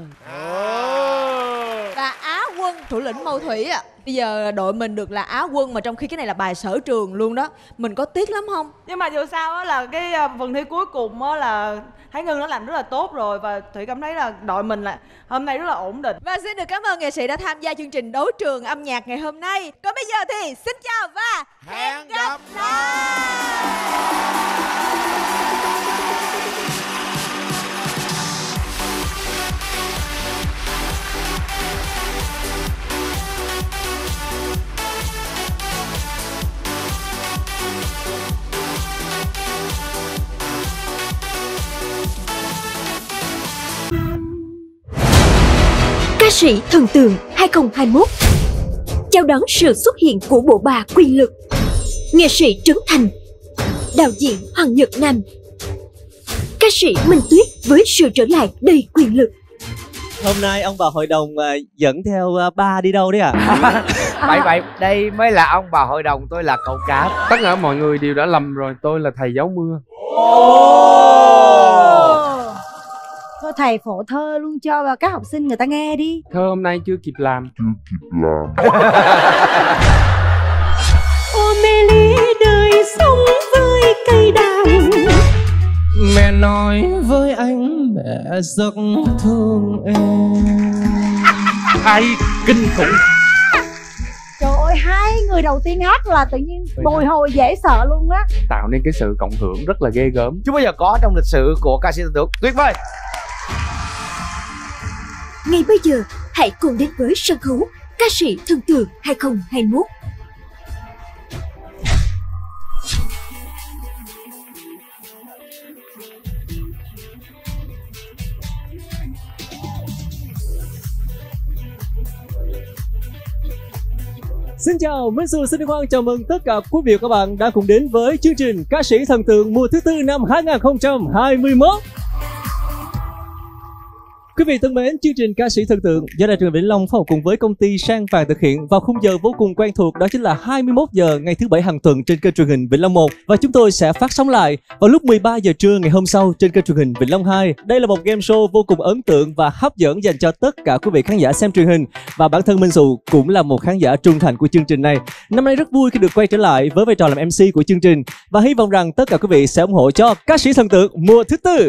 Và Á quân thủ lĩnh Mâu Thủy ạ. À. Bây giờ đội mình được là Á quân mà trong khi cái này là bài sở trường luôn đó. Mình có tiếc lắm không? Nhưng mà dù sao á là cái phần thi cuối cùng á là Thái Ngân nó làm rất là tốt rồi. Và Thủy cảm thấy là đội mình là hôm nay rất là ổn định. Và xin được cảm ơn nghệ sĩ đã tham gia chương trình đấu trường âm nhạc ngày hôm nay. Còn bây giờ thì xin chào và hẹn gặp lại. Ca sĩ thần tượng hai không hai mốt chào đón sự xuất hiện của bộ bà quyền lực, nghệ sĩ Trấn Thành, đạo diễn Hoàng Nhật Nam, ca sĩ Minh Tuyết với sự trở lại đầy quyền lực. Hôm nay ông bà hội đồng uh, dẫn theo uh, ba đi đâu đấy ạ? À? Vậy vậy, đây mới là ông bà hội đồng, tôi là cậu cả. Tất cả mọi người đều đã lầm rồi, tôi là thầy giáo mưa. Thôi thầy phổ thơ luôn cho và các học sinh người ta nghe đi. Thơ hôm nay chưa kịp làm. Chưa kịp làm. Ô mê ly đời sống với cây đàn. Mẹ nói với anh mẹ rất thương em. Hay kinh khủng. Trời ơi, hai người đầu tiên hát là tự nhiên bồi hồi dễ sợ luôn á. Tạo nên cái sự cộng hưởng rất là ghê gớm. Chưa bao giờ có trong lịch sử của ca sĩ thần tượng. Tuyệt vời. Ngay bây giờ, hãy cùng đến với sân khấu ca sĩ thần tượng hai không hai mốt. Xin chào, Minh Xu xin hoan chào mừng tất cả quý vị và các bạn đã cùng đến với chương trình Ca sĩ thần tượng mùa thứ tư năm hai không hai mốt. Quý vị thân mến, chương trình Ca sĩ Thần Tượng do Đài truyền hình Vĩnh Long phối hợp cùng với công ty Sang Vàng thực hiện vào khung giờ vô cùng quen thuộc, đó chính là hai mươi mốt giờ ngày thứ bảy hàng tuần trên kênh truyền hình Vĩnh Long một, và chúng tôi sẽ phát sóng lại vào lúc mười ba giờ trưa ngày hôm sau trên kênh truyền hình Vĩnh Long hai. Đây là một game show vô cùng ấn tượng và hấp dẫn dành cho tất cả quý vị khán giả xem truyền hình, và bản thân Minh Sù cũng là một khán giả trung thành của chương trình này. Năm nay rất vui khi được quay trở lại với vai trò làm em xê của chương trình, và hy vọng rằng tất cả quý vị sẽ ủng hộ cho Ca sĩ Thần Tượng mùa thứ tư.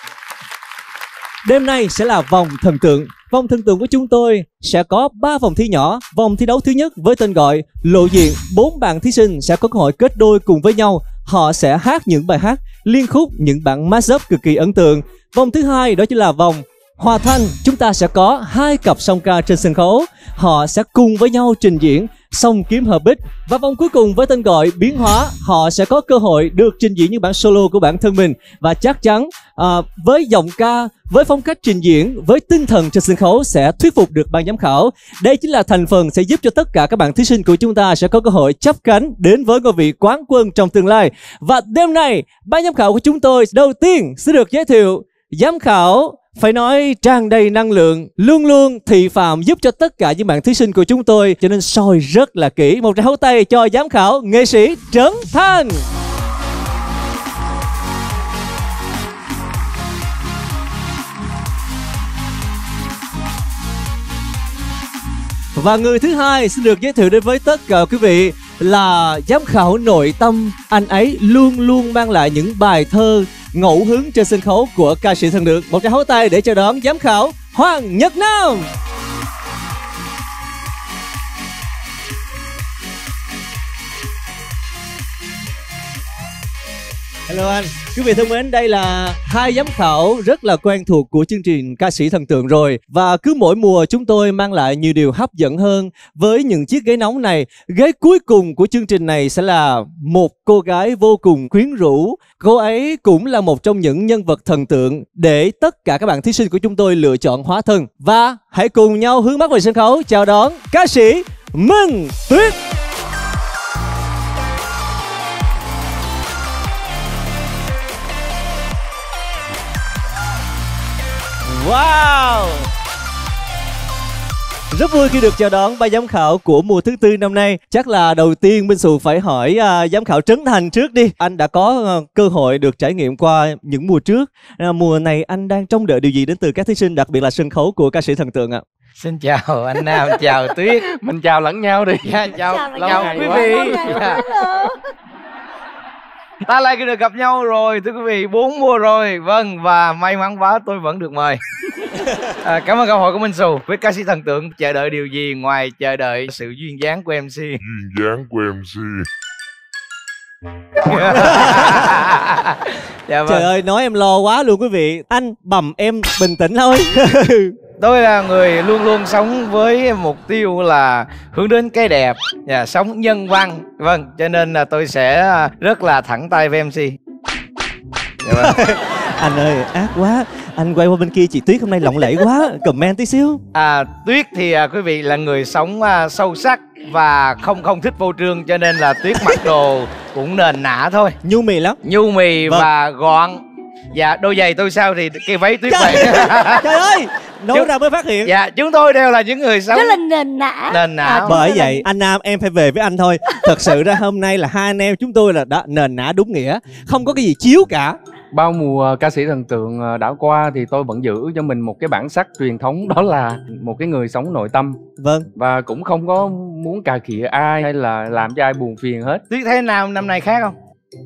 Đêm nay sẽ là vòng thần tượng. Vòng thần tượng của chúng tôi sẽ có ba vòng thi nhỏ. Vòng thi đấu thứ nhất với tên gọi Lộ Diện, bốn bạn thí sinh sẽ có cơ hội kết đôi cùng với nhau. Họ sẽ hát những bài hát liên khúc, những bản mashup cực kỳ ấn tượng. Vòng thứ hai đó chính là vòng Hòa Thanh. Chúng ta sẽ có hai cặp song ca trên sân khấu. Họ sẽ cùng với nhau trình diễn song kiếm hợp bích. Và vòng cuối cùng với tên gọi Biến Hóa, họ sẽ có cơ hội được trình diễn những bản solo của bản thân mình. Và chắc chắn à, với giọng ca, với phong cách trình diễn, với tinh thần trên sân khấu sẽ thuyết phục được ban giám khảo. Đây chính là thành phần sẽ giúp cho tất cả các bạn thí sinh của chúng ta sẽ có cơ hội chắp cánh đến với ngôi vị quán quân trong tương lai. Và đêm nay, ban giám khảo của chúng tôi đầu tiên sẽ được giới thiệu giám khảo phải nói tràn đầy năng lượng, luôn luôn thị phạm giúp cho tất cả những bạn thí sinh của chúng tôi, cho nên soi rất là kỹ. Một tràng hỗ tay cho giám khảo nghệ sĩ Trấn Thành. Và người thứ hai xin được giới thiệu đến với tất cả quý vị là giám khảo nội tâm. Anh ấy luôn luôn mang lại những bài thơ ngẫu hứng trên sân khấu của Ca sĩ Thần Tượng. Một tràng hỗ tay để chào đón giám khảo Hoàng Nhật Nam. Hello anh. Quý vị thân mến, đây là hai giám khảo rất là quen thuộc của chương trình Ca sĩ Thần Tượng rồi. Và cứ mỗi mùa chúng tôi mang lại nhiều điều hấp dẫn hơn với những chiếc ghế nóng này. Ghế cuối cùng của chương trình này sẽ là một cô gái vô cùng quyến rũ. Cô ấy cũng là một trong những nhân vật thần tượng để tất cả các bạn thí sinh của chúng tôi lựa chọn hóa thân. Và hãy cùng nhau hướng mắt về sân khấu chào đón ca sĩ Minh Tuyết. Wow! Rất vui khi được chào đón ban giám khảo của mùa thứ tư năm nay. Chắc là đầu tiên Minh Sù phải hỏi uh, giám khảo Trấn Thành trước đi. Anh đã có uh, cơ hội được trải nghiệm qua những mùa trước. Uh, mùa này anh đang trông đợi điều gì đến từ các thí sinh, đặc biệt là sân khấu của Ca sĩ Thần Tượng ạ? Xin chào anh Nam, chào Tuyết. Mình chào lẫn nhau đi. Dạ, chào, chào, chào quý vị. Ta lại được gặp nhau rồi, thưa quý vị, bốn mùa rồi. Vâng, và may mắn quá tôi vẫn được mời. À, cảm ơn câu hỏi của Minh Sù. Với Ca sĩ Thần Tượng chờ đợi điều gì ngoài chờ đợi sự duyên dáng của em xê? Duyên dáng của em xê. Dạ vâng. Trời ơi, nói em lo quá luôn quý vị. Anh bầm em bình tĩnh thôi. Tôi là người luôn luôn sống với mục tiêu là hướng đến cái đẹp và sống nhân văn. Vâng, cho nên là tôi sẽ rất là thẳng tay với em xê. Dạ vâng. Anh ơi, ác quá. Anh quay qua bên kia chị Tuyết hôm nay lộng lẫy quá. Comment tí xíu. À, Tuyết thì à, quý vị là người sống à, sâu sắc và không không thích vô trương, cho nên là Tuyết mặc đồ cũng nền nã thôi. Nhu mì lắm. Nhu mì vâng. Và gọn. Dạ, đôi giày tôi sao thì cái váy Tuyết vậy. Trời ơi, nói ra mới phát hiện. Dạ, chúng tôi đều là những người sống rất là nền nã. Nền nã. À, bởi vậy anh Nam em phải về với anh thôi. Thật sự ra hôm nay là hai anh em chúng tôi là đã nền nã đúng nghĩa, không có cái gì chiếu cả. Bao mùa Ca sĩ Thần Tượng đã qua thì tôi vẫn giữ cho mình một cái bản sắc truyền thống, đó là một cái người sống nội tâm. Vâng. Và cũng không có muốn cà khịa ai hay là làm cho ai buồn phiền hết. Tuyết thấy nào năm nay khác không?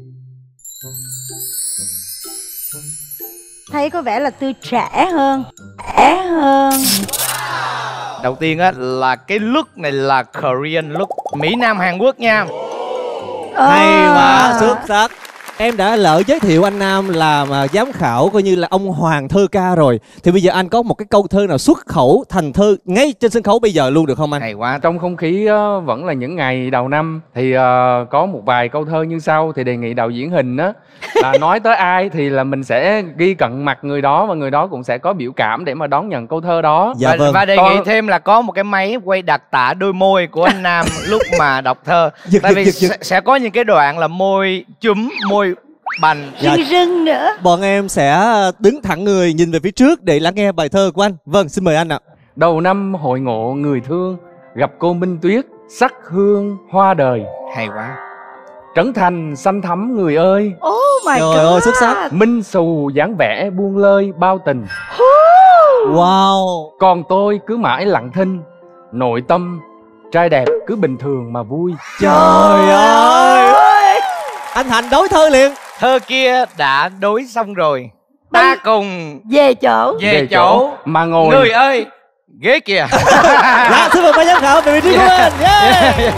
Thấy có vẻ là tươi trẻ hơn, trẻ hơn. Đầu tiên á là cái look này là Korean look, Mỹ Nam Hàn Quốc nha. Hay quá, xuất sắc. Em đã lỡ giới thiệu anh Nam làm giám khảo coi như là ông hoàng thơ ca rồi, thì bây giờ anh có một cái câu thơ nào xuất khẩu thành thơ ngay trên sân khấu bây giờ luôn được không anh? Hay quá. Trong không khí uh, vẫn là những ngày đầu năm thì uh, có một vài câu thơ như sau, thì đề nghị đạo diễn hình á là nói tới ai thì là mình sẽ ghi cận mặt người đó, và người đó cũng sẽ có biểu cảm để mà đón nhận câu thơ đó. Dạ, và, vâng. Và đề nghị thêm là có một cái máy quay đặc tả đôi môi của anh Nam lúc mà đọc thơ. Giật, Tại giật, vì giật, giật. Sẽ, sẽ có những cái đoạn là môi chúm, môi bành. Dạ. Rưng rưng nữa. Bọn em sẽ đứng thẳng người nhìn về phía trước để lắng nghe bài thơ của anh. Vâng, xin mời anh ạ. Đầu năm hội ngộ người thương, gặp cô Minh Tuyết, sắc hương hoa đời. Hay quá. Trấn thành xanh thắm người ơi. Oh my Trời god. ơi, xuất sắc. Minh xù dáng vẻ buông lơi bao tình. Wow. Còn tôi cứ mãi lặng thinh, nội tâm trai đẹp cứ bình thường mà vui. Trời ơi. Anh Thành đối thơ liền. Thơ kia đã đối xong rồi, ta cùng về chỗ. Về, về chỗ mà ngồi. Người ơi, ghế kìa. Dạ, xin mời ban giám khảo về vị trí của mình. Yeah. Yeah.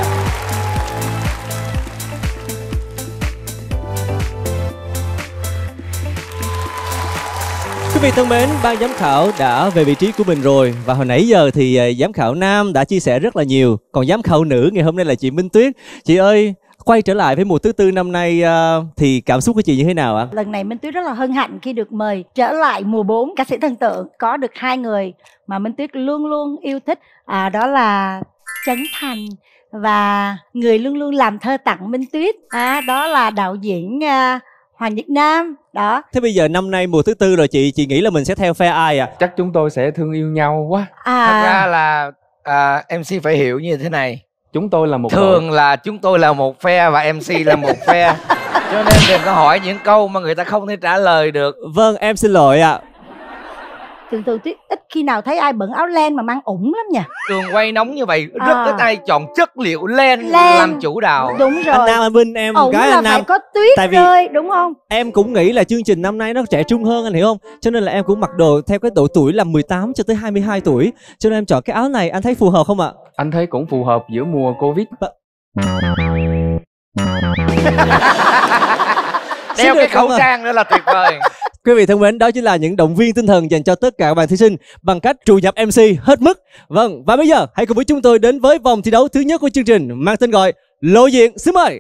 Quý vị thân mến, ban giám khảo đã về vị trí của mình rồi. Và hồi nãy giờ thì giám khảo nam đã chia sẻ rất là nhiều. Còn giám khảo nữ ngày hôm nay là chị Minh Tuyết. Chị ơi, quay trở lại với mùa thứ tư năm nay thì cảm xúc của chị như thế nào ạ? Lần này Minh Tuyết rất là hân hạnh khi được mời trở lại mùa bốn ca sĩ thần tượng. Có được hai người mà Minh Tuyết luôn luôn yêu thích, à, đó là Trấn Thành và người luôn luôn làm thơ tặng Minh Tuyết, à, đó là đạo diễn à, Hoàng Nhật Nam. Đó. Thế bây giờ năm nay mùa thứ tư rồi chị, chị nghĩ là mình sẽ theo phe ai ạ? À? Chắc chúng tôi sẽ thương yêu nhau quá. À. Thật ra là à, em xê phải hiểu như thế này. Chúng tôi là một thường đội. Là chúng tôi là một phe và em xê là một phe. Cho nên đừng có hỏi những câu mà người ta không thể trả lời được. Vâng, em xin lỗi ạ. À. Thường thường Tuyết ít khi nào thấy ai bận áo len mà mang ủng lắm nha. Trường quay nóng như vậy rất À. ít ai chọn chất liệu len, Len. làm chủ đạo. Đúng rồi. Anh Nam, anh Vinh, em Ủng cái là anh Nam phải có tuyết tại vì rơi, đúng không? em cũng nghĩ là chương trình năm nay nó trẻ trung hơn, anh hiểu không? Cho nên là em cũng mặc đồ theo cái độ tuổi là mười tám cho tới hai mươi hai tuổi. Cho nên em chọn cái áo này, anh thấy phù hợp không ạ? Anh thấy cũng phù hợp giữa mùa Covid. Đeo cái khẩu trang nữa là tuyệt vời. Quý vị thân mến, đó chính là những động viên tinh thần dành cho tất cả các bạn thí sinh bằng cách trù dập em xê hết mức. Vâng, và bây giờ hãy cùng với chúng tôi đến với vòng thi đấu thứ nhất của chương trình mang tên gọi Lộ Diện. Xin mời.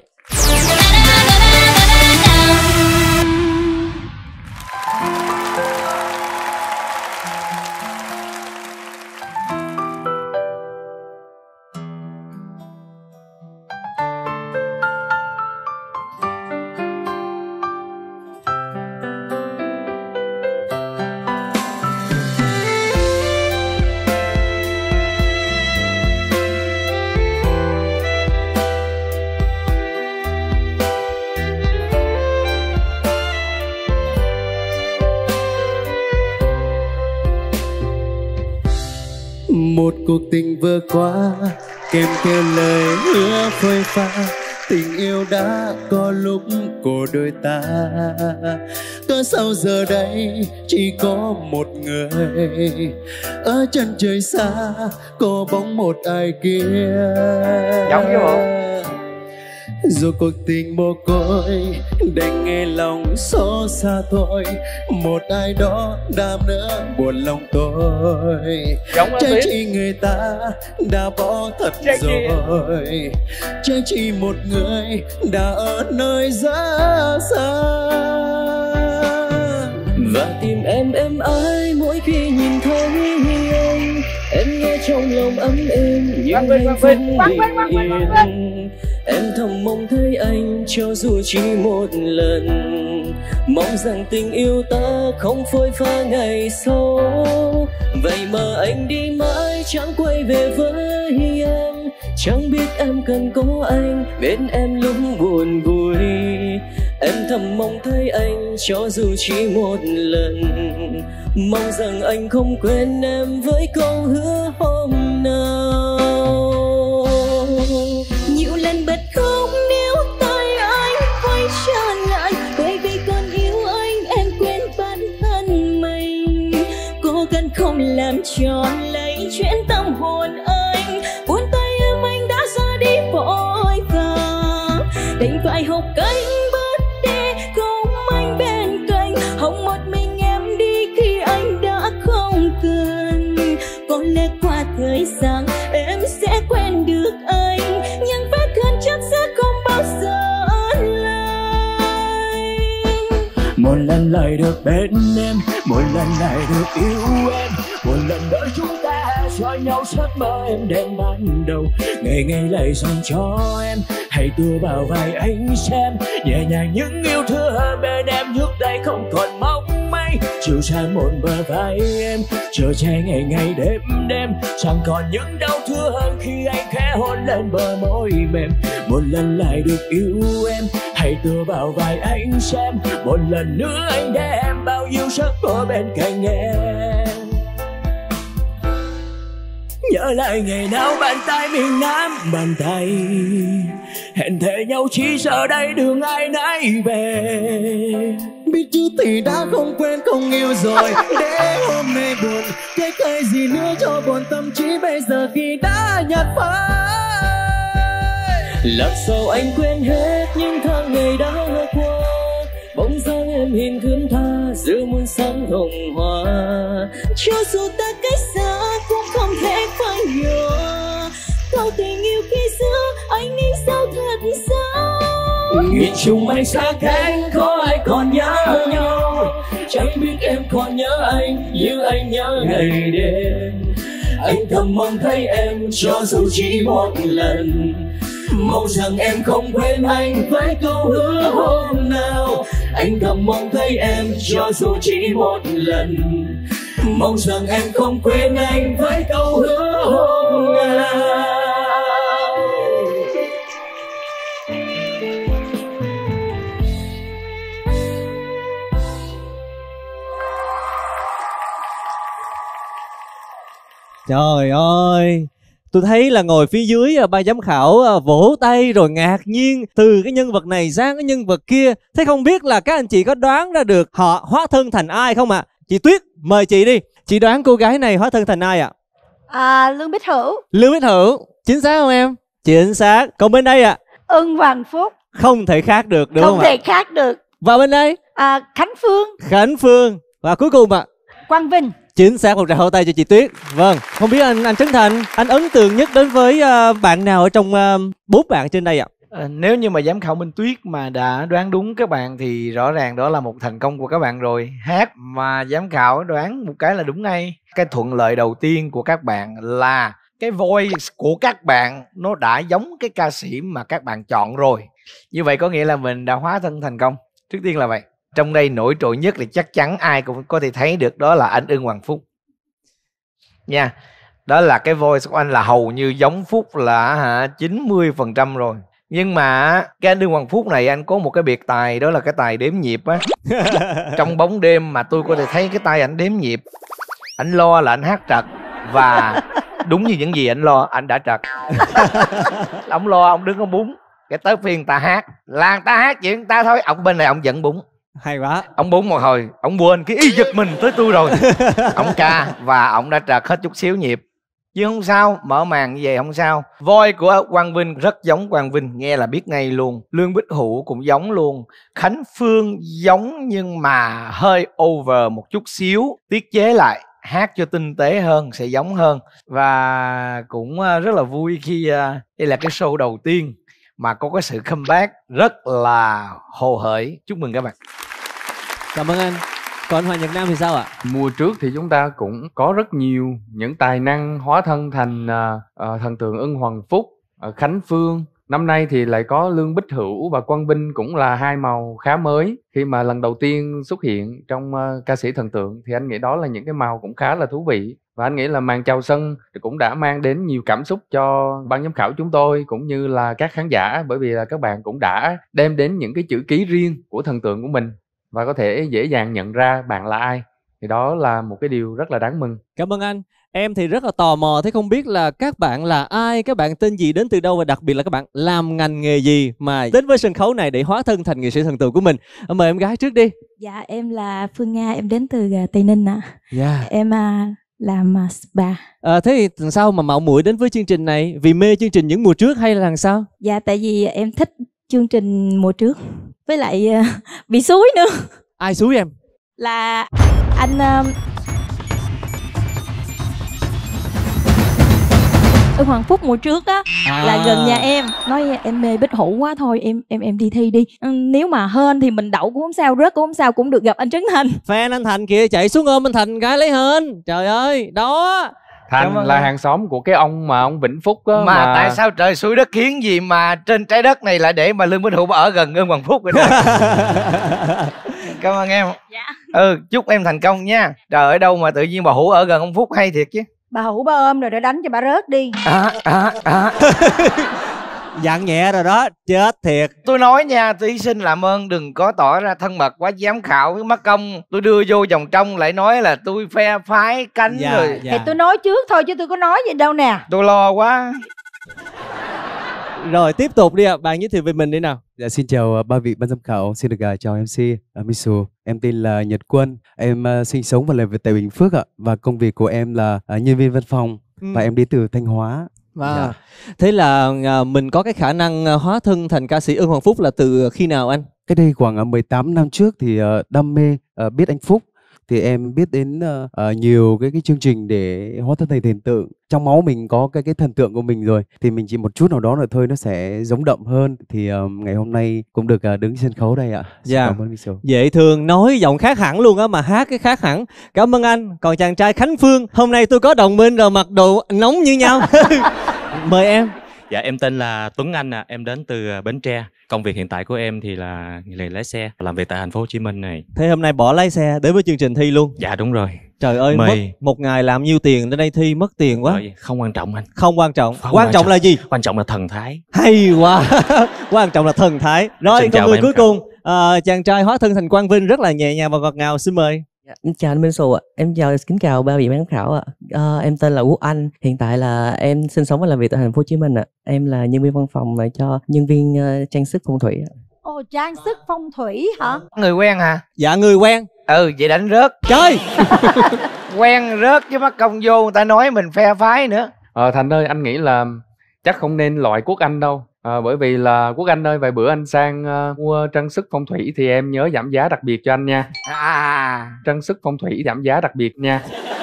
Một cuộc tình vừa qua kèm theo lời hứa phôi pha, tình yêu đã có lúc của đôi ta. Cớ sao giờ đây chỉ có một người ở chân trời xa, có bóng một ai kia. Giống chứ bộ. Rồi cuộc tình mồ côi đành nghe lòng xót xa thôi, một ai đó đam nữa buồn lòng tôi. Trái chi người ta đã bỏ thật Trái rồi, trái chi một người đã ở nơi rất xa. Và tim em em ái mỗi khi nhìn thấy anh, em nghe trong lòng ấm êm những hạnh phúc bình yên. Em thầm mong thấy anh cho dù chỉ một lần, mong rằng tình yêu ta không phôi pha ngày sau. Vậy mà anh đi mãi chẳng quay về với em, chẳng biết em cần có anh bên em lúc buồn vui. Em thầm mong thấy anh cho dù chỉ một lần, mong rằng anh không quên em với câu hứa hôm nào. Nhiều lần bật khóc nếu tay anh quay trở lại, bởi vì còn yêu anh em quên bản thân mình. Cố gắng không làm tròn lấy chuyện tâm hồn anh, buồn tay em anh đã ra đi vội vàng, đành phải học cách bớt đi không anh bên cạnh, hòng một mình em đi khi anh đã không cần. Có lẽ qua thời gian em sẽ quen được anh, nhưng vết thương chắc sẽ không bao giờ lành. Một lần lại được bên em, một lần lại được yêu em, một lần nữa chúng ta xóa nhau giấc mơ em đêm ban đầu. Ngày ngày lại dành cho em, hãy tựa vào vai anh xem. Nhẹ nhàng những yêu thương bên em trước đây không còn mong manh. Chiều sang một bờ vai em, chờ che ngày ngày đêm đêm. Chẳng còn những đau thương khi anh khẽ hôn lên bờ môi mềm. Một lần lại được yêu em, hãy tựa vào vai anh xem. Một lần nữa anh đem bao nhiêu giấc mơ bên cạnh em. Nhớ lại ngày nào bàn tay mình nắm bàn tay, hẹn thề nhau chỉ giờ đây đường ai nấy về. Biết trước thì đã không quên không yêu rồi, để hôm nay buồn cái cái gì nữa cho buồn tâm trí bây giờ khi đã nhạt phai. Làm sao anh quên hết những tháng ngày đã qua, bóng dáng em hiền khuyên tha giữa muôn sáng hồng hoa. Cho dù ta cách xa cũng không thể phai nhòa, câu tình yêu khi xưa anh nghĩ sao thật sao. Nhìn chung anh xa cách có ai còn nhớ nhau, chẳng biết em còn nhớ anh như anh nhớ ngày đêm. Anh thầm mong thấy em cho dù chỉ một lần, mong rằng em không quên anh với câu hứa hôm nào. Anh thầm mong thấy em cho dù chỉ một lần, mong rằng em không quên anh với câu hứa hôm nào. Trời ơi, tôi thấy là ngồi phía dưới ban giám khảo vỗ tay rồi ngạc nhiên từ cái nhân vật này sang cái nhân vật kia. Thế không biết là các anh chị có đoán ra được họ hóa thân thành ai không ạ? À? Chị Tuyết, mời chị đi. Chị đoán cô gái này hóa thân thành ai ạ? À? À, Lương Bích Hữu. Lương Bích Hữu, chính xác không em? Chính xác. Còn bên đây ạ? À? Ưng Hoàng Phúc. Không thể khác được đúng không, không thể khác được. Và bên đây? À, Khánh Phương. Khánh Phương. Và cuối cùng ạ? À? Quang Vinh. Chính xác, một tràng vỗ tay cho chị Tuyết. Vâng, không biết anh anh Trấn Thành, anh ấn tượng nhất đến với uh, bạn nào ở trong uh, bốn bạn trên đây ạ? À, nếu như mà giám khảo Minh Tuyết mà đã đoán đúng các bạn thì rõ ràng đó là một thành công của các bạn rồi. Hát mà giám khảo đoán một cái là đúng ngay. Cái thuận lợi đầu tiên của các bạn là cái voice của các bạn nó đã giống cái ca sĩ mà các bạn chọn rồi. Như vậy có nghĩa là mình đã hóa thân thành công. Trước tiên là vậy. Trong đây nổi trội nhất thì chắc chắn ai cũng có thể thấy được đó là anh Ưng Hoàng Phúc nha. Đó là cái voice của anh là hầu như giống Phúc là hả chín mươi phần trăm rồi. Nhưng mà cái anh Ưng Hoàng Phúc này anh có một cái biệt tài, đó là cái tài đếm nhịp á. Trong bóng đêm mà tôi có thể thấy cái tay anh đếm nhịp. Anh lo là anh hát trật, và đúng như những gì anh lo, anh đã trật. Ông lo, ông đứng ông búng. Cái tới phiên ta hát, là người ta hát chuyện ta thôi, ông bên này ông giận búng. Hay quá. Ông búng một hồi, ông quên cái y giật mình tới tôi rồi. Ông ca và ông đã trật hết chút xíu nhịp. Nhưng không sao, mở màn như vậy không sao. Voice của Quang Vinh rất giống Quang Vinh, nghe là biết ngay luôn. Lương Bích Hữu cũng giống luôn. Khánh Phương giống nhưng mà hơi over một chút xíu, tiết chế lại, hát cho tinh tế hơn, sẽ giống hơn. Và cũng rất là vui khi đây là cái show đầu tiên mà có cái sự comeback rất là hồ hởi. Chúc mừng các bạn. Cảm ơn anh. Còn anh Hoàng Nhật Nam thì sao ạ? Mùa trước thì chúng ta cũng có rất nhiều những tài năng hóa thân thành uh, uh, thần tượng Ưng Hoàng Phúc, uh, Khánh Phương. Năm nay thì lại có Lương Bích Hữu và Quang Vinh, cũng là hai màu khá mới. Khi mà lần đầu tiên xuất hiện trong uh, ca sĩ thần tượng thì anh nghĩ đó là những cái màu cũng khá là thú vị. Và anh nghĩ là màn chào sân cũng đã mang đến nhiều cảm xúc cho ban giám khảo chúng tôi cũng như là các khán giả, bởi vì là các bạn cũng đã đem đến những cái chữ ký riêng của thần tượng của mình và có thể dễ dàng nhận ra bạn là ai. Thì đó là một cái điều rất là đáng mừng. Cảm ơn anh. Em thì rất là tò mò, thế không biết là các bạn là ai, các bạn tên gì, đến từ đâu, và đặc biệt là các bạn làm ngành nghề gì mà đến với sân khấu này để hóa thân thành nghệ sĩ thần tượng của mình. Mời em gái trước đi. Dạ, em là Phương Nga, em đến từ Tây Ninh ạ. À. Dạ. Em uh, làm uh, spa. À, thế thì làm sao mà mạo muội đến với chương trình này? Vì mê chương trình những mùa trước hay là làm sao? Dạ, tại vì em thích chương trình mùa trước, với lại uh, bị xúi nữa. Ai xúi em? Là anh uh, Ưng Hoàng Phúc mùa trước á, à. là gần nhà em, nói em mê Bích Hữu quá, thôi em em em đi thi đi, ừ, nếu mà hên thì mình đậu cũng không sao, rớt cũng không sao, cũng được gặp anh Trấn Thành. Fan anh Thành kìa, chạy xuống ôm anh Thành cái lấy hên. Trời ơi, đó Thành là hàng xóm của cái ông mà ông Vĩnh Phúc á. Mà, mà tại sao trời xui đất khiến gì mà trên trái đất này lại để mà Lương Bích Hữu ở gần Ưng Hoàng Phúc vậy đó. Cảm ơn em. Dạ. Ừ, chúc em thành công nha. Trời, ở đâu mà tự nhiên bà Hữu ở gần ông Phúc hay thiệt chứ. Bà Hữu ba ôm rồi để đánh cho bà rớt đi. À, à, à. Dặn nhẹ rồi đó, chết thiệt. Tôi nói nha, thí sinh làm ơn đừng có tỏ ra thân mật quá, giám khảo với mất công. Tôi đưa vô vòng trong lại nói là tôi phe phái cánh Dạ, rồi. dạ. Thì tôi nói trước thôi chứ tôi có nói gì đâu nè. Tôi lo quá. Rồi tiếp tục đi ạ, à. Bạn giới thiệu về mình đi nào. Dạ, xin chào uh, ba vị ban giám khảo, xin được uh, chào em xê uh, Misu. Em tên là Nhật Quân, em uh, sinh sống và làm việc tại Bình Phước ạ. Và công việc của em là uh, nhân viên văn phòng Ừ. và em đến từ Thanh Hóa. À, Dạ. thế là à, mình có cái khả năng à, hóa thân thành ca sĩ Ưng Hoàng Phúc là từ khi nào anh? Cách đây khoảng uh, mười tám năm trước thì uh, đam mê uh, biết anh Phúc thì em biết đến uh, uh, nhiều cái cái chương trình để hóa thân thành thần tượng. Trong máu mình có cái cái thần tượng của mình rồi thì mình chỉ một chút nào đó nữa thôi nó sẽ giống đậm hơn. Thì uh, ngày hôm nay cũng được uh, đứng trên sân khấu đây ạ. Xin Dạ. cảm ơn Misu. Dễ thương, nói giọng khác hẳn luôn á mà hát cái khác hẳn. Cảm ơn anh. Còn chàng trai Khánh Phương, hôm nay tôi có đồng minh rồi mặc đồ nóng như nhau. Mời em. Dạ em tên là Tuấn Anh à, em đến từ Bến Tre. Công việc hiện tại của em thì là nghề lái xe, làm việc tại thành phố Hồ Chí Minh này. Thế hôm nay bỏ lái xe đến với chương trình thi luôn. Dạ đúng rồi. Trời ơi, Mời. mất một ngày làm nhiêu tiền đến đây thi mất tiền quá. Rồi, không quan trọng anh. Không quan trọng. Không quan trọng là gì? Quan trọng là thần thái. Hay quá. Quan trọng là thần thái. Rồi Xin còn chào người em cuối cả. cùng, à, chàng trai hóa thân thành Quang Vinh rất là nhẹ nhàng và ngọt ngào, xin mời. Em chào anh Minh Sù ạ, em chào kính chào ba vị ban giám khảo ạ. À, em tên là Quốc Anh, hiện tại là em sinh sống và làm việc tại thành phố Hồ Chí Minh ạ. Em là nhân viên văn phòng và cho nhân viên uh, trang sức phong thủy ạ. Ồ, trang sức phong thủy hả? Người quen hả? Dạ người quen. Ừ, vậy đánh rớt. Trời. Quen rớt chứ mất công vô người ta nói mình phe phái nữa. Ờ, Thành ơi, anh nghĩ là chắc không nên loại Quốc Anh đâu. À, bởi vì là Quốc Anh ơi, vài bữa anh sang uh, mua trang sức phong thủy thì em nhớ giảm giá đặc biệt cho anh nha. À, trang sức phong thủy giảm giá đặc biệt nha.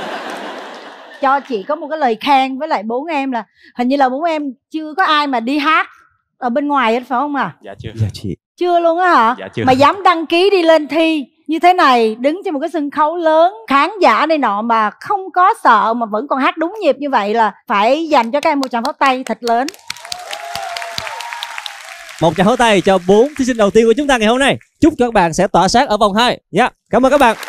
Cho chị có một cái lời khen với lại bốn em là hình như là bốn em chưa có ai mà đi hát ở bên ngoài hết phải không à? Dạ chưa. Dạ chị. Chưa luôn á hả? Dạ chưa. Mà dám đăng ký đi lên thi như thế này, đứng trên một cái sân khấu lớn, khán giả này nọ mà không có sợ mà vẫn còn hát đúng nhịp như vậy là phải dành cho các em một tràng pháo tay thật lớn. Một tràng pháo tay cho bốn thí sinh đầu tiên của chúng ta ngày hôm nay. Chúc cho các bạn sẽ tỏa sáng ở vòng hai. Dạ, yeah. Cảm ơn các bạn.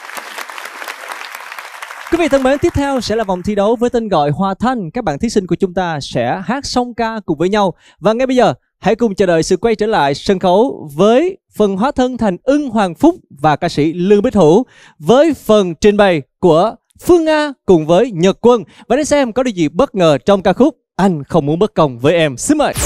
Quý vị thân mến, tiếp theo sẽ là vòng thi đấu với tên gọi Hòa Thanh. Các bạn thí sinh của chúng ta sẽ hát song ca cùng với nhau. Và ngay bây giờ, hãy cùng chờ đợi sự quay trở lại sân khấu với phần hóa thân thành Ưng Hoàng Phúc và ca sĩ Lương Bích Hữu với phần trình bày của Phương Nga cùng với Nhật Quân. Và để xem có điều gì bất ngờ trong ca khúc Anh Không Muốn Bất Công Với Em. Xin mời.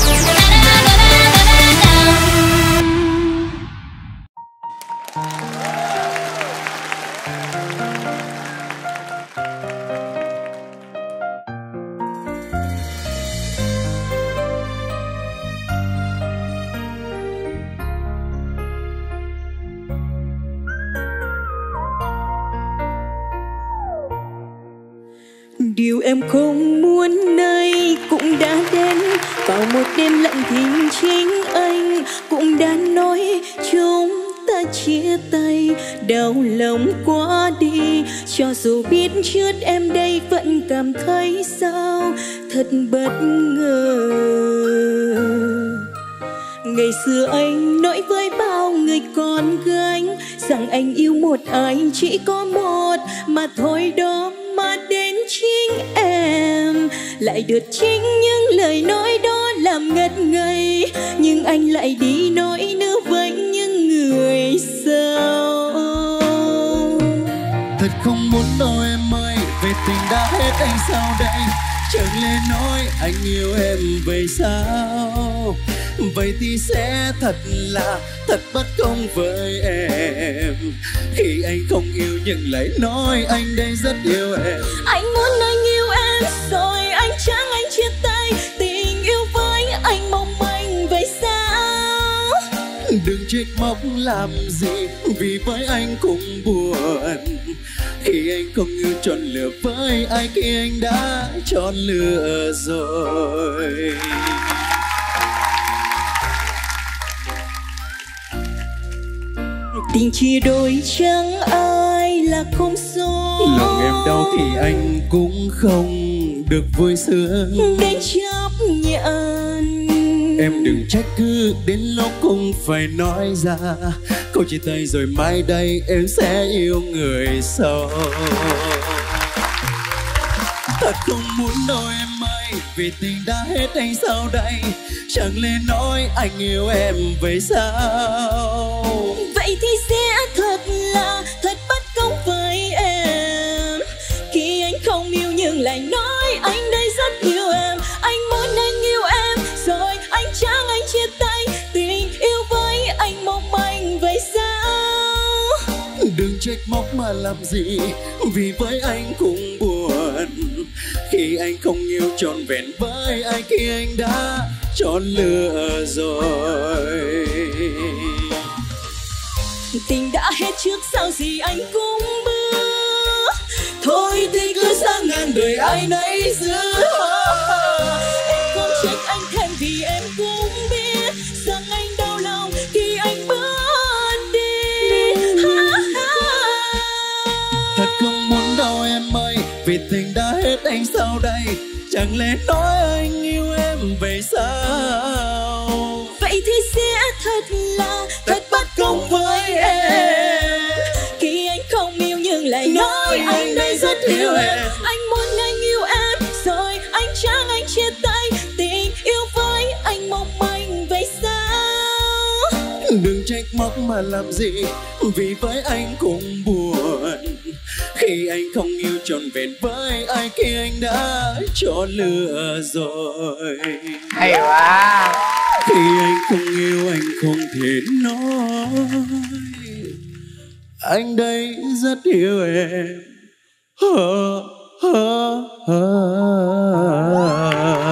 Điều em không muốn nay cũng đã đến. Vào một đêm lặng thinh chính anh cũng đã nói chúng ta chia tay. Đau lòng quá đi, cho dù biết trước em đây vẫn cảm thấy sao thật bất ngờ. Ngày xưa anh nói với bao người con gái rằng anh yêu một ai chỉ có một mà thôi đó, mà đến chính em lại được chính những lời nói đó làm ngất ngây. Nhưng anh lại đi nói nữa với những người sau. Thật không muốn đâu em ơi, về tình đã hết anh sao đây? Chẳng lẽ nói anh yêu em vậy sao? Vậy thì sẽ thật là thật bất công với em khi anh không yêu nhưng lại nói anh đây rất yêu em. Anh muốn anh yêu em rồi anh chẳng anh chia tay. Tình yêu với anh mong manh vậy sao? Đừng trách móc làm gì, vì với anh cũng buồn khi anh không yêu chọn lựa với ai, khi anh đã chọn lựa rồi. Tình chia đôi chẳng ai là không số. Lòng em đau thì anh cũng không được vui sướng đến chấp nhận. Em đừng trách cứ đến lúc cũng phải nói ra câu chia tay rồi mai đây em sẽ yêu người sau. Thật không muốn đâu em ơi, vì tình đã hết anh sao đây? Chẳng lẽ nói anh yêu em vậy sao? Vậy thì sẽ thật là thật bất công với em, khi anh không yêu nhưng lại nói anh đây rất yêu em. Anh muốn anh yêu em rồi anh chẳng anh chia tay, tình yêu với anh mong manh vậy sao? Đừng trách móc mà làm gì, vì với anh cũng buồn khi anh không yêu trọn vẹn với ai, khi anh đã chọn lựa rồi. Tình đã hết trước sao gì anh cũng bước, thôi thì cứ sang ngàn đời ai nấy giữ. Em không trách anh thêm vì em cũng biết rằng anh đau lòng khi anh bước đi. Thật không muốn đâu em ơi, vì tình đã hết anh sao đây? Chẳng lẽ nói anh yêu em vậy sao? Vậy thì sẽ thật là thật bất công với em, khi anh không yêu nhưng lại nói anh đây rất yêu em. Anh muốn anh yêu em rồi anh chẳng anh chia tay, tình yêu với anh mong manh vậy sao? Đừng trách móc mà làm gì, vì với anh cũng buồn khi anh không yêu trọn vẹn với ai, khi anh đã chọn lựa rồi. Hay quá. Khi anh không yêu anh không thể nói anh đây rất yêu em. Ha, ha, ha.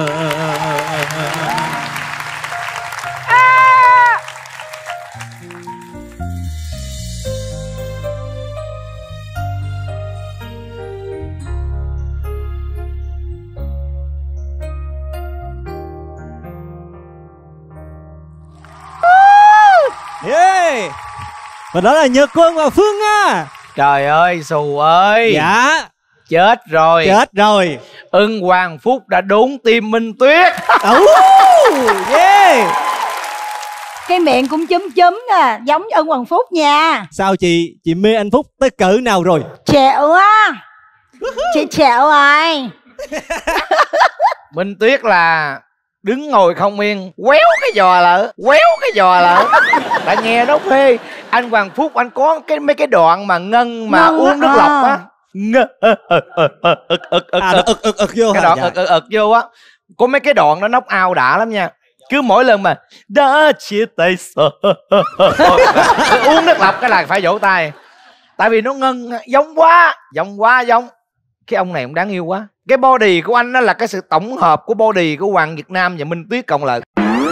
Yeah. Và đó là Nhật Quân và Phương Nga. Trời ơi Xù ơi. Dạ. Chết rồi. Chết rồi. Ưng Hoàng Phúc đã đốn tim Minh Tuyết. uh, yeah. Cái miệng cũng chúm chúm à, giống Ưng Hoàng Phúc nha. Sao chị, chị mê anh Phúc tới cỡ nào rồi? Chẹo á. Chị chẹo rồi. Minh Tuyết là đứng ngồi không yên, quéo cái giò lợ, quéo cái giò lợ. Đã nghe nó phê. Anh Hoàng Phúc anh có cái mấy cái đoạn mà ngân mà ngân uống nước à. Lọc á, ngân ực ực ực ực ực ực ực vô. Cái đoạn ực ực ực vô á, có mấy cái đoạn nó knock out đã lắm nha. Cứ mỗi lần mà đã chia tay sợ uống nước lọc cái là phải vỗ tay, tại vì nó ngân giống quá, giống quá giống. Cái ông này cũng đáng yêu quá. Cái body của anh đó là cái sự tổng hợp của body của Hoàng Việt Nam và Minh Tuyết cộng lại.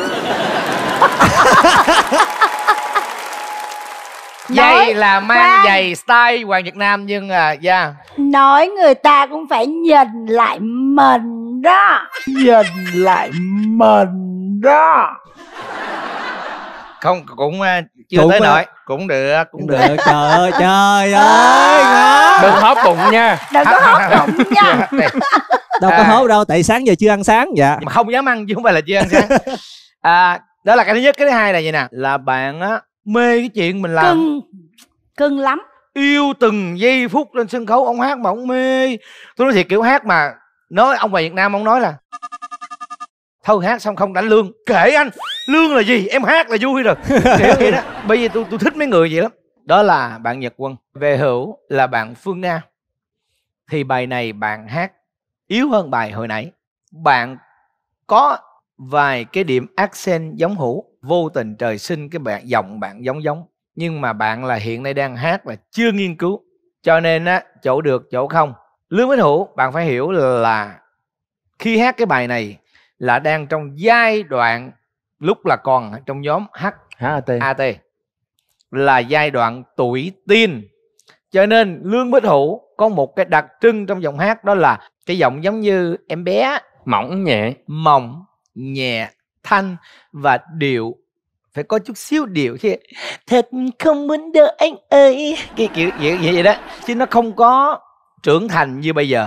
Giày là mang khoan. Giày style Hoàng Việt Nam nhưng à da yeah. Nói người ta cũng phải nhìn lại mình đó. Nhìn lại mình đó. Không cũng uh, chưa cũng tới nỗi uh, cũng được cũng được. được. Trời ơi trời ơi ngon. Đừng hóp bụng nha. Đừng có hóp bụng nha. Đâu có hóp đâu, tại sáng giờ chưa ăn sáng. Dạ mà không dám ăn chứ không phải là chưa ăn sáng. À, đó là cái thứ nhất. Cái thứ hai là gì nè, là bạn á mê cái chuyện mình làm cưng cưng lắm, yêu từng giây phút lên sân khấu. Ông hát mà ông mê. Tôi nói thiệt, kiểu hát mà nói ông Hoàng Việt Nam ông nói là thôi hát xong không đánh lương, kệ anh, lương là gì, em hát là vui rồi. Kiểu vậy đó. Bây giờ tôi tôi thích mấy người vậy lắm. Đó là bạn Nhật Quân. Về hữu là bạn Phương Nga. Thì bài này bạn hát yếu hơn bài hồi nãy. Bạn có vài cái điểm accent giống Hữu, vô tình trời sinh cái bạn giọng bạn giống giống. Nhưng mà bạn là hiện nay đang hát là chưa nghiên cứu, cho nên á chỗ được chỗ không. Lương với Hữu bạn phải hiểu là khi hát cái bài này là đang trong giai đoạn lúc là còn trong nhóm H A T, là giai đoạn tuổi teen. Cho nên Lương Bích Hữu có một cái đặc trưng trong giọng hát, đó là cái giọng giống như em bé, mỏng nhẹ, mỏng nhẹ, thanh và điệu phải có chút xíu điệu chứ. Thật không muốn đợi anh ơi, cái kiểu vậy, vậy vậy đó, chứ nó không có trưởng thành như bây giờ.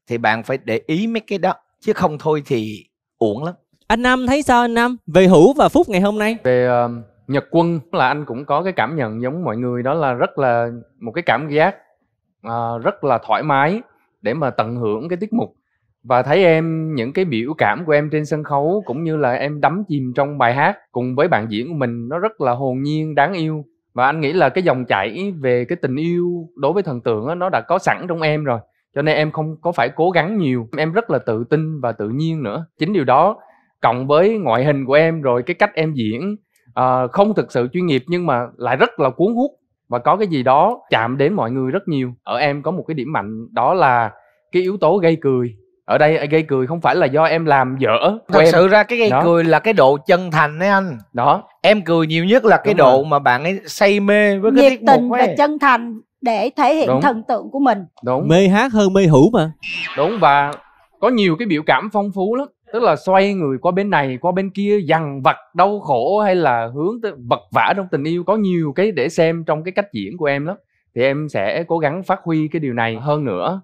thì bạn phải để ý mấy cái đó, chứ không thôi thì uổng lắm. Anh Nam thấy sao anh Nam về Hữu và Phúc ngày hôm nay? Về uh, Nhật Quân là anh cũng có cái cảm nhận giống mọi người, đó là rất là một cái cảm giác uh, rất là thoải mái để mà tận hưởng cái tiết mục. Và thấy em, những cái biểu cảm của em trên sân khấu cũng như là em đắm chìm trong bài hát cùng với bạn diễn của mình, nó rất là hồn nhiên, đáng yêu. Và anh nghĩ là cái dòng chảy về cái tình yêu đối với thần tượng đó, nó đã có sẵn trong em rồi. Cho nên em không có phải cố gắng nhiều. Em rất là tự tin và tự nhiên nữa. Chính điều đó cộng với ngoại hình của em, rồi cái cách em diễn uh, không thực sự chuyên nghiệp nhưng mà lại rất là cuốn hút. Và có cái gì đó chạm đến mọi người rất nhiều. Ở em có một cái điểm mạnh, đó là cái yếu tố gây cười. Ở đây gây cười không phải là do em làm dở. Thật em. sự ra cái gây đó. cười là cái độ chân thành đấy anh. Đó. Em cười nhiều nhất là cái Đúng độ rồi. mà bạn ấy say mê với cái Nhiệt tiết mục tình và ấy. chân thành để thể hiện Đúng. thần tượng của mình. Đúng. Mê hát hơn mê Hữu mà. Đúng, và có nhiều cái biểu cảm phong phú lắm. Tức là xoay người qua bên này, qua bên kia, dằn vặt, đau khổ hay là hướng tới vật vã trong tình yêu. Có nhiều cái để xem trong cái cách diễn của em lắm. Thì em sẽ cố gắng phát huy cái điều này hơn nữa.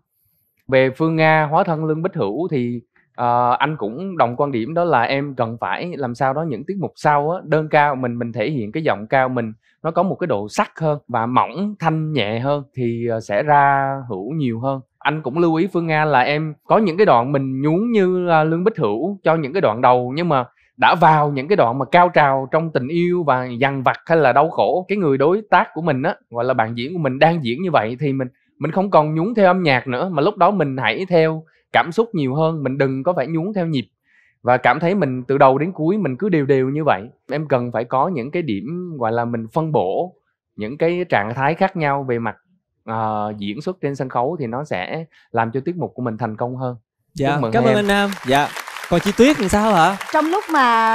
Về Phương Nga, hóa thân Lương Bích Hữu thì uh, anh cũng đồng quan điểm, đó là em cần phải làm sao đó những tiết mục sau á, đơn cao mình mình thể hiện cái giọng cao mình nó có một cái độ sắc hơn và mỏng thanh nhẹ hơn thì uh, sẽ ra Hữu nhiều hơn. Anh cũng lưu ý Phương Nga là em có những cái đoạn mình nhún như uh, Lương Bích Hữu cho những cái đoạn đầu, nhưng mà đã vào những cái đoạn mà cao trào trong tình yêu và dằn vặt hay là đau khổ, cái người đối tác của mình á, gọi là bạn diễn của mình đang diễn như vậy thì mình mình không còn nhún theo âm nhạc nữa, mà lúc đó mình hãy theo cảm xúc nhiều hơn, mình đừng có phải nhún theo nhịp. Và cảm thấy mình từ đầu đến cuối mình cứ đều đều như vậy. Em cần phải có những cái điểm gọi là mình phân bổ những cái trạng thái khác nhau về mặt uh, diễn xuất trên sân khấu thì nó sẽ làm cho tiết mục của mình thành công hơn. Dạ, cảm ơn anh Nam. Dạ. Còn chị Tuyết thì sao hả? Trong lúc mà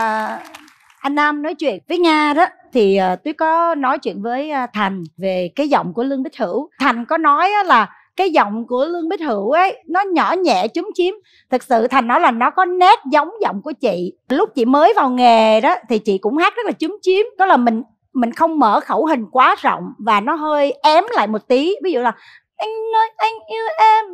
anh Nam nói chuyện với Nga đó thì uh, Tuyết có nói chuyện với uh, Thành về cái giọng của Lương Bích Hữu. Thành có nói uh, là cái giọng của Lương Bích Hữu ấy nó nhỏ nhẹ chúm chím. Thực sự Thành nói là nó có nét giống giọng của chị. Lúc chị mới vào nghề đó thì chị cũng hát rất là chúm chím. Đó là mình mình không mở khẩu hình quá rộng và nó hơi ém lại một tí. Ví dụ là anh nói anh yêu em,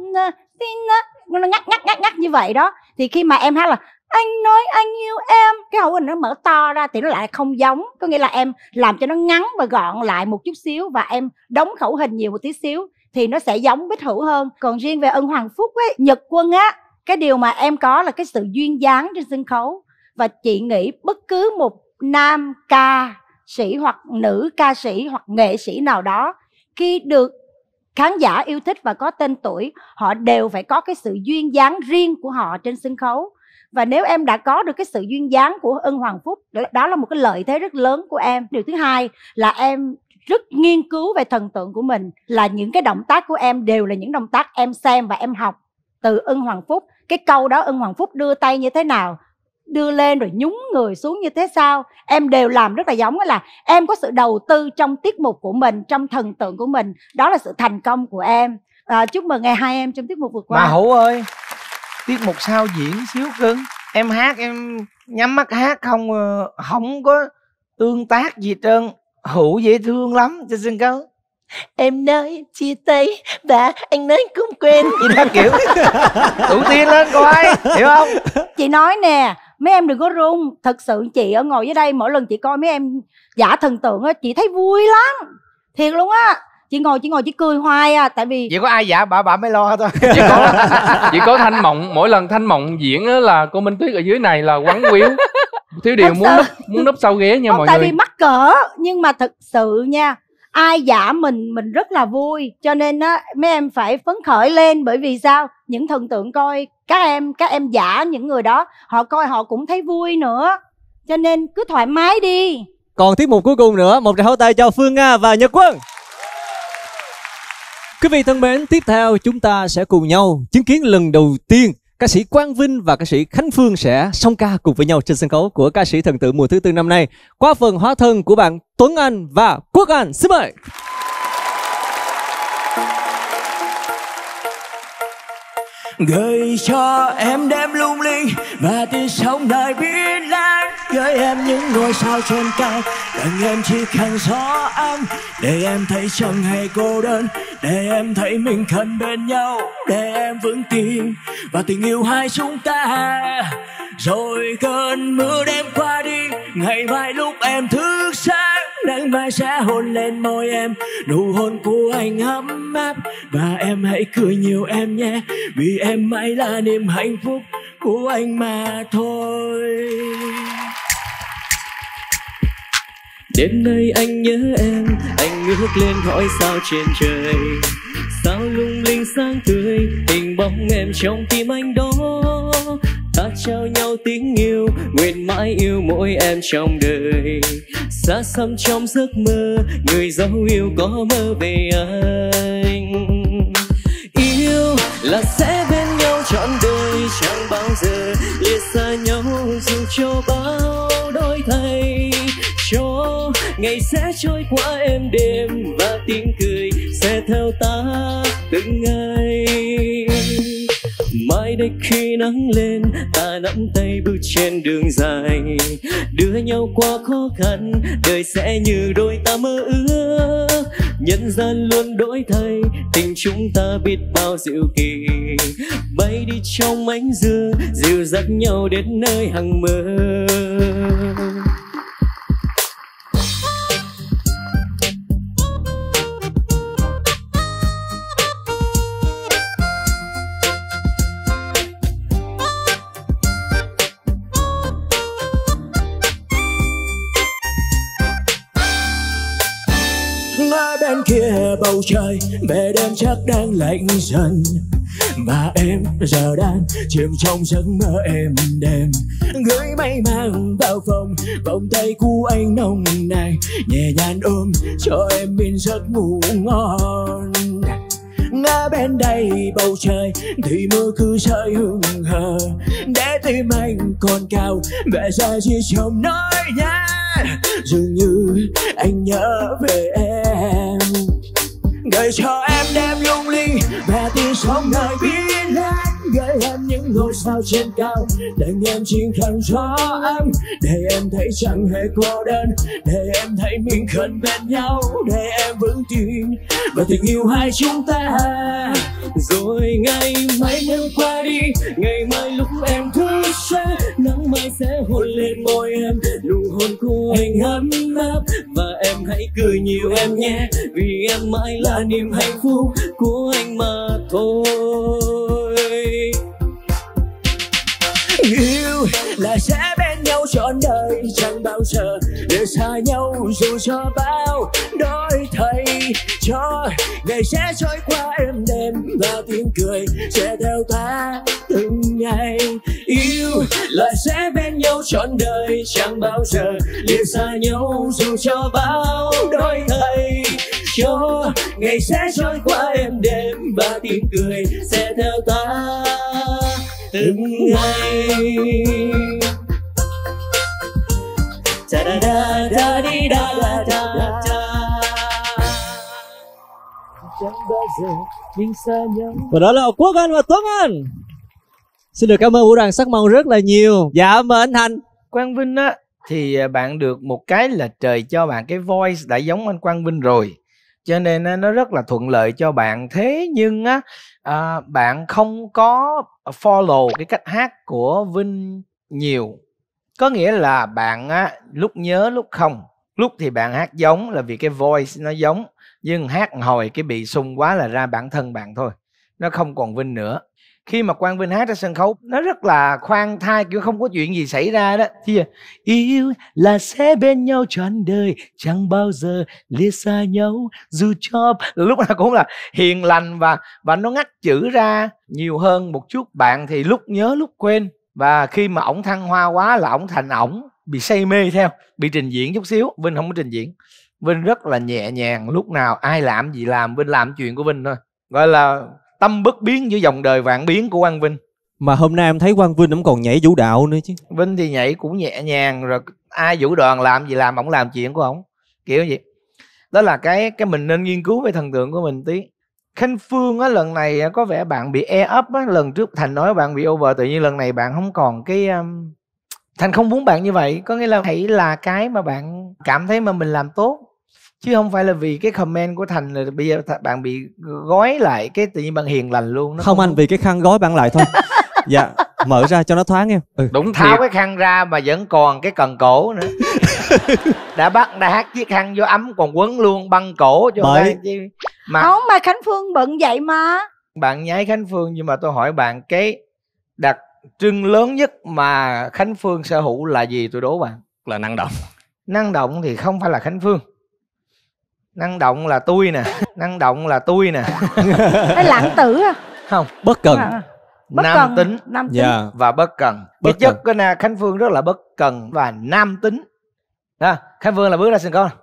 nó ngắt ngắt ngắt ngắt như vậy đó. Thì khi mà em hát là anh nói anh yêu em, cái khẩu hình nó mở to ra thì nó lại không giống. Có nghĩa là em làm cho nó ngắn và gọn lại một chút xíu và em đóng khẩu hình nhiều một tí xíu thì nó sẽ giống Bích Hữu hơn. Còn riêng về Ân Hoàng Phúc ấy, Nhật Quân á, cái điều mà em có là cái sự duyên dáng trên sân khấu. Và chị nghĩ bất cứ một nam ca sĩ hoặc nữ ca sĩ hoặc nghệ sĩ nào đó khi được khán giả yêu thích và có tên tuổi, họ đều phải có cái sự duyên dáng riêng của họ trên sân khấu. Và nếu em đã có được cái sự duyên dáng của Ân Hoàng Phúc, đó là một cái lợi thế rất lớn của em. Điều thứ hai là em rất nghiên cứu về thần tượng của mình, là những cái động tác của em đều là những động tác em xem và em học từ Ân Hoàng Phúc. Cái câu đó Ân Hoàng Phúc đưa tay như thế nào, đưa lên rồi nhúng người xuống như thế sao, em đều làm rất là giống. Là em có sự đầu tư trong tiết mục của mình, trong thần tượng của mình. Đó là sự thành công của em. à, Chúc mừng ngày hai em trong tiết mục vừa qua. Mà Hữu ơi, tiết mục sao diễn xíu cưng. Em hát em nhắm mắt hát không, không có tương tác gì trơn. Hữu dễ thương lắm trên sân khấu. Em nói chia tay và anh nói cũng quên gì đó kiểu tự tiên lên coi, hiểu không? Chị nói nè, mấy em đừng có run. Thật sự chị ở ngồi dưới đây, mỗi lần chị coi mấy em giả thần tượng á, chị thấy vui lắm. Thiệt luôn á. Chị ngồi chị ngồi chị cười hoài à. Tại vì chỉ có ai giả bà bà mới lo thôi. Chỉ có, chỉ có Thanh Mộng, mỗi lần Thanh Mộng diễn á là cô Minh Tuyết ở dưới này là quắn quýu. Thiếu điều muốn núp, muốn núp sau ghế nha. Không, mọi tại người. Tại vì mắc cỡ. Nhưng mà thật sự nha, ai giả mình mình rất là vui. Cho nên á mấy em phải phấn khởi lên. Bởi vì sao? Những thần tượng coi các em các em giả những người đó, họ coi họ cũng thấy vui nữa. Cho nên cứ thoải mái đi. Còn tiết mục cuối cùng nữa, một tràng pháo tay cho Phương Nga và Nhật Quân. Quý vị thân mến, tiếp theo chúng ta sẽ cùng nhau chứng kiến lần đầu tiên ca sĩ Quang Vinh và ca sĩ Khánh Phương sẽ song ca cùng với nhau trên sân khấu của ca sĩ thần tượng mùa thứ tư năm nay qua phần hóa thân của bạn Tuấn Anh và Quốc Anh. Xin mời. Gửi cho em đêm lung linh và tiếng sóng đời biết lan. gửi em những ngôi sao trên cao, cần em chỉ cần gió ấm để em thấy chẳng hề cô đơn, để em thấy mình cần bên nhau, để em vững tin và tình yêu hai chúng ta. Rồi cơn mưa đêm qua đi, ngày mai lúc em thức sáng, nắng mai sẽ hôn lên môi em, nụ hôn của anh ấm áp. Và em hãy cười nhiều em nhé, vì em mãi là niềm hạnh phúc của anh mà thôi. Đêm nay anh nhớ em, anh ngước lên hỏi sao trên trời, sao lung linh sáng tươi, hình bóng em trong tim anh đó. Ta trao nhau tiếng yêu, nguyện mãi yêu mỗi em trong đời. Xa xăm trong giấc mơ, người dấu yêu có mơ về anh. Yêu là sẽ bên nhau trọn đời, chẳng bao giờ lìa xa nhau dù cho bao đổi thay. Cho ngày sẽ trôi qua êm đềm và tiếng cười sẽ theo ta từng ngày. Mai đây khi nắng lên, ta nắm tay bước trên đường dài, đưa nhau qua khó khăn, đời sẽ như đôi ta mơ ước. Nhân gian luôn đổi thay, tình chúng ta biết bao diệu kỳ, bay đi trong ánh dương, dìu dắt nhau đến nơi hằng mơ. Ở bên kia bầu trời, về đêm chắc đang lạnh dần, và em giờ đang chìm trong giấc mơ êm đềm. Gửi mây mang vào phòng, vòng tay của anh nồng nàn, nhẹ nhàng ôm cho em miên giấc ngủ ngon. Ngã bên đây bầu trời thì mưa cứ rơi hững hờ, để tim anh còn cao vẻ ra chỉ trong nói nhé. Dường như anh nhớ về em, gửi cho em đêm lung linh và tiếng sóng nơi biển lớn. Gửi em những ngôi sao trên cao, để em chỉ cần gió ấm, để em thấy chẳng hề cô đơn, để em thấy mình gần bên nhau, để em vững tin và tình yêu hai chúng ta. Rồi ngày mai nắng qua đi, ngày mai lúc em thức sáng, nắng mai sẽ hôn lên môi em, nụ hôn của anh ấm áp. Và em hãy cười nhiều em nhé, vì em mãi là niềm hạnh phúc của anh mà thôi. Yêu là sẽ bên nhau trọn đời, chẳng bao giờ để xa nhau dù cho bao đổi thay. Cho ngày sẽ trôi qua êm đềm và tiếng cười sẽ theo ta từng ngày. Yêu là sẽ bên nhau trọn đời, chẳng bao giờ lìa xa nhau dù cho bao đổi thay. Cho ngày sẽ trôi qua êm đềm và tiếng cười sẽ theo ta từng ngày. Da da da da đi da da da da. Chẳng bao giờ nhìn xa nhau. Và đó là Quốc Anh và Tuấn Anh. Xin được cảm ơn vũ đoàn Sắc Màu rất là nhiều. Dạ mời anh Thành. Quang Vinh á thì bạn được một cái là trời cho bạn cái voice đã giống anh Quang Vinh rồi, cho nên nó rất là thuận lợi cho bạn. Thế nhưng á à, bạn không có follow cái cách hát của Vinh nhiều, có nghĩa là bạn á lúc nhớ lúc không. Lúc thì bạn hát giống là vì cái voice nó giống, nhưng hát hồi cái bị sung quá là ra bản thân bạn thôi, nó không còn Vinh nữa. Khi mà Quang Vinh hát ra sân khấu nó rất là khoan thai, kiểu không có chuyện gì xảy ra đó. Thì yêu là sẽ bên nhau trọn đời, chẳng bao giờ lìa xa nhau dù cho, lúc nào cũng là hiền lành và và nó ngắt chữ ra nhiều hơn một chút. Bạn thì lúc nhớ lúc quên, và khi mà ổng thăng hoa quá là ổng thành ổng bị say mê theo, bị trình diễn chút xíu. Vinh không có trình diễn, Vinh rất là nhẹ nhàng, lúc nào ai làm gì làm, Vinh làm chuyện của Vinh thôi, gọi là tâm bất biến giữa dòng đời vạn biến của Quang Vinh. Mà hôm nay em thấy Quang Vinh ổng còn nhảy vũ đạo nữa chứ. Vinh thì nhảy cũng nhẹ nhàng, rồi ai vũ đoàn làm gì làm, ổng làm chuyện của ổng, kiểu vậy. Đó là cái cái mình nên nghiên cứu về thần tượng của mình tí. Khanh Phương á, lần này có vẻ bạn bị e up á, lần trước Thành nói bạn bị over, tự nhiên lần này bạn không còn cái um, Thành không muốn bạn như vậy. Có nghĩa là hãy là cái mà bạn cảm thấy mà mình làm tốt, chứ không phải là vì cái comment của Thành là bây giờ bạn bị gói lại cái tự nhiên bạn hiền lành luôn. Nó không, không anh, vì cái khăn gói bạn lại thôi. Dạ, mở ra cho nó thoáng em. Ừ. Đúng, tháo cái khăn ra mà vẫn còn cái cần cổ nữa. Đã bắt đã hát chiếc khăn vô ấm còn quấn luôn băng cổ cho Bởi... cái mà không mà Khánh Phương bận vậy mà. Bạn nhái Khánh Phương, nhưng mà tôi hỏi bạn cái đặc trưng lớn nhất mà Khánh Phương sở hữu là gì? Tôi đố bạn là năng động. Năng động thì không phải là Khánh Phương. Năng động là tôi nè. Năng động là tôi nè. Cái lãng tử à? Không, bất cần. Bất nam cần, tính, nam tính. Yeah. Và bất cần. Bất cái chất của na Khánh Phương rất là bất cần và nam tính. Đó, Khánh Phương là bước ra sân khấu.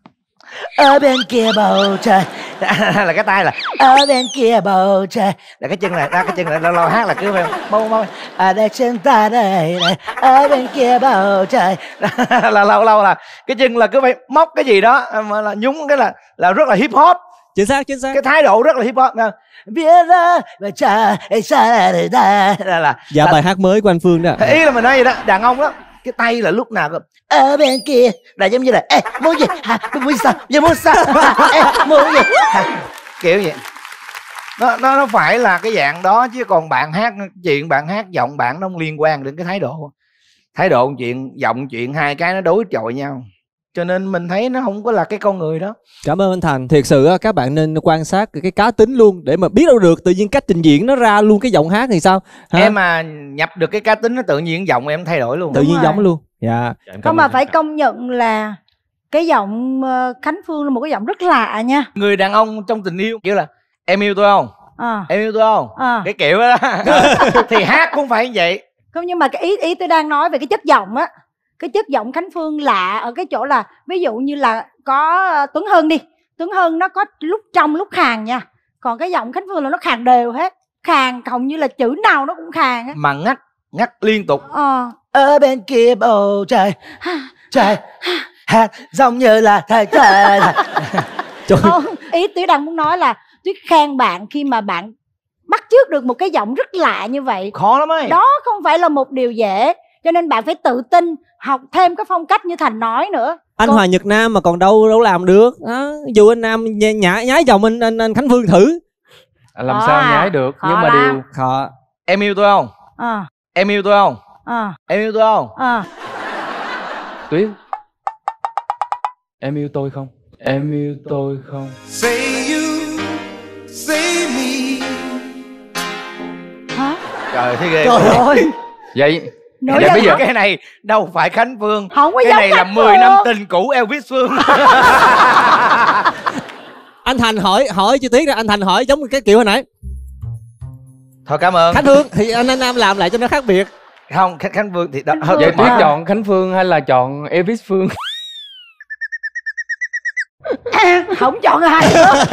Ở bên kia bầu trời là cái tay là ở bên kia bầu trời, là cái chân này, ra cái chân này lâu lâu hát là cứ mong mong ở đây chân ta đây này, ở bên kia bầu trời là lâu lâu là cái chân là cứ phải móc cái gì đó mà là nhúng cái là là rất là hip hop. Chính xác, chính xác. Cái thái độ rất là hip hop. Biết ra và cha xa là là dạ bài hát mới của anh Phương đó. Ý là mình nói vậy đó, đàn ông đó cái tay là lúc nào cũng ở bên kia là giống như là ê muốn gì hả, muốn sao giờ muốn sao ê muốn gì hả? Kiểu vậy. Nó, nó nó phải là cái dạng đó, chứ còn bạn hát chuyện bạn hát giọng bạn nó không liên quan đến cái thái độ. Thái độ chuyện giọng chuyện hai cái nó đối chọi nhau, cho nên mình thấy nó không có là cái con người đó. Cảm ơn anh Thành. Thiệt sự các bạn nên quan sát cái cá tính luôn, để mà biết đâu được tự nhiên cách trình diễn nó ra luôn cái giọng hát thì sao hả? Em mà nhập được cái cá tính nó tự nhiên giọng em thay đổi luôn, tự nhiên giống luôn. Dạ. Không mà phải công nhận là cái giọng Khánh Phương là một cái giọng rất lạ nha. Người đàn ông trong tình yêu kiểu là em yêu tôi không, à. em yêu tôi không, à. Cái kiểu đó thì hát cũng phải như vậy. Không, nhưng mà cái ý ý tôi đang nói về cái chất giọng á, cái chất giọng Khánh Phương lạ ở cái chỗ là ví dụ như là có Tuấn Hân đi, Tuấn Hân nó có lúc trong lúc khàn nha, còn cái giọng Khánh Phương là nó khàn đều hết, khàn hầu như là chữ nào nó cũng khàn á, mà ngắt ngắt liên tục. ờ. Ở bên kia bầu trời trời hát giống như là thời trời. Không, ý Tuyết đang muốn nói là Tuyết khen bạn khi mà bạn bắt chước được một cái giọng rất lạ như vậy. Khó lắm ấy. Đó không phải là một điều dễ, cho nên bạn phải tự tin học thêm cái phong cách như Thành nói nữa. Anh Còn... Hòa Nhật Nam mà còn đâu đâu làm được đó. Dù anh Nam nhả nhái chồng anh, anh anh Khánh Phương thử làm khó sao à? Nhái được. Khó nhưng mà lắm. Điều khó. Em yêu tôi không? À. Em yêu tôi không? À. Em yêu tôi không? À. Tuyết, em yêu tôi không? Em yêu tôi không? Say you, say me. Hả? Trời thế ghê. Trời ơi. Vậy Nói vậy bây giờ cái này đâu phải Khánh Phương, không có cái này là mười năm Phương. tình cũ Elvis Phương. Anh Thành hỏi hỏi chi tiết ra, anh Thành hỏi giống cái kiểu hồi nãy. Thôi cảm ơn. Khánh Phương thì anh anh Nam làm lại cho nó khác biệt. Không, Khánh, Khánh Phương thì đó. Khánh Phương. Vậy Tuyết chọn Khánh Phương hay là chọn Elvis Phương? Không chọn ai nữa.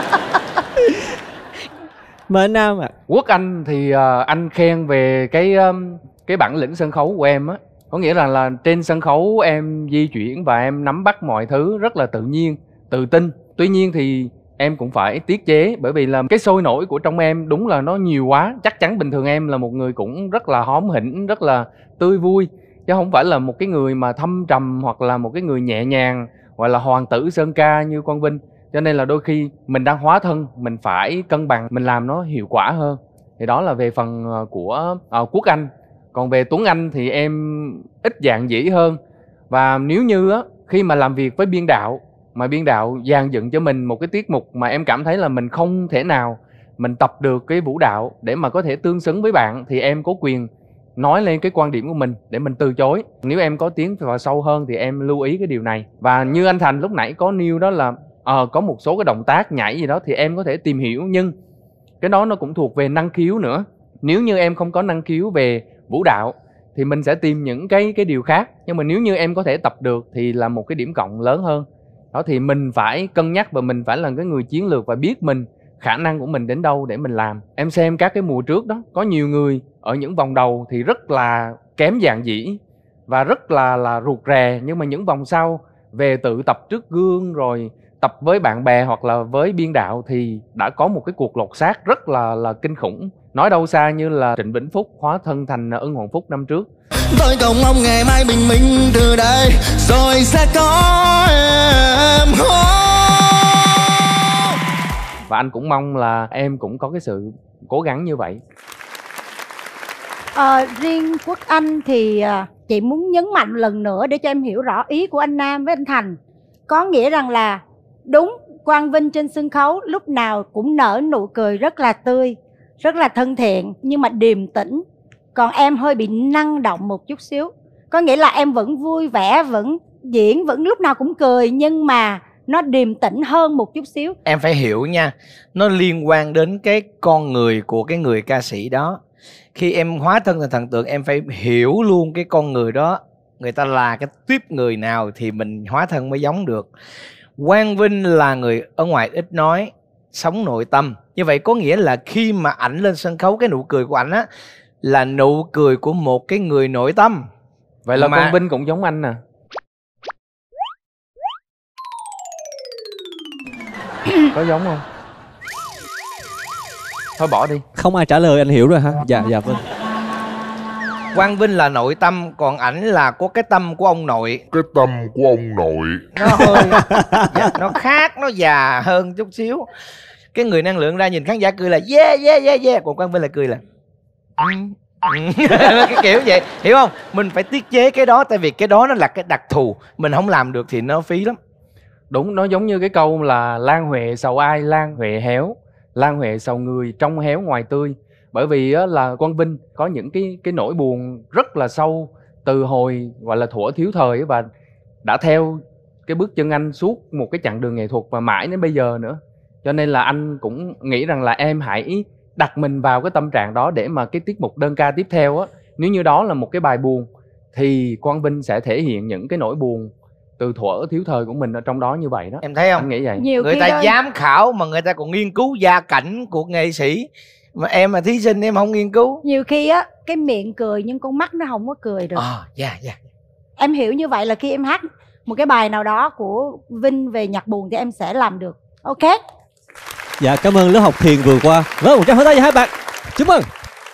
Mời anh Nam ạ. À. Quốc Anh thì uh, anh khen về cái um, cái bản lĩnh sân khấu của em á, có nghĩa là là trên sân khấu em di chuyển và em nắm bắt mọi thứ rất là tự nhiên, tự tin. Tuy nhiên thì em cũng phải tiết chế, bởi vì là cái sôi nổi của trong em đúng là nó nhiều quá. Chắc chắn bình thường em là một người cũng rất là hóm hỉnh, rất là tươi vui, chứ không phải là một cái người mà thâm trầm hoặc là một cái người nhẹ nhàng gọi là hoàng tử sơn ca như Quang Vinh. Cho nên là đôi khi mình đang hóa thân, mình phải cân bằng, mình làm nó hiệu quả hơn. Thì đó là về phần của uh, Quốc Anh. Còn về Tuấn Anh thì em ít dạn dĩ hơn. Và nếu như á, khi mà làm việc với biên đạo, mà biên đạo dàn dựng cho mình một cái tiết mục mà em cảm thấy là mình không thể nào mình tập được cái vũ đạo để mà có thể tương xứng với bạn, thì em có quyền nói lên cái quan điểm của mình để mình từ chối. Nếu em có tiến vào sâu hơn thì em lưu ý cái điều này. Và như anh Thành lúc nãy có nêu đó là ờ, có một số cái động tác nhảy gì đó thì em có thể tìm hiểu, nhưng cái đó nó cũng thuộc về năng khiếu nữa. Nếu như em không có năng khiếu về vũ đạo thì mình sẽ tìm những cái cái điều khác. Nhưng mà nếu như em có thể tập được thì là một cái điểm cộng lớn hơn. Đó thì mình phải cân nhắc và mình phải là cái người chiến lược và biết mình khả năng của mình đến đâu để mình làm. Em xem các cái mùa trước đó, có nhiều người ở những vòng đầu thì rất là kém dạn dĩ và rất là là ruột rè, nhưng mà những vòng sau về tự tập trước gương rồi tập với bạn bè hoặc là với biên đạo thì đã có một cái cuộc lột xác rất là là kinh khủng. Nói đâu xa như là Trịnh Vĩnh Phúc hóa thân thành Ưng Hoàng Phúc năm trước. Tôi cầu mong ngày mai bình minh từ đây rồi sẽ có em. Và anh cũng mong là em cũng có cái sự cố gắng như vậy. Ờ, riêng Quốc Anh thì à, chị muốn nhấn mạnh lần nữa để cho em hiểu rõ ý của anh Nam với anh Thành. Có nghĩa rằng là đúng, Quang Vinh trên sân khấu lúc nào cũng nở nụ cười rất là tươi, rất là thân thiện, nhưng mà điềm tĩnh. Còn em hơi bị năng động một chút xíu. Có nghĩa là em vẫn vui vẻ, vẫn diễn, vẫn lúc nào cũng cười, nhưng mà nó điềm tĩnh hơn một chút xíu. Em phải hiểu nha, nó liên quan đến cái con người của cái người ca sĩ đó. Khi em hóa thân thành thần tượng, em phải hiểu luôn cái con người đó, người ta là cái tuyếp người nào thì mình hóa thân mới giống được. Quang Vinh là người ở ngoài ít nói, sống nội tâm. Như vậy có nghĩa là khi mà ảnh lên sân khấu, cái nụ cười của ảnh á là nụ cười của một cái người nội tâm. Vậy là mà... Quang Vinh cũng giống anh nè. Có giống không? Thôi bỏ đi. Không ai trả lời, anh hiểu rồi hả? Dạ, dạ vâng. Quang Vinh là nội tâm, còn ảnh là có cái tâm của ông nội. Cái tâm của ông nội. Nó hơi dạ, nó khác, nó già hơn chút xíu. Cái người năng lượng ra nhìn khán giả cười là yeah yeah yeah yeah, còn Quang Vinh là cười là cái kiểu vậy, hiểu không? Mình phải tiết chế cái đó, tại vì cái đó nó là cái đặc thù, mình không làm được thì nó phí lắm. Đúng, nó giống như cái câu là lan huệ sầu ai, lan huệ héo, lan huệ sầu người, trong héo ngoài tươi. Bởi vì á, là Quang Vinh có những cái cái nỗi buồn rất là sâu từ hồi gọi là thuở thiếu thời, và đã theo cái bước chân anh suốt một cái chặng đường nghệ thuật và mãi đến bây giờ nữa. Cho nên là anh cũng nghĩ rằng là em hãy đặt mình vào cái tâm trạng đó, để mà cái tiết mục đơn ca tiếp theo á, nếu như đó là một cái bài buồn thì Quang Vinh sẽ thể hiện những cái nỗi buồn từ thuở thiếu thời của mình ở trong đó như vậy đó. Em thấy không? Anh nghĩ vậy. Nhiều người ta đó... giám khảo mà người ta còn nghiên cứu gia cảnh của nghệ sĩ, mà em là thí sinh em không nghiên cứu. Nhiều khi á cái miệng cười nhưng con mắt nó không có cười được. À, dạ dạ. Em hiểu như vậy là khi em hát một cái bài nào đó của Vinh về nhạc buồn thì em sẽ làm được. Ok. Dạ, cảm ơn lớp học thiền vừa qua. Vâng, một tràng pháo tay cho hai bạn. Chúc mừng.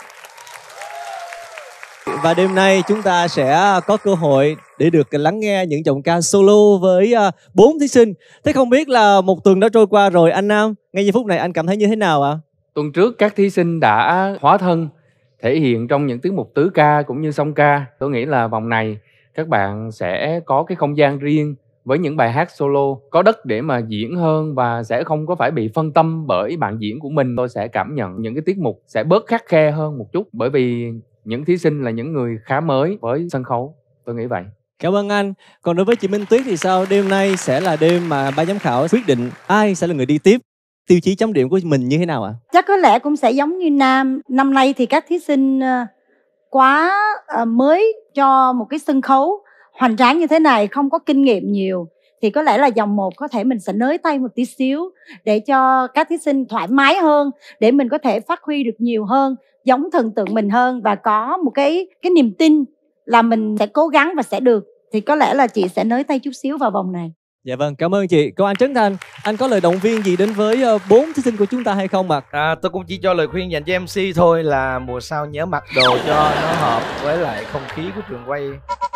Và đêm nay chúng ta sẽ có cơ hội để được lắng nghe những giọng ca solo với bốn thí sinh. Thế không biết là một tuần đã trôi qua rồi, anh Nam, ngay giây phút này anh cảm thấy như thế nào ạ? À? Tuần trước các thí sinh đã hóa thân thể hiện trong những tiết mục tứ ca cũng như song ca. Tôi nghĩ là vòng này các bạn sẽ có cái không gian riêng với những bài hát solo, có đất để mà diễn hơn và sẽ không có phải bị phân tâm bởi bạn diễn của mình. Tôi sẽ cảm nhận những cái tiết mục sẽ bớt khắt khe hơn một chút, bởi vì những thí sinh là những người khá mới với sân khấu. Tôi nghĩ vậy. Cảm ơn anh. Còn đối với chị Minh Tuyết thì sao? Đêm nay sẽ là đêm mà ban giám khảo quyết định ai sẽ là người đi tiếp. Tiêu chí chấm điểm của mình như thế nào ạ? À? Chắc có lẽ cũng sẽ giống như Nam. Năm nay thì các thí sinh quá mới cho một cái sân khấu hoành tráng như thế này, không có kinh nghiệm nhiều. Thì có lẽ là vòng một có thể mình sẽ nới tay một tí xíu để cho các thí sinh thoải mái hơn, để mình có thể phát huy được nhiều hơn, giống thần tượng mình hơn, và có một cái cái niềm tin là mình sẽ cố gắng và sẽ được. Thì có lẽ là chị sẽ nới tay chút xíu vào vòng này. Dạ vâng, cảm ơn chị. Còn anh Trấn Thành, anh có lời động viên gì đến với bốn thí sinh của chúng ta hay không ạ? À? À, tôi cũng chỉ cho lời khuyên dành cho em xê thôi là mùa sau nhớ mặc đồ cho nó hợp với lại không khí của trường quay.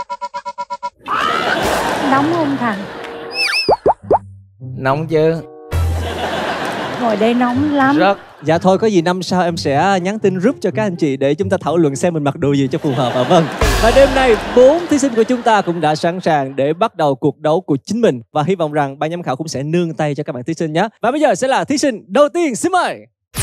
Nóng không Thành? Nóng chứ. Ngồi đây nóng lắm. Rất. Dạ thôi, có gì năm sau em sẽ nhắn tin group cho các anh chị để chúng ta thảo luận xem mình mặc đồ gì cho phù hợp. À, vâng. Và đêm nay bốn thí sinh của chúng ta cũng đã sẵn sàng để bắt đầu cuộc đấu của chính mình, và hy vọng rằng ban giám khảo cũng sẽ nương tay cho các bạn thí sinh nhé. Và bây giờ sẽ là thí sinh đầu tiên, xin mời.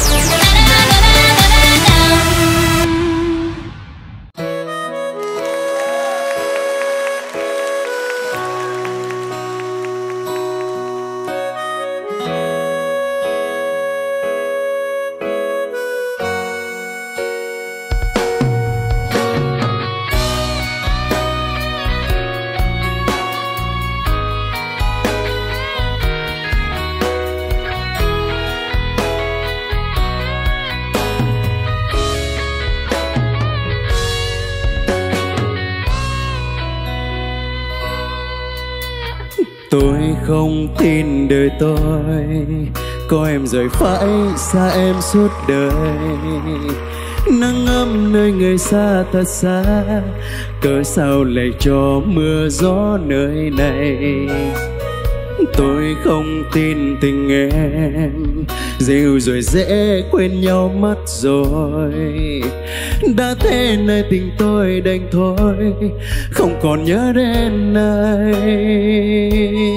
Tôi không tin đời tôi có em rồi phải xa em suốt đời. nắng ấm nơi người xa thật xa, cớ sao lại cho mưa gió nơi này. Tôi không tin tình em, dịu rồi dễ quên nhau mất rồi. Đã thế nơi tình tôi đành thôi, không còn nhớ đến ai.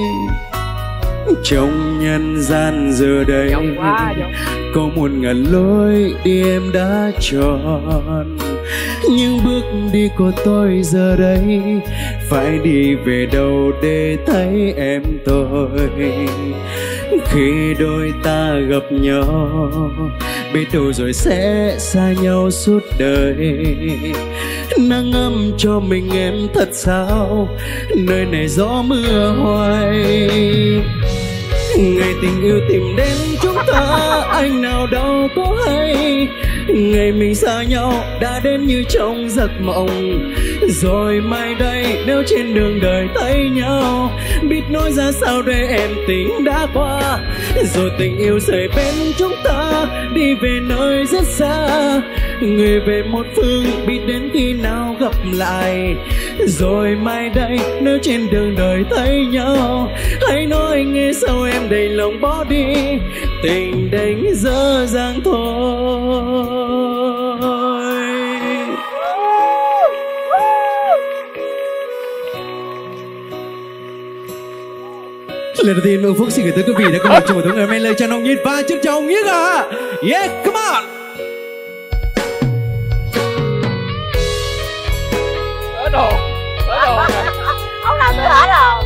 Trong nhân gian giờ đây có muôn ngàn lối đi em đã chọn, nhưng bước đi của tôi giờ đây phải đi về đâu để thấy em tôi. Khi đôi ta gặp nhau, biết đâu rồi sẽ xa nhau suốt đời. Nắng ấm cho mình em thật sao, nơi này gió mưa hoài. Ngày tình yêu tìm đến chúng ta, anh nào đâu có hay. Ngày mình xa nhau đã đến như trong giấc mộng. Rồi mai đây nếu trên đường đời thấy nhau, biết nói ra sao để em tình đã qua. Rồi tình yêu rời bên chúng ta, đi về nơi rất xa. Người về một phương, biết đến khi nào gặp lại. Rồi mai đây nếu trên đường đời thấy nhau, hãy nói nghe sao em đầy lòng bỏ đi. Tình đánh dở dang thôi. Lần đầu tiên Ưng Phúc xin gửi tới quý vị đã có mặt trong buổi tối ngày hôm nay lời chào nồng nhiệt và trân trọng nhất ạ. Yeah, come on. Ở đồ, ở đồ. Ông làm tôi hả rồi.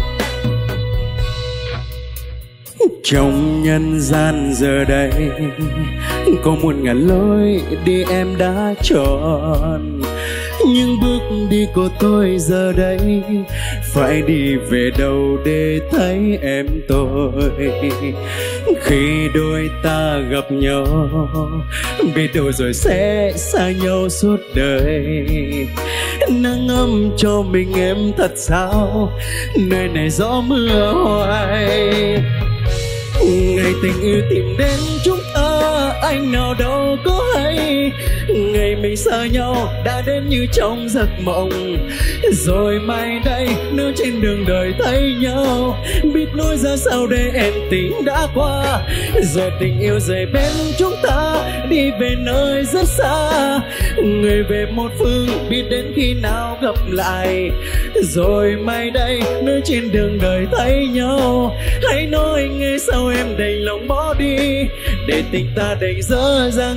Trong nhân gian giờ đây có muôn ngàn lối đi em đã chọn, nhưng bước đi của tôi giờ đây phải đi về đâu để thấy em tôi. Khi đôi ta gặp nhau, biết đâu rồi sẽ xa nhau suốt đời. Nắng ấm cho mình em thật sao, nơi này gió mưa hoài. Ngày tình yêu tìm đến chúng ta, anh nào đâu có hay. Ngày mình xa nhau đã đến như trong giấc mộng. Rồi mai đây nếu trên đường đời thấy nhau, biết nói ra sao để em tình đã qua. Rồi tình yêu rời bên chúng ta, đi về nơi rất xa. Người về một phương, biết đến khi nào gặp lại. Rồi mai đây nếu trên đường đời thấy nhau, hãy nói nghe sao em đầy lòng bỏ đi. Để tình ta đành dở dang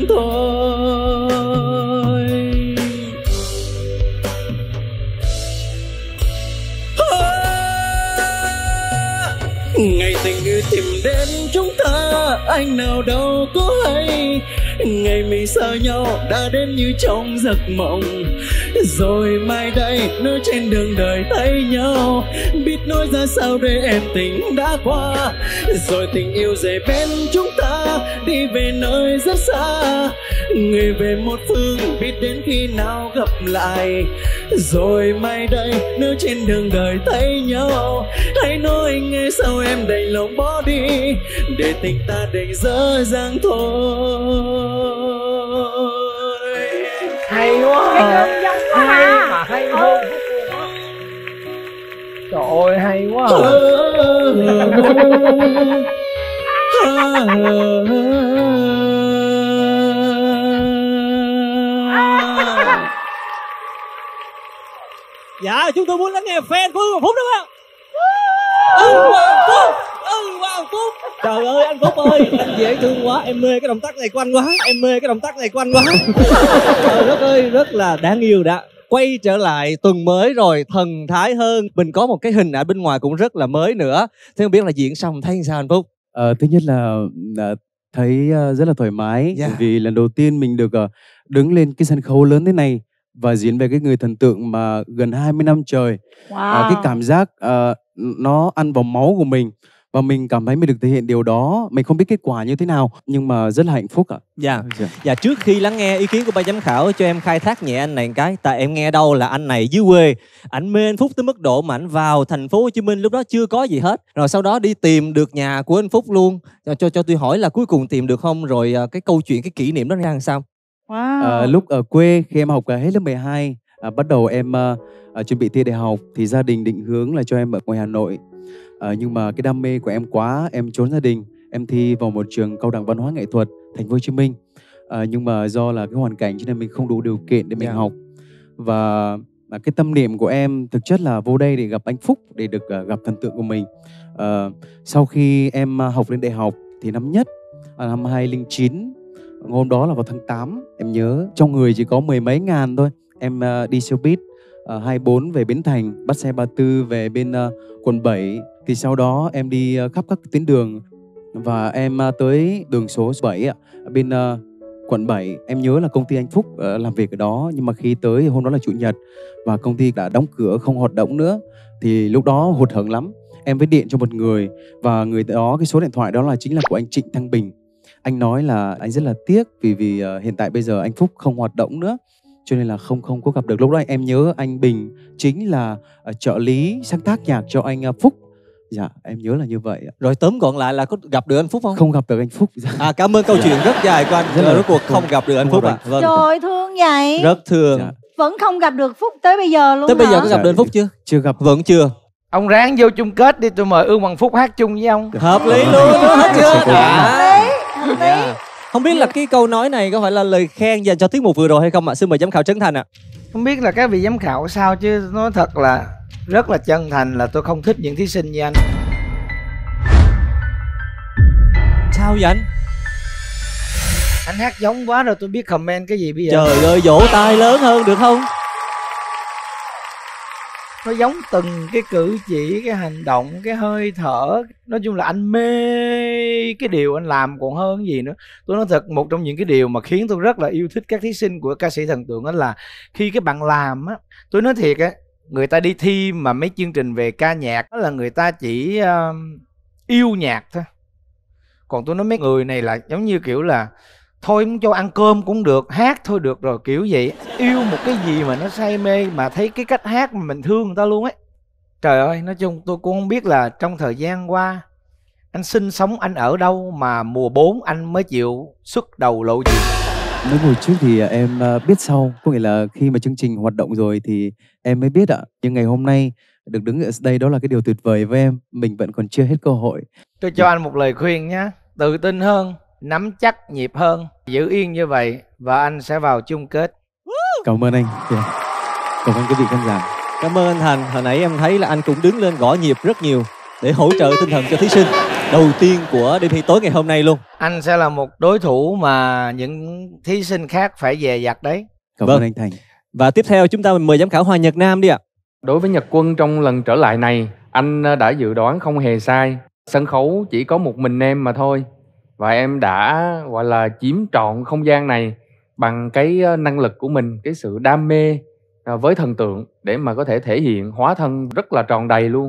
thôi. Ngày tình yêu tìm đến chúng ta, anh nào đâu có hay. Ngày mình xa nhau đã đến như trong giấc mộng. Rồi mai đây nếu trên đường đời thấy nhau, biết nói ra sao để em tình đã qua. Rồi tình yêu rời bên chúng ta, đi về nơi rất xa. Người về một phương, biết đến khi nào gặp lại. Rồi mai đây nếu trên đường đời thấy nhau, hãy nói nghe sao em đầy lòng bỏ đi. Để tình ta đành dở dang thôi. Hay quá à. Hay mà hay hơn. Trời ơi hay quá à. Dạ, chúng tôi muốn lắng nghe fan của Ưng Hoàng Phúc đúng không? Ưng Hoàng Phúc, Ưng Hoàng Phúc. Trời ơi anh Phúc ơi, anh dễ thương quá, em mê cái động tác này của anh quá, em mê cái động tác này của anh quá. Trời đất ơi, rất là đáng yêu đã. Quay trở lại tuần mới rồi, thần thái hơn. Mình có một cái hình ảnh bên ngoài cũng rất là mới nữa. Thế không biết là diễn xong thấy sao anh Phúc? Ờ, thứ nhất là uh, thấy uh, rất là thoải mái. Yeah. Bởi vì lần đầu tiên mình được uh, đứng lên cái sân khấu lớn thế này và diễn về cái người thần tượng mà gần hai mươi năm trời. Wow. Uh, cái cảm giác uh, nó ăn vào máu của mình. Và mình cảm thấy mình được thể hiện điều đó. Mình không biết kết quả như thế nào, nhưng mà rất là hạnh phúc ạ. Dạ. Dạ, trước khi lắng nghe ý kiến của ban giám khảo, cho em khai thác nhẹ anh này một cái. Tại em nghe đâu là anh này dưới quê, ảnh mê anh Phúc tới mức độ mà ảnh vào thành phố Hồ Chí Minh lúc đó chưa có gì hết. Rồi sau đó đi tìm được nhà của anh Phúc luôn. Cho cho, cho tôi hỏi là cuối cùng tìm được không? Rồi cái câu chuyện, cái kỷ niệm đó ra làm sao? Wow. À, lúc ở quê khi em học uh, hết lớp mười hai, à, bắt đầu em uh, uh, chuẩn bị thi đại học thì gia đình định hướng là cho em ở ngoài Hà Nội. À, nhưng mà cái đam mê của em quá, em trốn gia đình, em thi vào một trường cao đẳng văn hóa nghệ thuật thành phố Hồ Chí Minh. À, nhưng mà do là cái hoàn cảnh cho nên mình không đủ điều kiện để mình Yeah. học. Và à, cái tâm niệm của em thực chất là vô đây để gặp anh Phúc, để được uh, gặp thần tượng của mình. À, sau khi em uh, học lên đại học thì năm nhất à, năm hai không không chín, hôm đó là vào tháng tám, em nhớ trong người chỉ có mười mấy ngàn thôi. Em uh, đi xe buýt uh, hai mươi bốn về Bến Thành, bắt xe ba mươi tư về bên uh, quận bảy. Thì sau đó em đi uh, khắp các tuyến đường và em uh, tới đường số bảy uh, bên uh, quận bảy. Em nhớ là công ty anh Phúc uh, làm việc ở đó, nhưng mà khi tới hôm đó là chủ nhật và công ty đã đóng cửa không hoạt động nữa. Thì lúc đó hụt hẫng lắm. Em mới điện cho một người và người đó, cái số điện thoại đó là chính là của anh Trịnh Thăng Bình. Anh nói là anh rất là tiếc vì vì uh, hiện tại bây giờ anh Phúc không hoạt động nữa, cho nên là không không có gặp được. Lúc đó em nhớ anh Bình chính là uh, trợ lý sáng tác nhạc cho anh uh, Phúc. Dạ, em nhớ là như vậy. Rồi tóm gọn lại là có gặp được anh Phúc không? Không gặp được anh Phúc. À, cảm ơn câu chuyện rất dài của anh. Rốt cuộc không gặp được anh Phúc ạ. Vâng. Trời thương vậy. Rất thương. Dạ. Vẫn không gặp được Phúc tới bây giờ luôn. Tới bây giờ hả? có gặp được anh Phúc chưa? Chưa gặp. Vẫn chưa. Ông ráng vô chung kết đi, tôi mời Ương Hoàng Phúc hát chung với ông. Hợp lý luôn, hết chưa? Hợp lý, hợp lý. Dạ. Không biết là cái câu nói này có phải là lời khen dành cho tiết mục vừa rồi hay không ạ? Xin mời giám khảo Trấn Thành ạ. Không biết là các vị giám khảo sao chứ nói thật là rất là chân thành là tôi không thích những thí sinh như anh. Sao vậy anh? Anh hát giống quá rồi, tôi biết comment cái gì bây giờ. Trời ơi, vỗ tay lớn hơn được không? Nó giống từng cái cử chỉ, cái hành động, cái hơi thở. Nói chung là anh mê cái điều anh làm còn hơn gì nữa. Tôi nói thật, một trong những cái điều mà khiến tôi rất là yêu thích các thí sinh của ca sĩ thần tượng đó là khi các bạn làm á, tôi nói thiệt á, người ta đi thi mà mấy chương trình về ca nhạc đó là người ta chỉ uh, yêu nhạc thôi. Còn tôi nói mấy người này là giống như kiểu là thôi muốn cho ăn cơm cũng được, hát thôi được rồi, kiểu vậy. Yêu một cái gì mà nó say mê, mà thấy cái cách hát mà mình thương người ta luôn ấy. Trời ơi, nói chung tôi cũng không biết là trong thời gian qua anh sinh sống, anh ở đâu mà mùa bốn anh mới chịu xuất đầu lộ diện. Mấy hồi trước thì em biết sau, có nghĩa là khi mà chương trình hoạt động rồi thì em mới biết ạ. Nhưng ngày hôm nay được đứng ở đây đó là cái điều tuyệt vời với em. Mình vẫn còn chưa hết cơ hội. Tôi cho anh một lời khuyên nhé. Tự tin hơn, nắm chắc nhịp hơn, giữ yên như vậy và anh sẽ vào chung kết. Cảm ơn anh. Yeah. Cảm ơn quý vị khán giả. Cảm ơn anh Thành. Hồi nãy em thấy là anh cũng đứng lên gõ nhịp rất nhiều để hỗ trợ tinh thần cho thí sinh đầu tiên của đêm thi tối ngày hôm nay luôn. Anh sẽ là một đối thủ mà những thí sinh khác phải dè dặt đấy. Cảm Vâng. ơn anh Thành. Và tiếp theo chúng ta mời giám khảo Hòa Nhật Nam đi ạ. Đối với Nhật Quân trong lần trở lại này, anh đã dự đoán không hề sai. Sân khấu chỉ có một mình em mà thôi. Và em đã gọi là chiếm trọn không gian này bằng cái năng lực của mình, cái sự đam mê với thần tượng để mà có thể thể hiện hóa thân rất là tròn đầy luôn.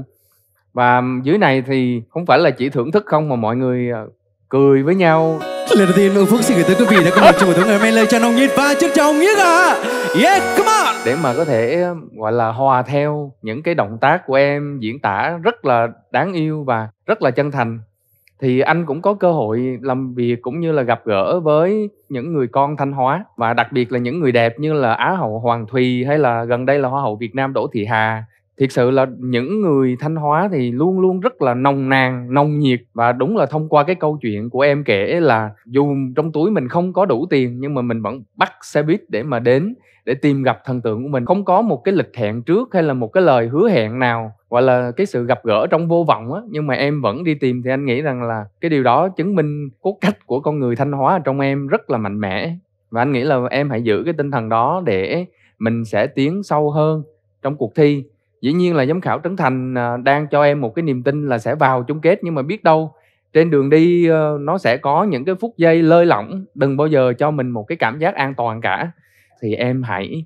Và dưới này thì không phải là chỉ thưởng thức không mà mọi người cười với nhau. Lần đầu tiên Ương Phúc xin gửi tới quý vị đã có mặt trong buổi tối ngày hôm nay lời chào nồng nhiệt và trân trọng nhất ạ. Yeah, come on. Để mà có thể gọi là hòa theo những cái động tác của em diễn tả rất là đáng yêu và rất là chân thành. Thì anh cũng có cơ hội làm việc cũng như là gặp gỡ với những người con Thanh Hóa, và đặc biệt là những người đẹp như là Á hậu Hoàng Thùy hay là gần đây là Hoa hậu Việt Nam Đỗ Thị Hà. Thiệt sự là những người Thanh Hóa thì luôn luôn rất là nồng nàn, nồng nhiệt. Và đúng là thông qua cái câu chuyện của em kể là dù trong túi mình không có đủ tiền nhưng mà mình vẫn bắt xe buýt để mà đến để tìm gặp thần tượng của mình. Không có một cái lịch hẹn trước hay là một cái lời hứa hẹn nào, gọi là cái sự gặp gỡ trong vô vọng á, nhưng mà em vẫn đi tìm. Thì anh nghĩ rằng là cái điều đó chứng minh cốt cách của con người Thanh Hóa trong em rất là mạnh mẽ. Và anh nghĩ là em hãy giữ cái tinh thần đó để mình sẽ tiến sâu hơn trong cuộc thi. Dĩ nhiên là giám khảo Trấn Thành đang cho em một cái niềm tin là sẽ vào chung kết, nhưng mà biết đâu trên đường đi nó sẽ có những cái phút giây lơi lỏng. Đừng bao giờ cho mình một cái cảm giác an toàn cả. Thì em hãy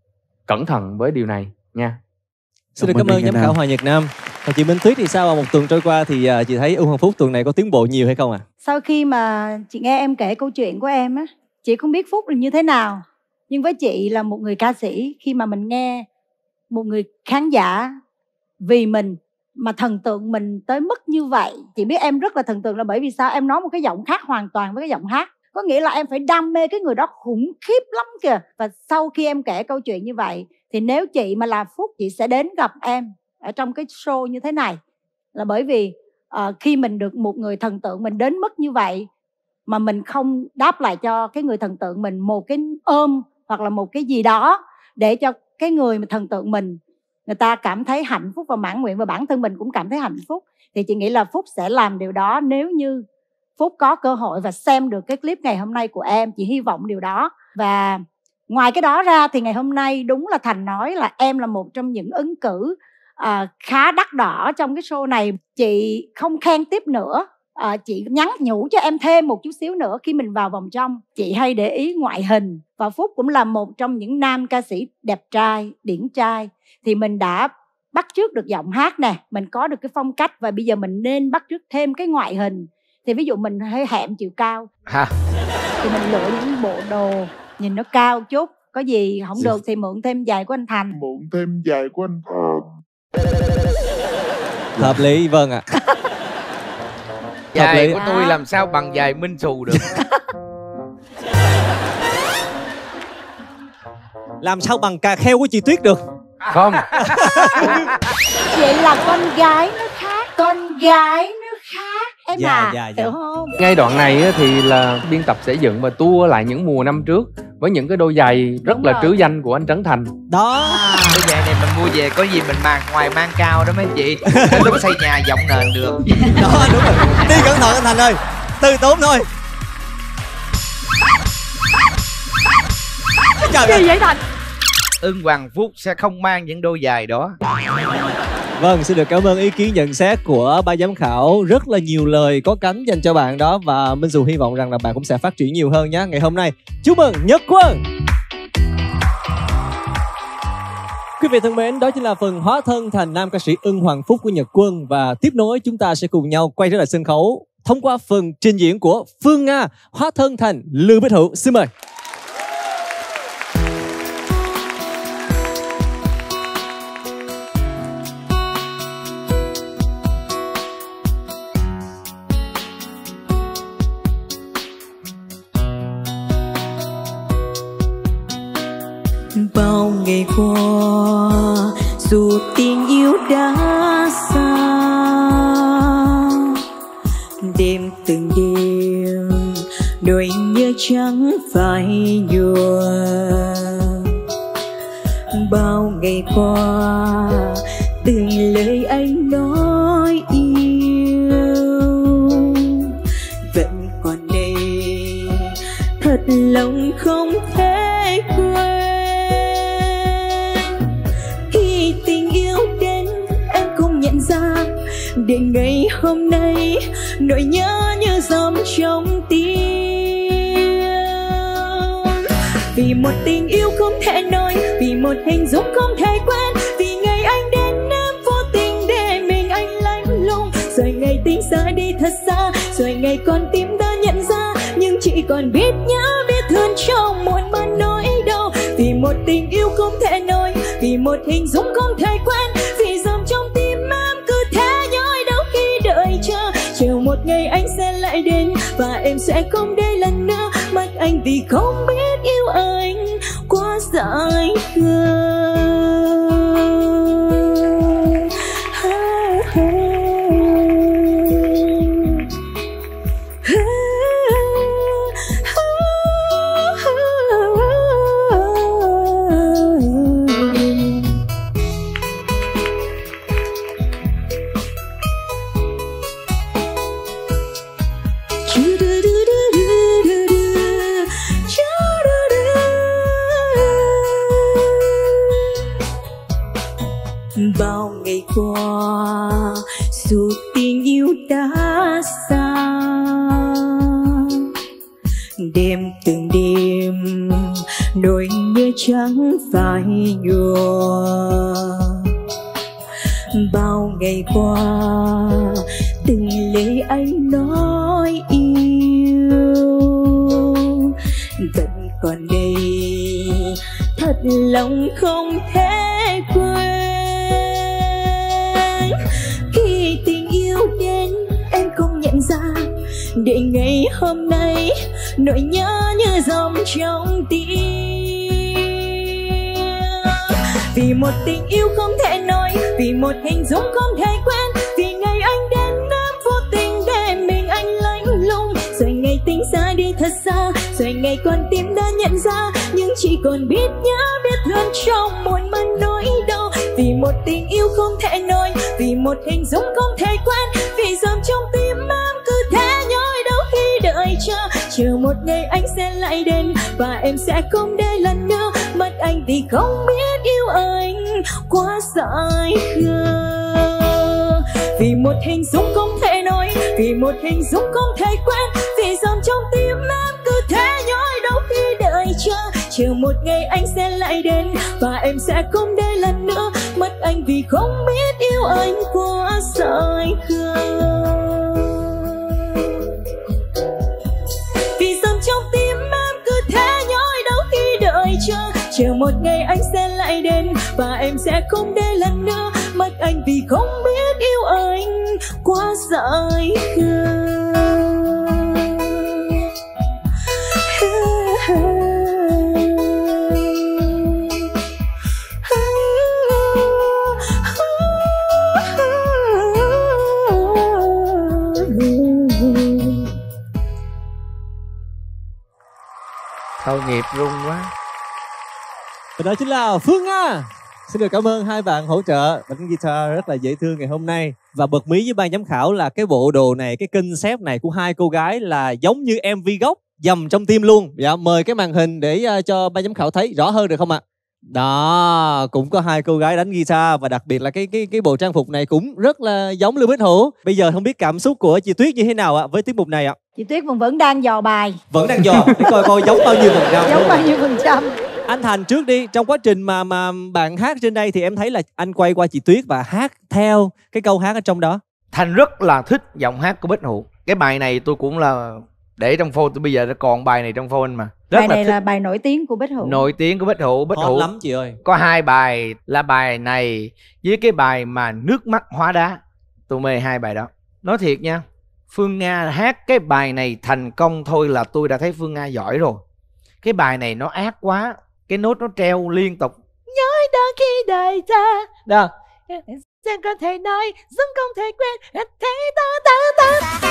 cẩn thận với điều này nha. Xin được cảm ơn giám khảo Hòa Nhật Nam. Và chị Minh Tuyết thì sao? Một tuần trôi qua thì chị thấy Ương Hoàng Phúc tuần này có tiến bộ nhiều hay không ạ? À? Sau khi mà chị nghe em kể câu chuyện của em á, chị không biết Phúc là như thế nào. Nhưng với chị là một người ca sĩ, khi mà mình nghe một người khán giả vì mình mà thần tượng mình tới mức như vậy, chị biết em rất là thần tượng là bởi vì sao? Em nói một cái giọng khác hoàn toàn với cái giọng hát. Có nghĩa là em phải đam mê cái người đó khủng khiếp lắm kìa. Và sau khi em kể câu chuyện như vậy thì nếu chị mà là Phúc, chị sẽ đến gặp em ở trong cái show như thế này. Là bởi vì uh, khi mình được một người thần tượng mình đến mức như vậy mà mình không đáp lại cho cái người thần tượng mình một cái ôm hoặc là một cái gì đó để cho cái người mà thần tượng mình, người ta cảm thấy hạnh phúc và mãn nguyện, và bản thân mình cũng cảm thấy hạnh phúc, thì chị nghĩ là Phúc sẽ làm điều đó nếu như Phúc có cơ hội và xem được cái clip ngày hôm nay của em. Chị hy vọng điều đó. Và ngoài cái đó ra thì ngày hôm nay đúng là Thành nói là em là một trong những ứng cử à, khá đắt đỏ trong cái show này. Chị không khen tiếp nữa, à, chị nhắn nhủ cho em thêm một chút xíu nữa. Khi mình vào vòng trong, chị hay để ý ngoại hình, và Phúc cũng là một trong những nam ca sĩ đẹp trai, điển trai, thì mình đã bắt chước được giọng hát nè, mình có được cái phong cách, và bây giờ mình nên bắt chước thêm cái ngoại hình. Thì ví dụ mình hơi hẹm chiều cao ha, thì mình lựa những bộ đồ nhìn nó cao chút. Có gì không được thì mượn thêm giày của anh Thành. Mượn thêm giày của anh Thành. Hợp lý, vâng ạ. Giày của tôi làm sao bằng giày Minh Xù được. Làm sao bằng cà kheo của chị Tuyết được. Không. Vậy là con gái nó khác, con gái nó khác em Dạ, à, dạ, dạ. hiểu không? Ngay đoạn này á, thì là biên tập sẽ dựng và tua lại những mùa năm trước với những cái đôi giày rất Đúng là rồi. trứ danh của anh Trấn Thành. Đó. Cái giày này mình mua về có gì mình mang ngoài mang cao đó mấy chị. Đến lúc xây nhà dọng nền được. Đó, đúng rồi. Đi cẩn thận anh Thành ơi, từ tốn thôi. Trời Gì vậy Thành? Ưng Hoàng Phúc sẽ không mang những đôi giày đó. Vâng, xin được cảm ơn ý kiến nhận xét của ban giám khảo. Rất là nhiều lời có cánh dành cho bạn đó. Và Minh Dù hy vọng rằng là bạn cũng sẽ phát triển nhiều hơn nhé. Ngày hôm nay chúc mừng Nhật Quân. Quý vị thân mến, đó chính là phần hóa thân thành nam ca sĩ Ưng Hoàng Phúc của Nhật Quân. Và tiếp nối chúng ta sẽ cùng nhau quay trở lại sân khấu thông qua phần trình diễn của Phương Nga hóa thân thành Lưu Bích Hữu. Xin mời. Bao ngày qua dù tình yêu đã xa, đêm từng đêm nỗi nhớ chẳng phai nhòa. Bao ngày qua từng lời anh nói yêu vẫn còn đây, thật lòng không thể quên. Khi tình yêu đến em không nhận ra, để ngày hôm nay nỗi nhớ như dòng trong tim. Vì một tình yêu không thể nói, vì một hình dung không thể quên, vì ngày anh đến em vô tình để mình anh lạnh lùng. Rồi ngày tình xa đi thật xa, rồi ngày con tim đã nhận ra, nhưng chị còn biết nhớ biết thương trong muôn màn nỗi đau. Vì một tình yêu không thể nói, vì một hình dung không thể quên, vì dòng trong tim em cứ thế nhói đau khi đợi chờ. Chiều một ngày anh sẽ lại đến và em sẽ không đây lần nữa mất anh, vì không biết yêu anh quá dại khờ. Bao ngày qua dù tình yêu đã xa, đêm từng đêm nỗi nhớ chẳng phai nhòa. Bao ngày qua từng lời anh nói yêu vẫn còn đây, thật lòng không thể quên. Khi tình yêu đến em không nhận ra, để ngày hôm nay nỗi nhớ như dòng trong tim. Vì một tình yêu không thể nói, vì một hình dung không thể quen, vì ngày anh đến em vô tình để mình anh lạnh lùng. Rồi ngày tình xa đi thật xa, rồi ngày con tim đã nhận ra, nhưng chỉ còn biết nhớ biết thương trong muôn màn nỗi đau. Vì một tình yêu không thể nói, vì một hình dung không thể quen, vì dòng trong tim em cứ thế nhói đau khi đợi chờ. Chờ một ngày anh sẽ lại đến và em sẽ không để lần nữa mất anh, vì không biết yêu anh quá dại khờ. Vì một hình dung không thể nói, vì một hình dung không thể quen, vì dòng trong tim em cứ thế nhói đau khi đợi chờ. Chờ một ngày anh sẽ lại đến và em sẽ không để lần nữa mất anh, vì không biết yêu anh quá dại khờ. Vì dòng trong tim em cứ thế nhói đau khi đợi chờ. Chờ một ngày anh sẽ lại đến và em sẽ không để lần nữa mất anh, vì không biết yêu anh quá dại khờ. Thôi nghiệp rung quá. Và đó chính là Phương Nga. Xin được cảm ơn hai bạn hỗ trợ đánh guitar rất là dễ thương ngày hôm nay. Và bật mí với ban giám khảo là cái bộ đồ này, cái concept này của hai cô gái là giống như em vê gốc, dầm trong tim luôn. Dạ, mời cái màn hình để uh, cho ban giám khảo thấy rõ hơn được không ạ? Đó, cũng có hai cô gái đánh guitar và đặc biệt là cái cái cái bộ trang phục này cũng rất là giống Lưu Bích Hữu. Bây giờ không biết cảm xúc của chị Tuyết như thế nào ạ với tiết mục này ạ? Chị Tuyết vẫn vẫn đang dò bài. Vẫn đang dò để coi coi giống bao nhiêu phần trăm. Giống bao nhiêu phần trăm. Anh Thành trước đi, trong quá trình mà mà bạn hát trên đây thì em thấy là anh quay qua chị Tuyết và hát theo cái câu hát ở trong đó. Thành rất là thích giọng hát của Bích Hữu. Cái bài này tôi cũng là để trong phone, tôi bây giờ đã còn bài này trong phone mà. Rất Bài là này thích. là bài nổi tiếng của Bích Hữu. Nổi tiếng của Bích Hữu. Bích Hot Hữu lắm chị ơi. có hai bài là bài này với cái bài mà Nước Mắt Hóa Đá. Tôi mê hai bài đó. Nói thiệt nha, Phương Nga hát cái bài này thành công thôi là tôi đã thấy Phương Nga giỏi rồi. Cái bài này nó ác quá, cái nốt nó treo liên tục. Nhói đau khi đời ta. Đó. Chẳng có thể nói, giống không thể quên, thế ta ta ta.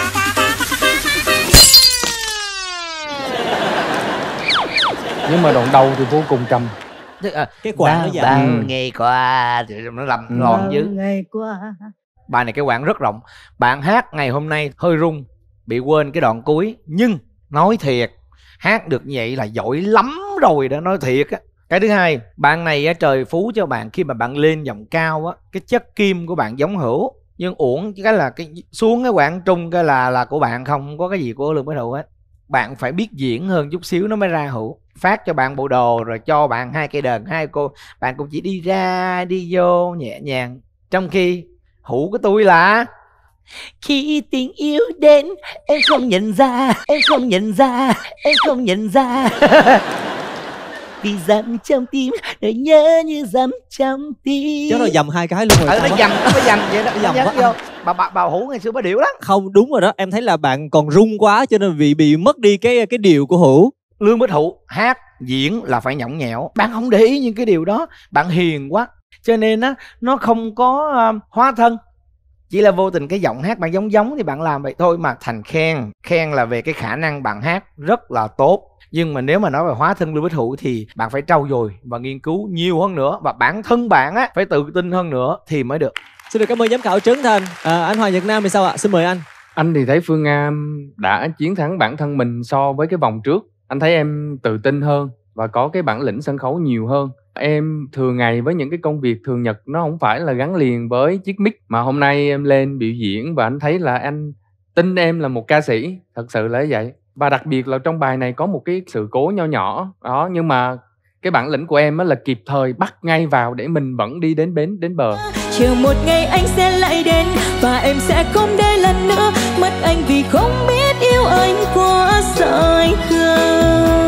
Nhưng mà đoạn đầu thì vô cùng trầm. Cái quãng nó dài. Bao ngày qua thì nó lầm Bao lòn dữ. ngày qua. Bài này cái quãng rất rộng. Bạn hát ngày hôm nay hơi rung, bị quên cái đoạn cuối. Nhưng nói thiệt, hát được như vậy là giỏi lắm rồi đó, nói thiệt á. Cái thứ hai, bạn này á, trời phú cho bạn khi mà bạn lên giọng cao á, cái chất kim của bạn giống Hữu. Nhưng uổng cái là cái xuống cái quãng trung cái là là của bạn, không có cái gì của Lương Bích Hữu hết. Bạn phải biết diễn hơn chút xíu nó mới ra Hữu. Phát cho bạn bộ đồ rồi cho bạn hai cây đờn, hai cô, bạn cũng chỉ đi ra đi vô nhẹ nhàng. Trong khi Hữu của tôi là Khi tình yêu đến, em không nhận ra, em không nhận ra, em không nhận ra. Vì dầm trong tim, nỗi nhớ như dầm trong tim. Chứ nó dầm hai cái luôn rồi. Ừ, nó dầm, nó dầm vậy đó. Nó dầm quá. Vô. Bà, bà, bà Hữu ngày xưa bà điệu lắm. Không, đúng rồi đó, em thấy là bạn còn rung quá cho nên bị bị mất đi cái cái điệu của Hữu. Lương Bích Hữu hát diễn là phải nhõng nhẽo. Bạn không để ý những cái điều đó, bạn hiền quá. Cho nên á, nó không có uh, hóa thân. Chỉ là vô tình cái giọng hát bạn giống giống thì bạn làm vậy thôi. Mà Thành khen, khen là về cái khả năng bạn hát rất là tốt. Nhưng mà nếu mà nói về hóa thân Lương Bích Hữu thì bạn phải trau dồi và nghiên cứu nhiều hơn nữa. Và bản thân bạn á phải tự tin hơn nữa thì mới được. Xin được cảm ơn giám khảo Trấn Thành. à, Anh Hoàng Nhật Nam thì sao ạ? Xin mời anh. Anh thì thấy Phương Nga đã chiến thắng bản thân mình so với cái vòng trước. Anh thấy em tự tin hơn và có cái bản lĩnh sân khấu nhiều hơn. Em thường ngày với những cái công việc thường nhật nó không phải là gắn liền với chiếc mic. Mà hôm nay em lên biểu diễn và anh thấy là anh tin em là một ca sĩ. Thật sự là vậy. Và đặc biệt là trong bài này có một cái sự cố nho nhỏ đó, nhưng mà cái bản lĩnh của em á là kịp thời bắt ngay vào để mình vẫn đi đến bến đến bờ. Chiều một ngày anh sẽ lại đến và em sẽ không để lần nữa mất anh, vì không biết yêu anh quá dại khờ.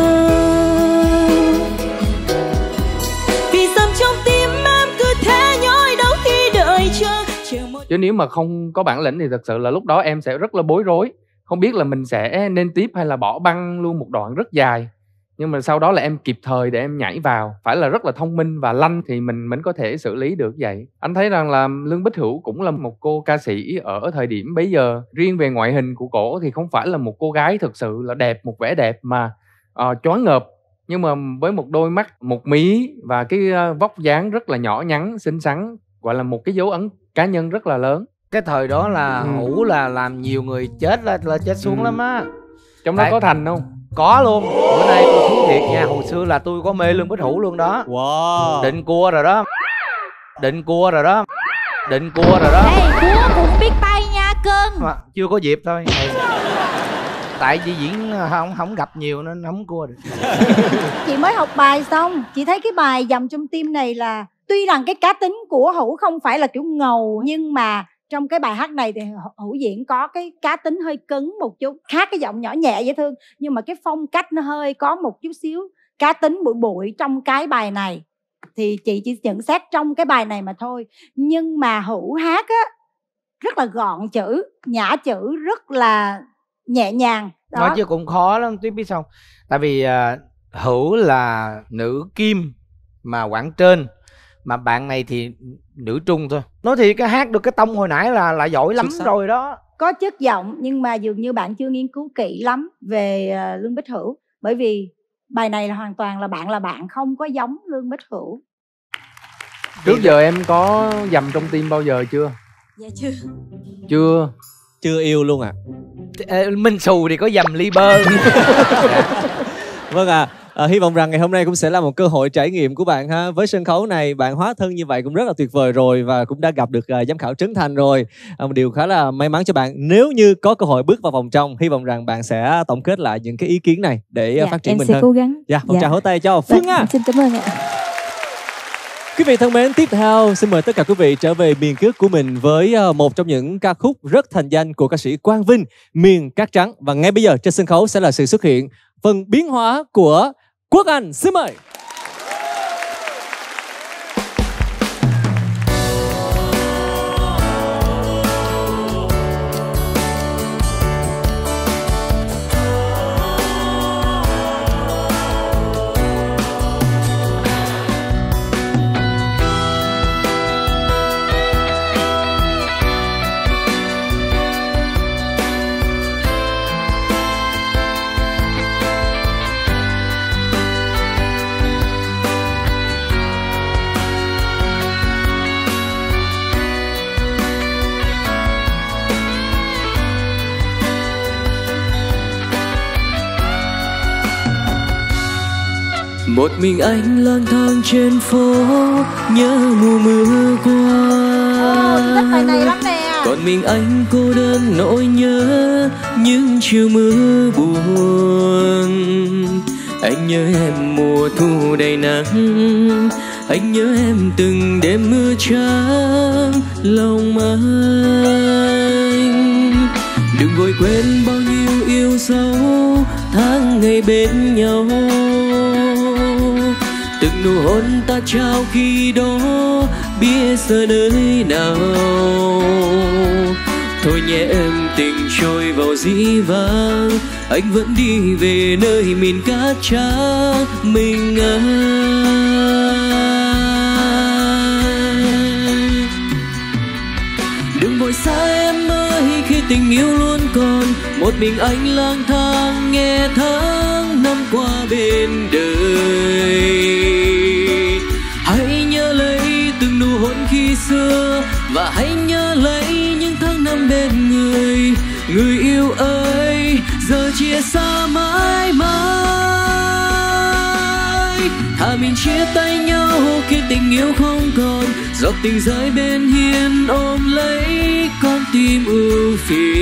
Vì dầm trong tim em cứ thế nhói đau khi đợi chờ. Chứ nếu mà không có bản lĩnh thì thật sự là lúc đó em sẽ rất là bối rối. không biết là mình sẽ nên tiếp hay là bỏ băng luôn một đoạn rất dài. Nhưng mà sau đó là em kịp thời để em nhảy vào. Phải là rất là thông minh và lanh thì mình mình có thể xử lý được vậy. Anh thấy rằng là Lương Bích Hữu cũng là một cô ca sĩ ở thời điểm bấy giờ. Riêng về ngoại hình của cổ thì không phải là một cô gái thực sự là đẹp, một vẻ đẹp mà uh, choáng ngợp. Nhưng mà với một đôi mắt, một mí và cái uh, vóc dáng rất là nhỏ nhắn, xinh xắn, gọi là một cái dấu ấn cá nhân rất là lớn. Cái thời đó là Ừ. Hữu là làm nhiều người chết là, là chết xuống Ừ. lắm á. Trong đó Tại- có Thành không? Có luôn. Bữa nay tôi thú thiệt nha, hồi xưa là tôi có mê Lương Bích Hữu luôn đó. Wow. Định cua rồi đó. Định cua rồi đó. Định cua rồi đó. Ê, cua cũng biết bay nha cưng. Mà chưa có dịp thôi. Tại vì diễn không không gặp nhiều nên không cua được. Chị mới học bài xong, chị thấy cái bài Dòng Trong Tim này là tuy rằng cái cá tính của Hữu không phải là kiểu ngầu, nhưng mà trong cái bài hát này thì Hữu diễn có cái cá tính hơi cứng một chút, khác cái giọng nhỏ nhẹ dễ thương, nhưng mà cái phong cách nó hơi có một chút xíu cá tính bụi bụi trong cái bài này. Thì chị chỉ nhận xét trong cái bài này mà thôi. Nhưng mà Hữu hát á rất là gọn chữ, nhã chữ, rất là nhẹ nhàng đó. Nói chứ cũng khó lắm, Tuyết biết sao không? Tại vì à, Hữu là nữ kim mà quảng trên, mà bạn này thì nữ trung thôi. Nói thì cái hát được cái tông hồi nãy là là giỏi lắm rồi đó. Có chất giọng nhưng mà dường như bạn chưa nghiên cứu kỹ lắm về uh, Lương Bích Hữu. Bởi vì bài này là hoàn toàn là bạn là bạn, không có giống Lương Bích Hữu. Trước giờ em có dầm trong tim bao giờ chưa? Dạ chưa. Chưa. Chưa yêu luôn à? Ê, Minh Xù thì có dầm ly bơ. Vâng ạ. À, à, hy vọng rằng ngày hôm nay cũng sẽ là một cơ hội trải nghiệm của bạn ha. Với sân khấu này bạn hóa thân như vậy cũng rất là tuyệt vời rồi, và cũng đã gặp được uh, giám khảo Trấn Thành rồi. À, một điều khá là may mắn cho bạn. Nếu như có cơ hội bước vào vòng trong, hy vọng rằng bạn sẽ tổng kết lại những cái ý kiến này để Dạ, phát triển em mình sẽ hơn. cố gắng. Dạ, một Dạ. tràng hỗ tay cho Phương Vâng, Nga. xin cảm ơn ạ. Quý vị thân mến, tiếp theo xin mời tất cả quý vị trở về miền cước của mình với uh, một trong những ca khúc rất thành danh của ca sĩ Quang Vinh, Miền Cát Trắng. Và ngay bây giờ trên sân khấu sẽ là sự xuất hiện phần biến hóa của Quốc Anh. Xin mời. Một mình anh lang thang trên phố, nhớ mùa mưa qua. Còn mình anh cô đơn nỗi nhớ những chiều mưa buồn. Anh nhớ em mùa thu đầy nắng, anh nhớ em từng đêm mưa trắng lòng anh. Đừng vội quên bao nhiêu yêu dấu tháng ngày bên nhau, từng nụ hôn ta trao khi đó biết giờ nơi nào. Thôi nhé em, tình trôi vào dĩ vãng, anh vẫn đi về nơi miền cát trắng mình anh. Đừng vội xa em ơi, khi tình yêu luôn còn một mình anh lang thang nghe tháng năm qua bên đời. Hãy nhớ lấy từng nụ hôn khi xưa, và hãy nhớ lấy những tháng năm bên người. Người yêu ơi, giờ chia xa mãi mãi. Thà mình chia tay nhau khi tình yêu không còn, giọt tình rơi bên hiên ôm lấy con tim ưu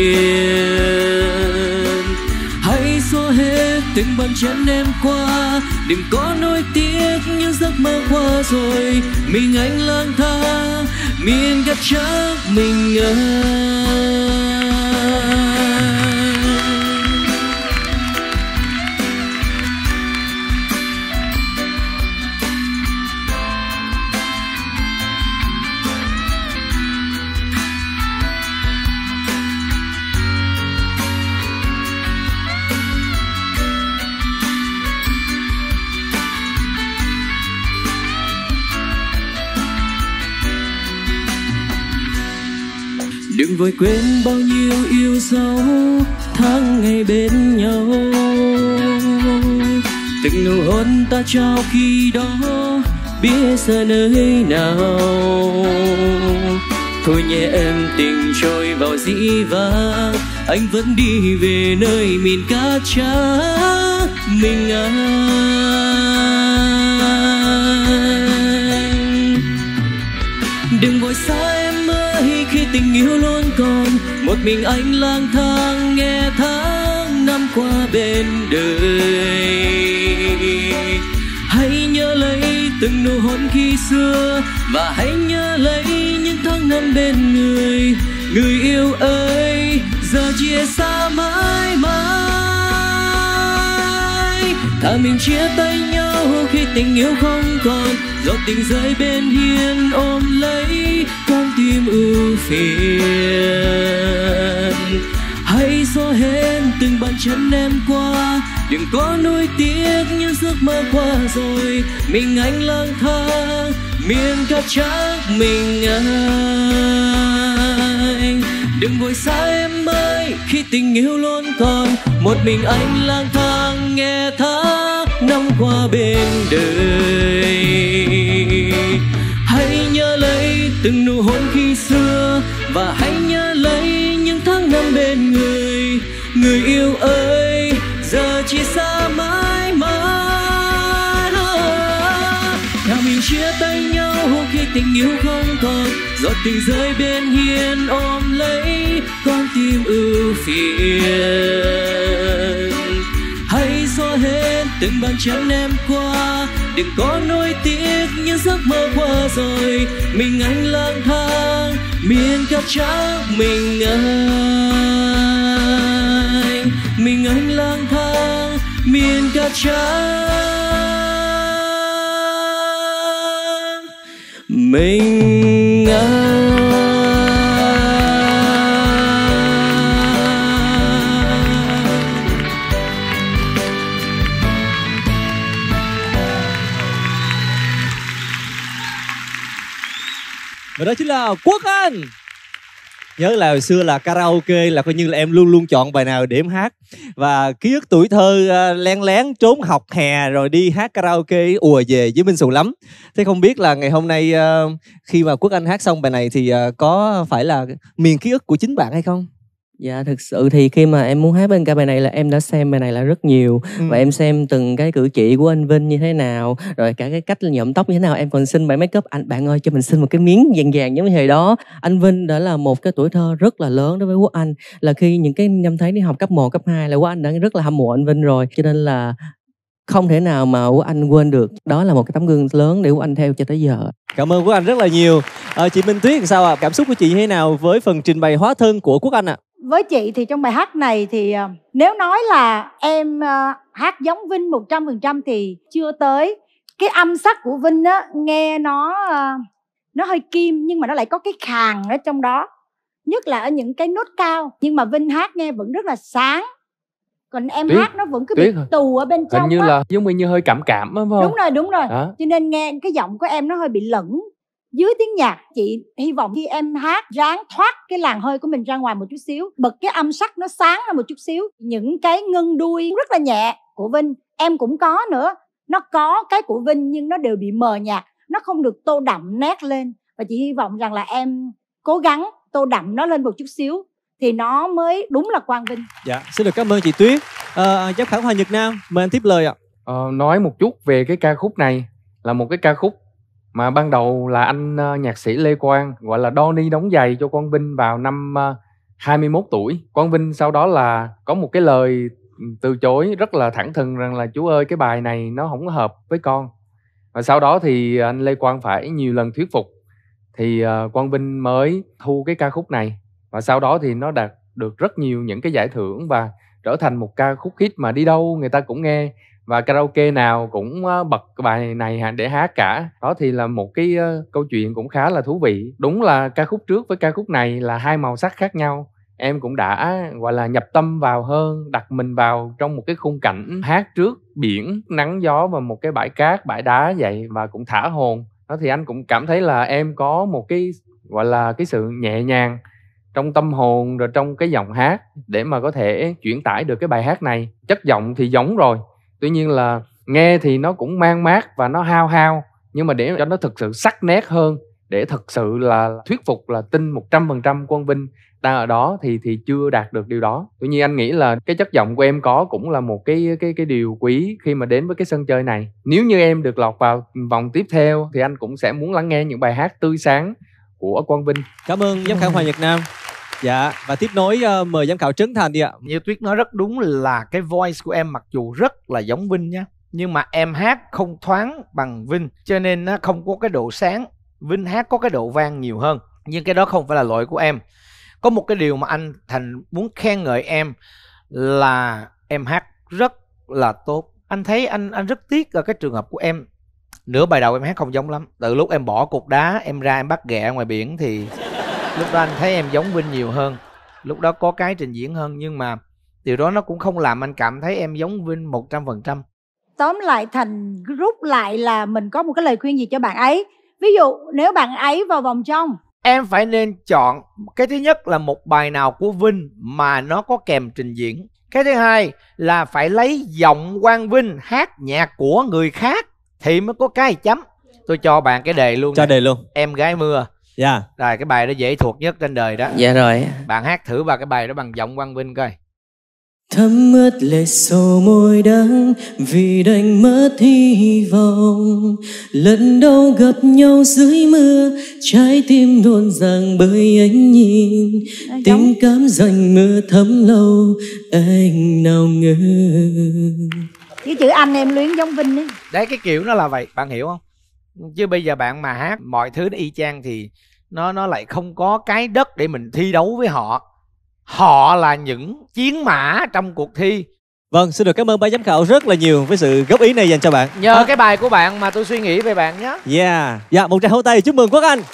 phiền. Hãy xóa hết từng bàn chân em qua, đừng có nỗi tiếc những giấc mơ qua rồi. Mình anh lang thang miền cát trắng mình anh. đừng vội quên bao nhiêu yêu dấu tháng ngày bên nhau. Từng nụ hôn ta trao khi đó biết giờ nơi nào. Thôi nhé em, tình trôi vào dĩ vãng, anh vẫn đi về nơi miền cát trắng mình anh. Đừng vội xa em ơi, khi tình yêu luôn còn một mình anh lang thang nghe tháng năm qua bên đời. Hãy nhớ lấy từng nụ hôn khi xưa và hãy nhớ lấy những tháng năm bên người. Người yêu ơi, giờ chia xa mãi mãi. Thà mình chia tay nhau khi tình yêu không còn, giọt tình rơi bên hiên ôm lấy con tim ưu phiền. Hãy xóa hết từng bàn chân em qua, đừng có nuối tiếc những giấc mơ qua rồi. Mình anh lang thang miền cát trắng mình anh. Đừng vội xa em ơi, khi tình yêu luôn còn một mình anh lang thang nghe tháng năm qua bên đời. Hãy nhớ lấy từng nụ hôn khi xưa và hãy nhớ lấy những tháng năm bên người. Người yêu ơi, giờ chỉ xa mãi mãi. Nào mình chia tay nhau khi tình yêu không còn, giọt tình rơi bên hiên ôm lấy con tim ưu phiền. Hãy xóa hết từng bàn chân em qua, đừng có nuối tiếc những giấc mơ qua rồi. Mình anh lang thang miền cát trắng mình anh. Mình anh lang thang miền cát trắng mình anh. Và đó chính là Quốc Anh. Nhớ là hồi xưa là karaoke là coi như là em luôn luôn chọn bài nào để em hát. Và ký ức tuổi thơ uh, len lén trốn học hè rồi đi hát karaoke ùa về với Minh Sù lắm. Thế không biết là ngày hôm nay uh, khi mà Quốc Anh hát xong bài này thì uh, có phải là miền ký ức của chính bạn hay không? Dạ thực sự thì khi mà em muốn hát bên ca bài này là em đã xem bài này là rất nhiều. ừ. Và em xem từng cái cử chỉ của anh Vinh như thế nào, rồi cả cái cách nhuộm tóc như thế nào. Em còn xin bạn make up, anh bạn ơi cho mình xin một cái miếng vàng vàng giống như hồi đó. Anh Vinh đã là một cái tuổi thơ rất là lớn đối với Quốc Anh. Là khi những cái năm tháng đi học cấp một, cấp hai là Quốc Anh đã rất là hâm mộ anh Vinh rồi. Cho nên là không thể nào mà Quốc Anh quên được. Đó là một cái tấm gương lớn để Quốc Anh theo cho tới giờ. Cảm ơn Quốc Anh rất là nhiều. à, Chị Minh Tuyết sao ạ? À? Cảm xúc của chị như thế nào với phần trình bày hóa thân của Quốc Anh ạ? À? Với chị thì trong bài hát này thì uh, nếu nói là em uh, hát giống Vinh một trăm phần trăm thì chưa tới. Cái âm sắc của Vinh á, nghe nó uh, nó hơi kim nhưng mà nó lại có cái khàn ở trong đó. Nhất là ở những cái nốt cao. Nhưng mà Vinh hát nghe vẫn rất là sáng. Còn em Tuyết, hát nó vẫn cứ bị tù ở bên trong. Hình như quá. là giống như hơi cảm cảm đó, phải không? Đúng rồi, đúng rồi. Đó. Cho nên nghe cái giọng của em nó hơi bị lẫn dưới tiếng nhạc. Chị hy vọng khi em hát ráng thoát cái làn hơi của mình ra ngoài một chút xíu, bật cái âm sắc nó sáng ra một chút xíu. Những cái ngân đuôi rất là nhẹ của Vinh em cũng có nữa. Nó có cái của Vinh nhưng nó đều bị mờ nhạt, nó không được tô đậm nét lên. Và chị hy vọng rằng là em cố gắng tô đậm nó lên một chút xíu thì nó mới đúng là Quang Vinh. Dạ, xin được cảm ơn chị Tuyết. à, Giám khảo Hòa Nhật Nam, mời anh tiếp lời ạ. ờ, Nói một chút về cái ca khúc này. Là một cái ca khúc mà ban đầu là anh uh, nhạc sĩ Lê Quang gọi là đo ni đóng giày cho Quang Vinh vào năm uh, hai mươi mốt tuổi. Quang Vinh sau đó là có một cái lời từ chối rất là thẳng thừng rằng là chú ơi cái bài này nó không hợp với con. Và sau đó thì anh Lê Quang phải nhiều lần thuyết phục thì uh, Quang Vinh mới thu cái ca khúc này. Và sau đó thì nó đạt được rất nhiều những cái giải thưởng và trở thành một ca khúc hit mà đi đâu người ta cũng nghe. Và karaoke nào cũng bật bài này để hát cả. Đó thì là một cái uh, câu chuyện cũng khá là thú vị. Đúng là ca khúc trước với ca khúc này là hai màu sắc khác nhau. Em cũng đã gọi là nhập tâm vào hơn, đặt mình vào trong một cái khung cảnh hát trước biển, nắng gió và một cái bãi cát, bãi đá vậy và cũng thả hồn. Đó thì anh cũng cảm thấy là em có một cái gọi là cái sự nhẹ nhàng trong tâm hồn, rồi trong cái giọng hát để mà có thể chuyển tải được cái bài hát này. Chất giọng thì giống rồi, tuy nhiên là nghe thì nó cũng mang mát và nó hao hao, nhưng mà để cho nó thực sự sắc nét hơn, để thực sự là thuyết phục là tin một trăm phần trăm Quang Vinh đang ở đó thì thì chưa đạt được điều đó. Tuy nhiên anh nghĩ là cái chất giọng của em có cũng là một cái cái cái điều quý khi mà đến với cái sân chơi này. Nếu như em được lọt vào vòng tiếp theo thì anh cũng sẽ muốn lắng nghe những bài hát tươi sáng của Quang Vinh. Cảm ơn giám khảo Hoàng Nhật Nam. Dạ, và tiếp nối uh, mời giám khảo Trấn Thành đi ạ. Như Tuyết nói rất đúng là cái voice của em mặc dù rất là giống Vinh nhá, nhưng mà em hát không thoáng bằng Vinh, cho nên nó không có cái độ sáng. Vinh hát có cái độ vang nhiều hơn, nhưng cái đó không phải là lỗi của em. Có một cái điều mà anh Thành muốn khen ngợi em là em hát rất là tốt. Anh thấy anh anh rất tiếc ở cái trường hợp của em. Nửa bài đầu em hát không giống lắm. Từ lúc em bỏ cục đá, em ra em bắt ghẹ ngoài biển thì lúc đó anh thấy em giống Vinh nhiều hơn. Lúc đó có cái trình diễn hơn, nhưng mà điều đó nó cũng không làm anh cảm thấy em giống Vinh một trăm phần trăm. Tóm lại Thành rút lại là mình có một cái lời khuyên gì cho bạn ấy. Ví dụ nếu bạn ấy vào vòng trong, em phải nên chọn cái thứ nhất là một bài nào của Vinh mà nó có kèm trình diễn. Cái thứ hai là phải lấy giọng Quang Vinh hát nhạc của người khác thì mới có cái chấm. Tôi cho bạn cái đề luôn. Cho đề luôn. Em Gái Mưa. Dạ. Yeah. Rồi cái bài đó dễ thuộc nhất trên đời đó. Dạ rồi. Bạn hát thử ba cái bài đó bằng giọng Quang Vinh coi. Thấm ướt lệ sầu môi đắng vì đánh mất hy vọng. Lần đầu gặp nhau dưới mưa, trái tim rộn ràng bởi ánh nhìn. Tình cảm dành mưa thấm lâu, anh nào ngờ. Cái chữ anh em luyến giống Vinh ấy. Đấy, cái kiểu nó là vậy, bạn hiểu không? Chứ bây giờ bạn mà hát mọi thứ nó y chang thì nó nó lại không có cái đất để mình thi đấu với họ. Họ là những chiến mã trong cuộc thi. Vâng, xin được cảm ơn ban giám khảo rất là nhiều với sự góp ý này dành cho bạn. Nhờ à. cái bài của bạn mà tôi suy nghĩ về bạn nhé. Yeah, dạ, một tràng hô tay chúc mừng Quốc Anh.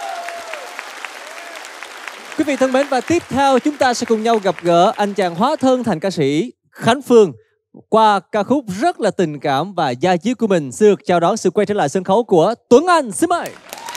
Quý vị thân mến, và tiếp theo chúng ta sẽ cùng nhau gặp gỡ anh chàng hóa thân thành ca sĩ Khánh Phương qua ca khúc rất là tình cảm và da diết của mình. Xin được chào đón sự quay trở lại sân khấu của Tuấn Anh. Xin mời.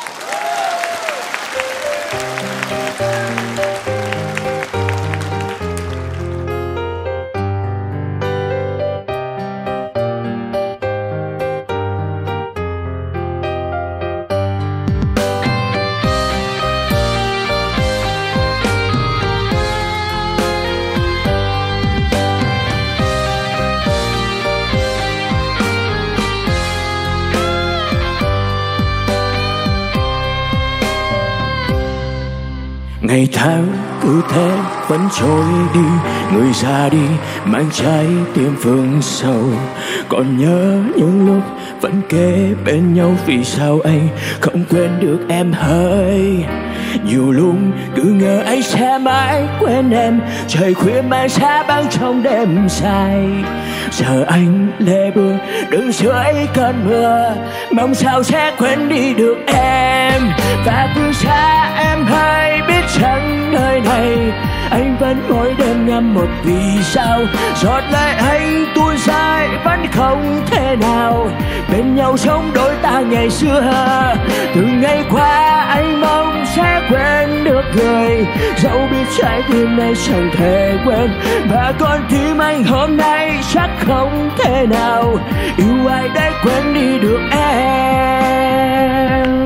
Ngày tháng cứ thế vẫn trôi đi, người ra đi mang trái tim vương sầu. Còn nhớ những lúc vẫn kế bên nhau, vì sao anh không quên được em hỡi. Nhiều lúc cứ ngờ anh sẽ mãi quên em, trời khuya mang xa băng trong đêm dài. Giờ anh lê bước đứng dưới cơn mưa, mong sao sẽ quên đi được em. Và phương xa em hãy biết rằng nơi này anh vẫn mỗi đêm ngắm một vì sao. Giọt lệ anh tuôn dài vẫn không thể nào bên nhau sống đôi ta ngày xưa. Từ ngày qua anh mong sẽ quên được người, dẫu biết trái tim này chẳng thể quên. Và con tim anh hôm nay chắc không thể nào yêu ai để quên đi được em.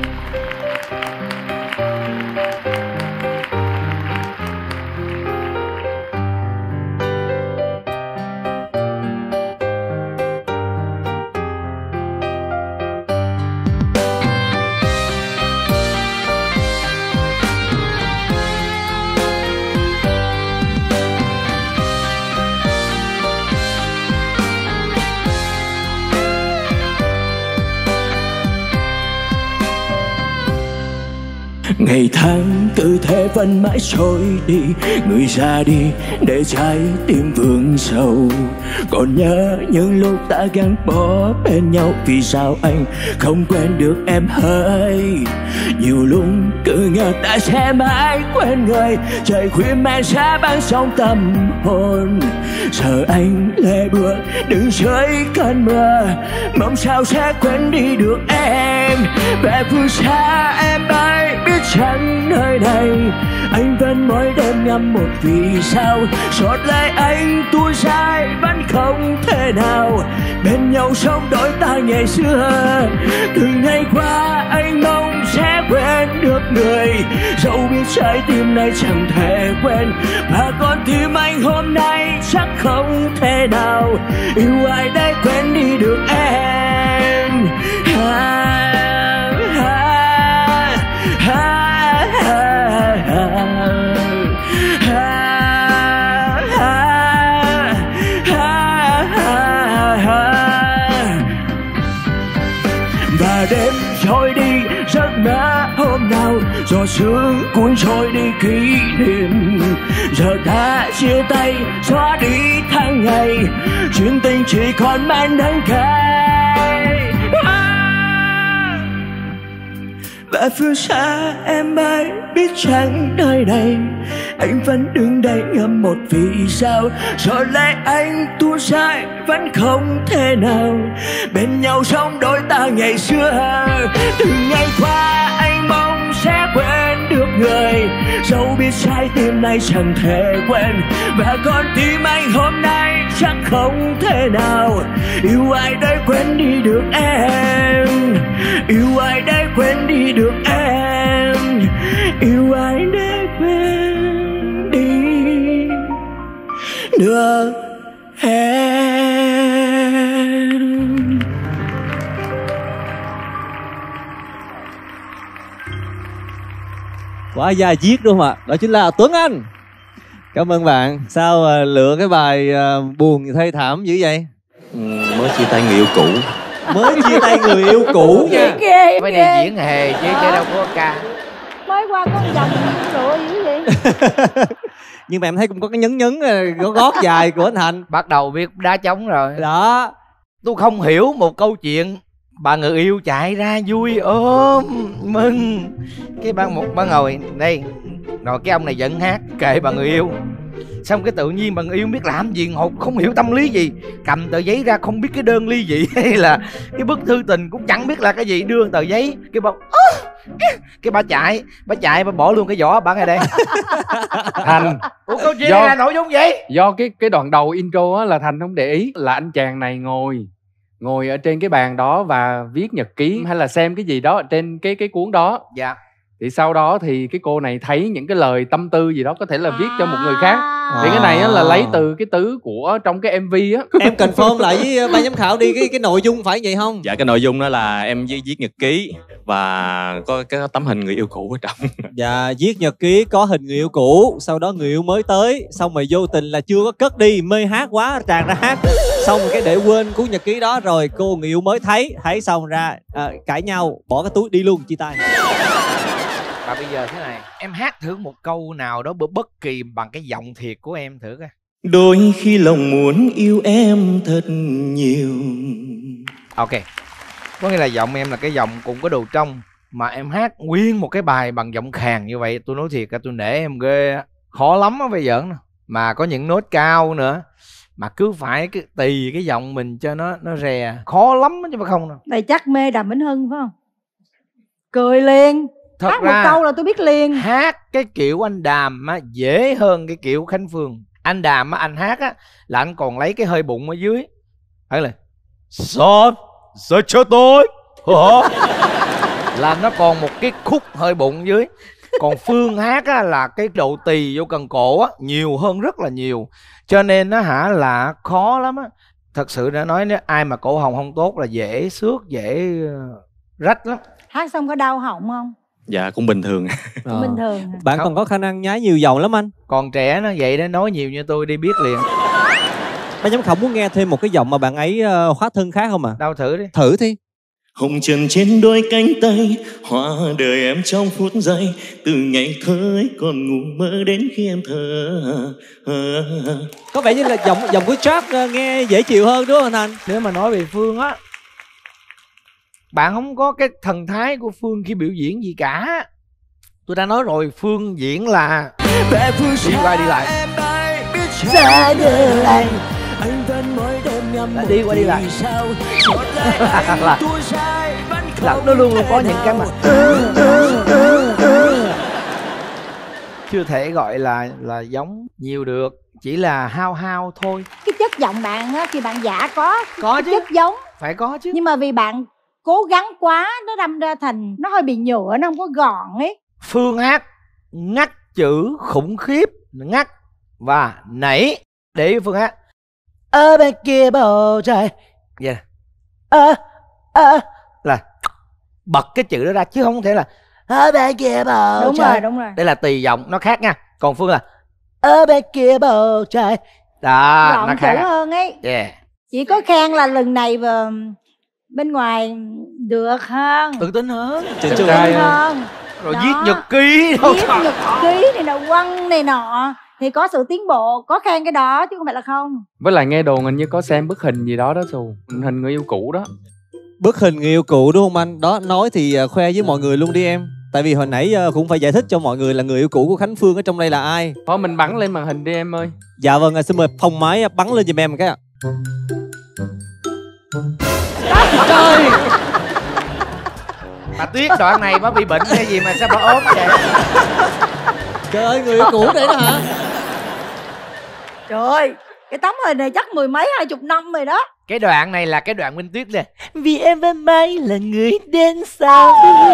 Ngày tháng cứ thế vẫn mãi trôi đi, người ra đi để trái tim vương sầu. Còn nhớ những lúc ta gắn bó bên nhau, vì sao anh không quên được em hỡi. Nhiều lúc cứ ngờ ta sẽ mãi quên người, trời khuya mang xa băng trong tâm hồn. Giờ anh lê bước đứng dưới cơn mưa, mong sao sẽ quên đi được em. Về phương xa em ơi biết biết chẳng nơi này anh vẫn mỗi đêm ngắm một vì sao. Chót lại anh tuổi sai vẫn không thể nào bên nhau sống đôi ta ngày xưa. Từ ngày qua anh mong sẽ quên được người, dẫu biết trái tim này chẳng thể quên. Và con tim anh hôm nay chắc không thể nào yêu ai để quên đi được em. Ha, ha, ha, ha, ha. Và đêm trôi đi giấc mơ hôm nào gió sương cuốn trôi đi kỷ niệm. Giờ ta chia tay xóa đi tháng ngày, chuyện tình chỉ còn mang đắng cay. Và phương xa em ơi biết chẳng nơi này anh vẫn đứng đây ngắm một vì sao. Rồi lại anh tuôn sai vẫn không thể nào bên nhau sống đôi ta ngày xưa. Từ ngày qua anh mong sẽ quên được người, dẫu biết trái tim này chẳng thể quên. Và con tim anh hôm nay chắc không thể nào yêu ai để quên đi được em. Yêu ai để quên đi được em. Yêu ai để quên đi được em. Quá da diết đúng không ạ? Đó chính là Tuấn Anh. Cảm ơn bạn. Sao uh, lựa cái bài uh, buồn thê thảm dữ vậy? Ừ, mới chia tay người yêu cũ. Mới chia tay người yêu cũ nha. Ghê, Mấy ghê. này diễn hề chứ chứ đâu có ca. Mới qua có một dòng lựa dữ vậy. Nhưng mà em thấy cũng có cái nhấn nhấn có gót dài của anh Thành. Bắt đầu biết đá trống rồi. Đó. Tôi không hiểu một câu chuyện bà người yêu chạy ra vui ôm mừng, cái bà một bà ngồi đây rồi cái ông này giận hát kệ bà người yêu, xong cái tự nhiên bà người yêu biết làm gì ngột không hiểu tâm lý gì, cầm tờ giấy ra không biết cái đơn ly dị hay là cái bức thư tình cũng chẳng biết là cái gì, đưa tờ giấy cái bà cái bà chạy bà chạy bà bỏ luôn cái vỏ bà ngay đây. Thành, ủa câu chuyện do, này là nội dung vậy? Do cái cái đoạn đầu intro á là Thành không để ý là anh chàng này ngồi ngồi ở trên cái bàn đó và viết nhật ký hay là xem cái gì đó ở trên cái cái cuốn đó. Dạ. Thì sau đó thì cái cô này thấy những cái lời tâm tư gì đó có thể là viết cho một người khác. Thì cái này á là lấy từ cái tứ của trong cái em vê á. Em confirm lại với ban giám khảo đi, cái cái nội dung phải vậy không? Dạ cái nội dung đó là em viết, viết nhật ký và có cái tấm hình người yêu cũ ở trong. Dạ, viết nhật ký có hình người yêu cũ, sau đó người yêu mới tới, xong rồi vô tình là chưa có cất đi, mê hát quá tràn ra hát, xong rồi cái để quên cuốn nhật ký đó, rồi cô người yêu mới thấy, thấy xong ra à, cãi nhau, bỏ cái túi đi luôn, chia tay. Và bây giờ thế này, em hát thử một câu nào đó bất kỳ bằng cái giọng thiệt của em thử coi. Đôi khi lòng muốn yêu em thật nhiều. Ok, có nghĩa là giọng em là cái giọng cũng có đồ trong, mà em hát nguyên một cái bài bằng giọng khàn như vậy, tôi nói thiệt, tôi nể em ghê á. Khó lắm á bây giờ, mà có những nốt cao nữa, mà cứ phải cái tì cái giọng mình cho nó nó rè, khó lắm chứ phải không nào. Này chắc mê Đàm Vĩnh Hưng phải không? Cười liền. Thật hát ra, một câu là tôi biết liền. Hát cái kiểu anh Đàm á dễ hơn cái kiểu Khánh Phương. Anh Đàm á, anh hát á là anh còn lấy cái hơi bụng ở dưới. Hay là Son, sao cho tôi hả? Là nó còn một cái khúc hơi bụng dưới. Còn Phương hát á là cái độ tì vô cần cổ á nhiều hơn rất là nhiều. Cho nên nó hả là khó lắm á. Thật sự đã nói nếu ai mà cổ họng không tốt là dễ xước, dễ rách lắm. Hát xong có đau họng không? Dạ cũng bình thường. Cũng bình thường. Bạn còn có khả năng nhái nhiều dòng lắm anh. Còn trẻ nó vậy đó, nói nhiều như tôi đi biết liền. Ban giám khảo muốn nghe thêm một cái giọng mà bạn ấy uh, hóa thân khác không ạ? À? Đâu thử đi. Thử đi. Hồng trần trên đôi cánh tay, hoa đời em trong phút giây, từ ngày thơ ấy còn ngủ mơ đến khi em thơ. Có vẻ như là giọng giọng của Jack uh, nghe dễ chịu hơn đúng không anh Thành? Nếu mà nói về Phương á, bạn không có cái thần thái của Phương khi biểu diễn gì cả. Tôi đã nói rồi, Phương diễn là đi qua đi lại, ra đưa lại anh vẫn mỗi đêm ngắm là đi qua đi lại là, là nó luôn luôn có những cái mà chưa thể gọi là là giống nhiều được, chỉ là hao hao thôi. Cái chất giọng bạn á, khi bạn giả có có chứ, chất giống phải có chứ, nhưng mà vì bạn cố gắng quá, nó đâm ra thành nó hơi bị nhựa, nó không có gọn ấy. Phương hát ngắt chữ khủng khiếp, ngắt và nảy để Phương hát ở bên kia bầu trời, vậy ơ ơ là bật cái chữ đó ra, chứ không thể là ở bên kia bầu Đúng trời. rồi, đúng rồi. Đây là tùy giọng nó khác nha. Còn Phương là ở bên kia bầu trời, đó Gọn nó chữ khác. hơn ấy. Yeah. Chỉ có khen là lần này và bên ngoài được hơn, Tự tin hơn, tự tin hơn. Rồi Đó. viết nhật ký đâu Viết thôi. nhật ký này nọ, quăng này nọ thì có sự tiến bộ, có khen cái đó chứ không phải là không. Với lại nghe đồn hình như có xem bức hình gì đó đó Xù, hình người yêu cũ đó. Bức hình người yêu cũ đúng không anh? Đó, nói thì à, khoe với mọi người luôn đi em. Tại vì hồi nãy à, cũng phải giải thích cho mọi người là người yêu cũ của Khánh Phương ở trong đây là ai. Thôi mình bắn lên màn hình đi em ơi. Dạ vâng, à, xin mời phòng máy à, bắn lên giùm em một cái ạ. Trời, bà Tuyết đoạn này bà bị bệnh hay gì mà sao bà ốm vậy? Trời ơi, người yêu cũ đây đó hả? Trời ơi, cái tấm hình này chắc mười mấy hai chục năm rồi đó. Cái đoạn này là cái đoạn Minh Tuyết nè. Vì em và mai là người đến sau.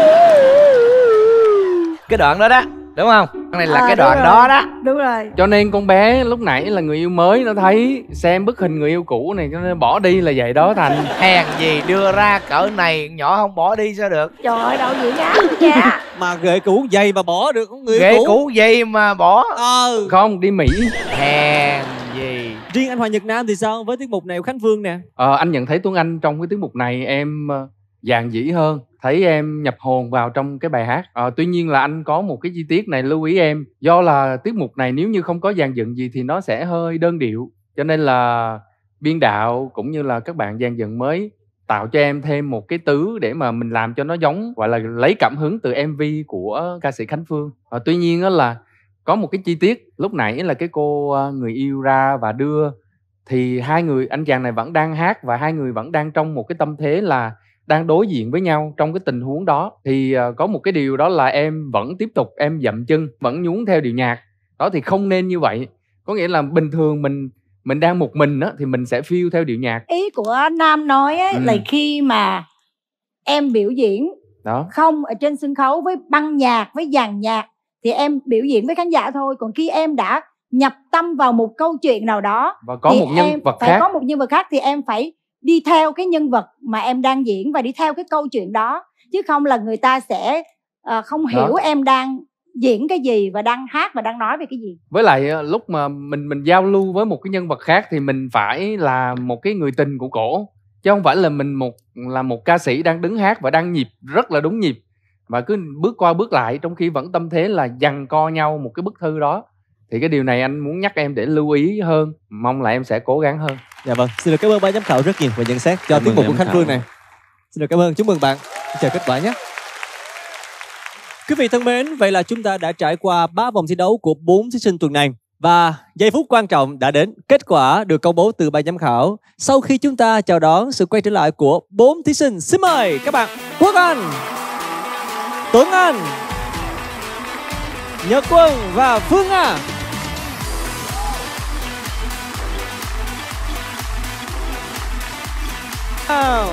Cái đoạn đó đó, đúng không? Cái này là À, cái đúng đoạn rồi. đó đó. Đúng rồi. Cho nên con bé lúc nãy là người yêu mới, nó thấy xem bức hình người yêu cũ này cho nên bỏ đi là vậy đó Thành. Hèn gì đưa ra cỡ này nhỏ không bỏ đi sao được? Trời ơi, đâu vậy nha nha. Mà ghệ cũ dày mà bỏ được không người yêu Ghế cũ? cũ gì mà bỏ? Ờ. Không, đi Mỹ. Hèn gì. Riêng anh Hoàng Nhật Nam thì sao với tiết mục này của Khánh Phương nè? Ờ, anh nhận thấy Tuấn Anh trong cái tiết mục này em ờ, dạn dĩ hơn, thấy em nhập hồn vào trong cái bài hát. Ờ, tuy nhiên là anh có một cái chi tiết này lưu ý em, do là tiết mục này nếu như không có dàn dựng gì thì nó sẽ hơi đơn điệu, cho nên là biên đạo cũng như là các bạn dàn dựng mới tạo cho em thêm một cái tứ để mà mình làm cho nó giống, gọi là lấy cảm hứng từ em vê của ca sĩ Khánh Phương. Ờ, tuy nhiên đó là có một cái chi tiết lúc nãy là cái cô ờ, người yêu ra và đưa, thì hai người anh chàng này vẫn đang hát và hai người vẫn đang trong một cái tâm thế là đang đối diện với nhau trong cái tình huống đó. Thì uh, có một cái điều đó là em vẫn tiếp tục em dậm chân, vẫn nhún theo điệu nhạc đó, thì không nên như vậy. Có nghĩa là bình thường mình mình đang một mình á thì mình sẽ feel theo điệu nhạc. Ý của Nam nói ấy, Ừ. là khi mà em biểu diễn Đó. không ở trên sân khấu với băng nhạc, với dàn nhạc thì em biểu diễn với khán giả thôi. Còn khi em đã nhập tâm vào một câu chuyện nào đó Và có thì một nhân em vật phải khác. có một nhân vật khác thì em phải đi theo cái nhân vật mà em đang diễn và đi theo cái câu chuyện đó, chứ không là người ta sẽ uh, không hiểu Đó. em đang diễn cái gì và đang hát và đang nói về cái gì. Với lại uh, lúc mà mình mình giao lưu với một cái nhân vật khác thì mình phải là một cái người tình của cổ, chứ không phải là mình một là một ca sĩ đang đứng hát và đang nhịp rất là đúng nhịp mà cứ bước qua bước lại, trong khi vẫn tâm thế là giằng co nhau một cái bức thư đó. Thì cái điều này anh muốn nhắc em để lưu ý hơn, mong là em sẽ cố gắng hơn. Dạ vâng, xin được cảm ơn ban giám khảo rất nhiều và nhận xét cho Cảm tiết ơn mục của giám Khánh khảo. Phương này. Xin được cảm ơn, chúc mừng bạn. Chờ kết quả nhé. Quý vị thân mến, vậy là chúng ta đã trải qua ba vòng thi đấu của bốn thí sinh tuần này. Và giây phút quan trọng đã đến, kết quả được công bố từ ban giám khảo. Sau khi chúng ta chào đón sự quay trở lại của bốn thí sinh, xin mời các bạn Quốc Anh, Tuấn Anh, Nhật Quân và Phương Nga. Wow.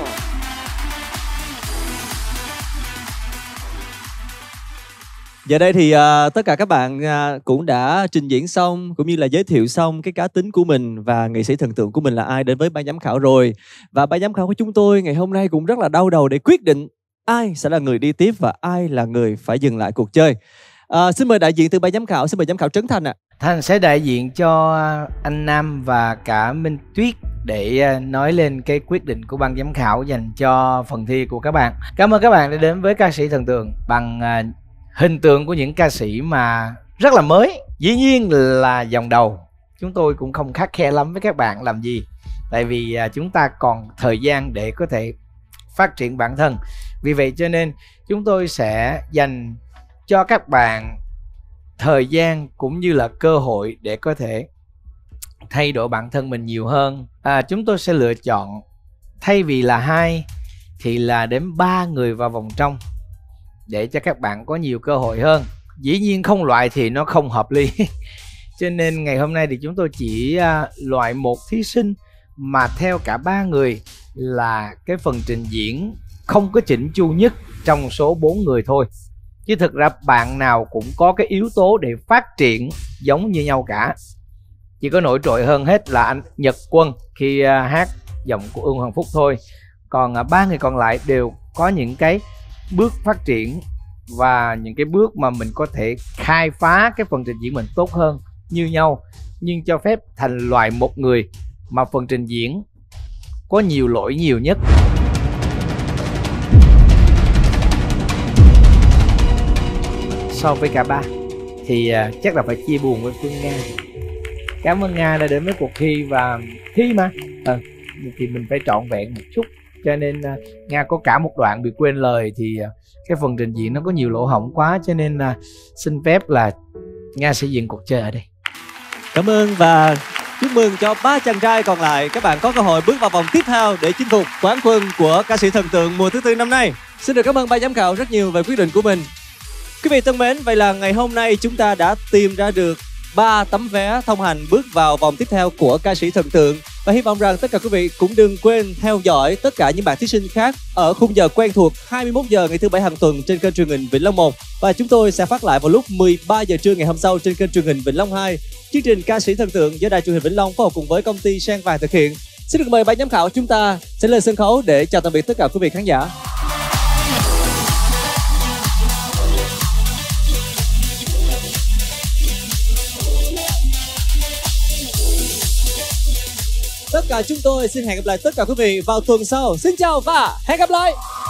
Giờ đây thì uh, tất cả các bạn uh, cũng đã trình diễn xong cũng như là giới thiệu xong cái cá tính của mình và nghệ sĩ thần tượng của mình là ai đến với ban giám khảo rồi. Và ban giám khảo của chúng tôi ngày hôm nay cũng rất là đau đầu để quyết định ai sẽ là người đi tiếp và ai là người phải dừng lại cuộc chơi. Uh, xin mời đại diện từ ban giám khảo, xin mời giám khảo Trấn Thành ạ. Thành sẽ đại diện cho anh Nam và cả Minh Tuyết để nói lên cái quyết định của ban giám khảo dành cho phần thi của các bạn. Cảm ơn các bạn đã đến với ca sĩ thần tượng bằng uh, hình tượng của những ca sĩ mà rất là mới. Dĩ nhiên là dòng đầu chúng tôi cũng không khắt khe lắm với các bạn làm gì, tại vì uh, chúng ta còn thời gian để có thể phát triển bản thân. Vì vậy cho nên chúng tôi sẽ dành cho các bạn thời gian cũng như là cơ hội để có thể thay đổi bản thân mình nhiều hơn. À, chúng tôi sẽ lựa chọn thay vì là hai thì là đến ba người vào vòng trong để cho các bạn có nhiều cơ hội hơn. dĩ nhiên không loại thì nó không hợp lý. Cho nên ngày hôm nay thì chúng tôi chỉ uh, loại một thí sinh mà theo cả ba người là cái phần trình diễn không có chỉnh chu nhất trong số bốn người thôi. Chứ thực ra bạn nào cũng có cái yếu tố để phát triển giống như nhau cả. Chỉ có nổi trội hơn hết là anh Nhật Quân khi uh, hát giọng của Ưng Hoàng Phúc thôi. Còn uh, ba người còn lại đều có những cái bước phát triển và những cái bước mà mình có thể khai phá cái phần trình diễn mình tốt hơn như nhau, nhưng cho phép thành loại một người mà phần trình diễn có nhiều lỗi nhiều nhất. So với cả ba thì uh, chắc là phải chia buồn với Phương Nga. Cảm ơn Nga đã đến với cuộc thi và thi mà à, thì mình phải trọn vẹn một chút. Cho nên uh, Nga có cả một đoạn bị quên lời thì uh, cái phần trình diễn nó có nhiều lỗ hổng quá. Cho nên uh, xin phép là Nga sẽ dừng cuộc chơi ở đây. Cảm ơn và chúc mừng cho ba chàng trai còn lại. Các bạn có cơ hội bước vào vòng tiếp theo để chinh phục quán quân của ca sĩ thần tượng mùa thứ tư năm nay. Xin được cảm ơn ban giám khảo rất nhiều về quyết định của mình. Quý vị thân mến, vậy là ngày hôm nay chúng ta đã tìm ra được ba tấm vé thông hành bước vào vòng tiếp theo của ca sĩ thần tượng. Và hy vọng rằng tất cả quý vị cũng đừng quên theo dõi tất cả những bạn thí sinh khác ở khung giờ quen thuộc hai mươi mốt giờ ngày thứ bảy hàng tuần trên kênh truyền hình Vĩnh Long một. Và chúng tôi sẽ phát lại vào lúc mười ba giờ trưa ngày hôm sau trên kênh truyền hình Vĩnh Long hai. Chương trình Ca sĩ thần tượng do Đài truyền hình Vĩnh Long phối hợp cùng với công ty Sen Vàng thực hiện. Xin được mời ban giám khảo chúng ta sẽ lên sân khấu để chào tạm biệt tất cả quý vị khán giả. Tất cả chúng tôi xin hẹn gặp lại tất cả quý vị vào tuần sau. Xin chào và hẹn gặp lại.